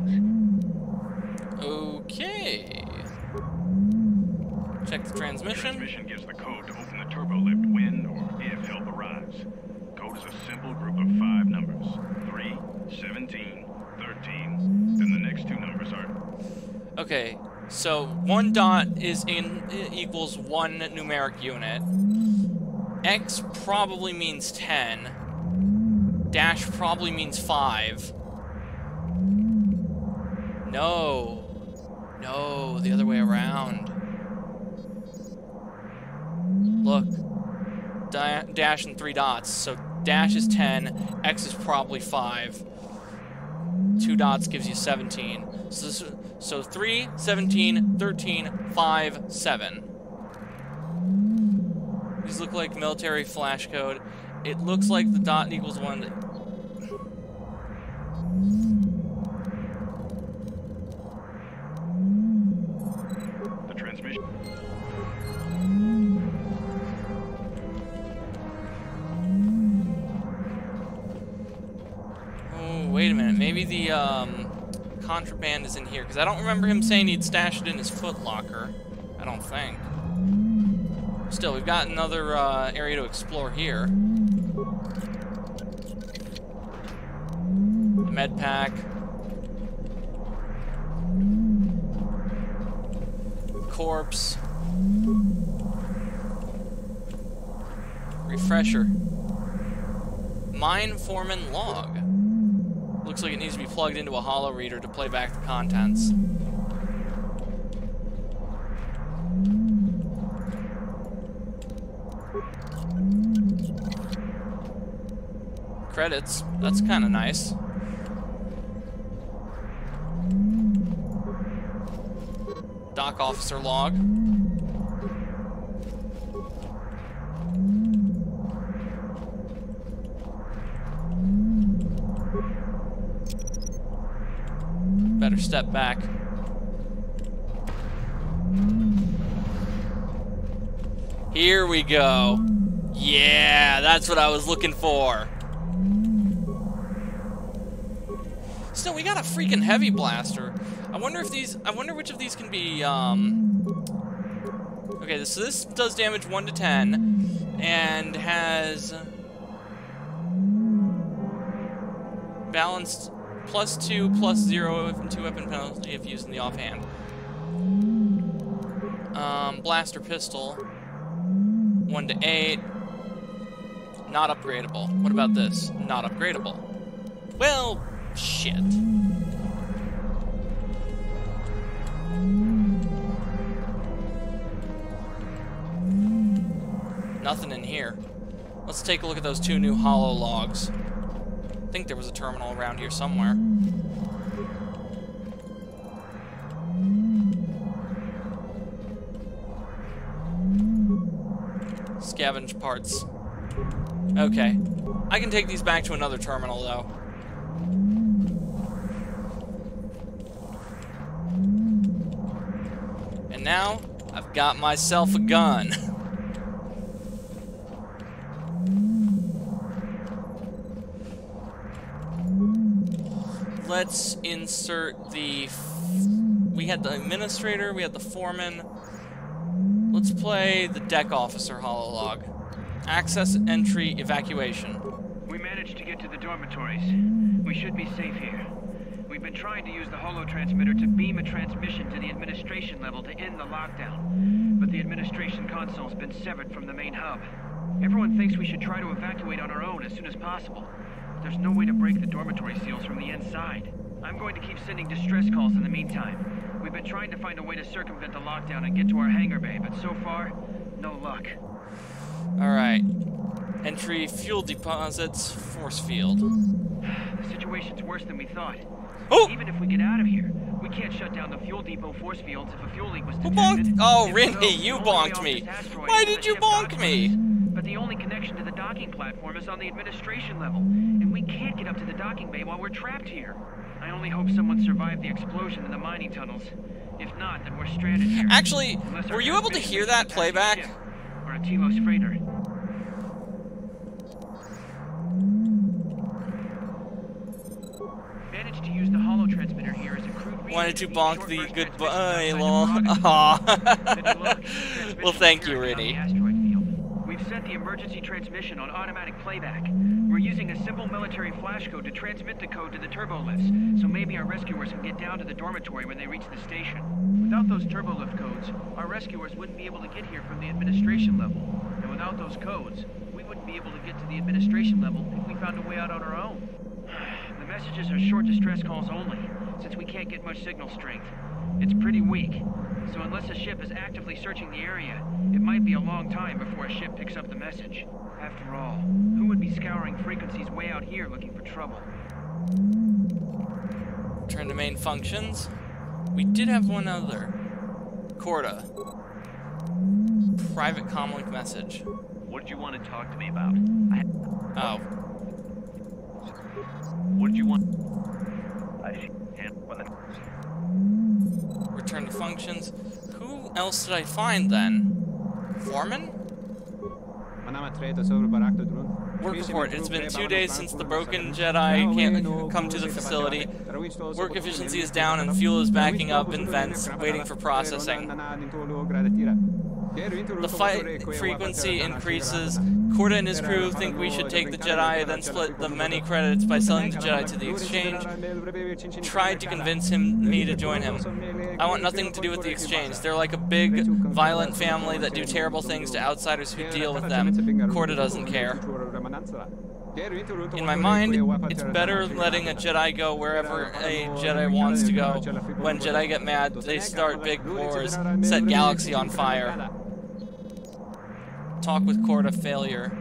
our orders? Okay. Check the transmission. Transmission gives the code to open the turbo lift when or if help arrives. Code is a simple group of 5 numbers. 3, 17, 13. Then the next 2 numbers are... Okay, so 1 dot is equals 1 numeric unit. X probably means 10. Dash probably means 5. No. No, the other way around. Look. Dash and 3 dots. So dash is 10, X is probably 5. 2 dots gives you 17. So 3, 17, 13, 5, 7. These look like military flash code. It looks like the dot equals 1. The transmission... Oh, wait a minute. Maybe the contraband is in here, because I don't remember him saying he'd stash it in his footlocker. I don't think. Still, we've got another area to explore here. Med pack. Corpse. Refresher. Mine foreman log. Looks like it needs to be plugged into a holo reader to play back the contents. Credits. That's kind of nice. Dock officer log. Better step back. Here we go. Yeah, that's what I was looking for. Still, we got a freaking heavy blaster. I wonder which of these can be, okay, so this does damage 1 to 10, and has balanced +2, +0, and 2 weapon penalty if used in the offhand. Blaster pistol, 1 to 8, not upgradable. What about this? Not upgradable. Well, shit. Nothing in here. Let's take a look at those 2 new holo logs. I think there was a terminal around here somewhere. Scavenge parts. Okay. I can take these back to another terminal, though. And now, I've got myself a gun. let's insert the... We had the administrator, we had the foreman. Let's play the deck officer hololog. Access, entry, evacuation. We managed to get to the dormitories. We should be safe here. We've been trying to use the holo transmitter to beam a transmission to the administration level to end the lockdown, but the administration console's been severed from the main hub. Everyone thinks we should try to evacuate on our own as soon as possible. There's no way to break the dormitory seals from the inside. I'm going to keep sending distress calls in the meantime. We've been trying to find a way to circumvent the lockdown and get to our hangar bay, but so far, no luck. Alright. Entry, fuel deposits, force field. The situation's worse than we thought. Oh! Even if we get out of here, we can't shut down the fuel depot force fields if a fuel leak was Who detected. bonked? Oh, If Rinny, so, you the only way bonked off me. this asteroid Why is did the you ship bonk docking me? us. But the only connection to the docking platform is on the administration level, and we can't get up to the docking bay while we're trapped here. I only hope someone survived the explosion in the mining tunnels. If not, then we're stranded here. Actually, Unless our were you able to transmission hear is that a playback? ship or a Telos freighter. Managed to use the holo transmitter here as a crude reason Wanted to keep bonk short the burst goodbye, transmissions lol. outside the Aw. Then you look, transmission Well, thank you, appearing on the Rinny. asteroid field. We've set the emergency transmission on automatic playback. We're using a simple military flash code to transmit the code to the turbolift, so maybe our rescuers can get down to the dormitory when they reach the station. Without those turbolift codes, our rescuers wouldn't be able to get here from the administration level. And without those codes, we wouldn't be able to get to the administration level if we found a way out on our own. The messages are short distress calls only, since we can't get much signal strength. It's pretty weak, so unless a ship is actively searching the area, it might be a long time before a ship picks up the message. After all, who would be scouring frequencies way out here looking for trouble? Turn to main functions. We did have one other. Corda. Private comlink message. What did you want to talk to me about? Oh. What did you want? Return to functions. Who else did I find then? Foreman? Work report. It's been 2 days since the broken Jedi can't come to the facility. Work efficiency is down and fuel is backing up in vents, waiting for processing. The fight frequency increases. Corda and his crew think we should take the Jedi, then split the many credits by selling the Jedi to the exchange. Tried to convince me to join him. I want nothing to do with the exchange. They're like a big, violent family that do terrible things to outsiders who deal with them. Corda doesn't care. In my mind, it's better letting a Jedi go wherever a Jedi wants to go. When Jedi get mad, they start big wars, set galaxy on fire. Talk with Corda failure.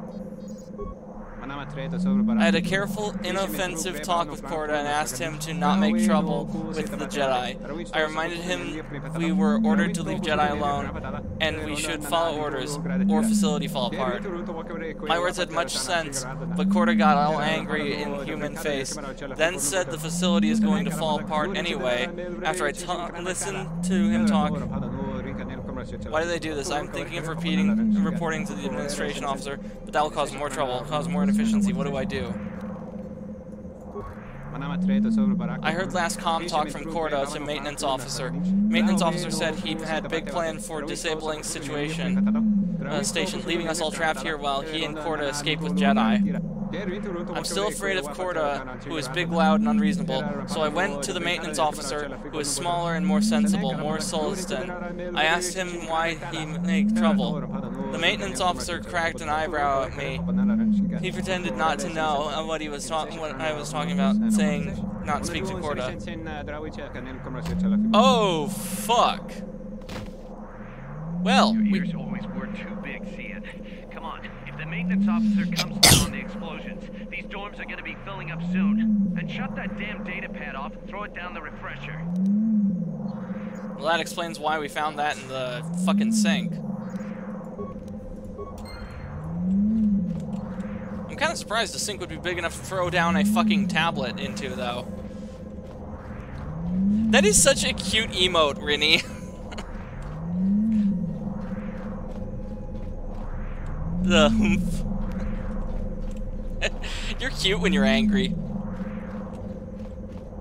I had a careful, inoffensive talk with Corda and asked him to not make trouble with the Jedi. I reminded him we were ordered to leave Jedi alone, and we should follow orders, or facility fall apart. My words had much sense, but Corda got all angry in human face, then said the facility is going to fall apart anyway. After I listened to him talk, why do they do this? I'm thinking of reporting to the administration officer, but that will cause more trouble, cause more inefficiency. What do I do? I heard last comm talk from Corda to maintenance officer. Maintenance officer said he had big plan for disabling station, leaving us all trapped here while he and Corda escape with Jedi. I'm still afraid of Corda, who is big, loud, and unreasonable, so I went to the maintenance officer, who is smaller and more sensible, more solicitant. I asked him why he made trouble. The maintenance officer cracked an eyebrow at me. He pretended not to know what I was talking about, saying not speak to Corda. Oh, fuck. Well, Your ears always were too big, Cian. Come on, if the maintenance officer comes down on the explosions, these dorms are gonna be filling up soon. And shut that damn data pad off and throw it down the refresher. Well, that explains why we found that in the fucking sink. I'm kind of surprised the sink would be big enough to throw down a fucking tablet into, though. That is such a cute emote, Rinny. The humph. You're cute when you're angry.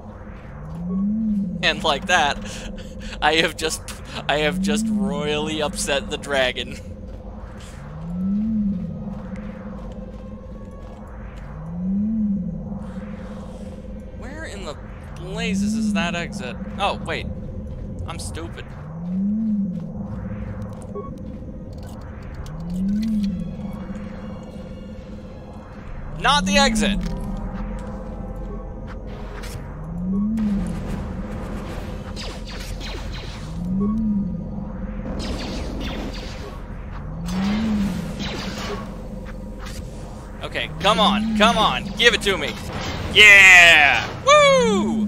And like that, I have just royally upset the dragon. Where in the blazes is that exit? Oh, wait. I'm stupid. Not the exit! Okay, come on, give it to me. Yeah! Woo!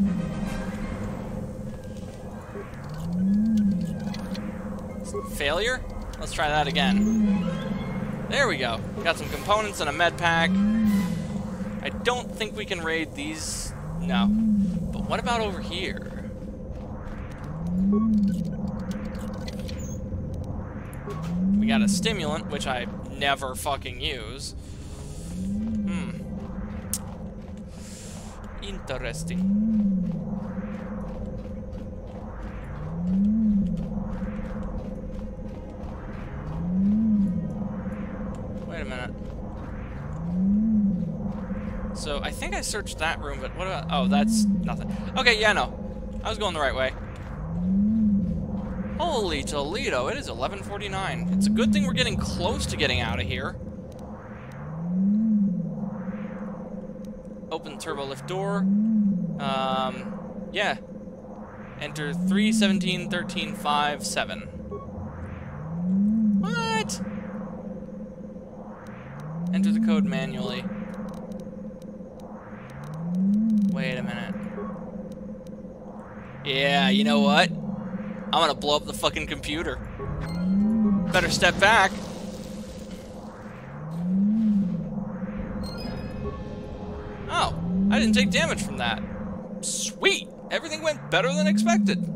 Failure? Let's try that again. There we go. Got some components and a med pack. I don't think we can raid these. No. But what about over here? We got a stimulant, which I never fucking use. Interesting. Wait a minute. So, I think I searched that room, but what about... Oh, that's nothing. Okay, yeah, no. I was going the right way. Holy Toledo, it is 11:49. It's a good thing we're getting close to getting out of here. Open turbo lift door. Yeah. Enter 3171357. What? Enter the code manually. Wait a minute. Yeah, you know what? I'm gonna blow up the fucking computer. Better step back. Oh, I didn't take damage from that. Sweet! Everything went better than expected.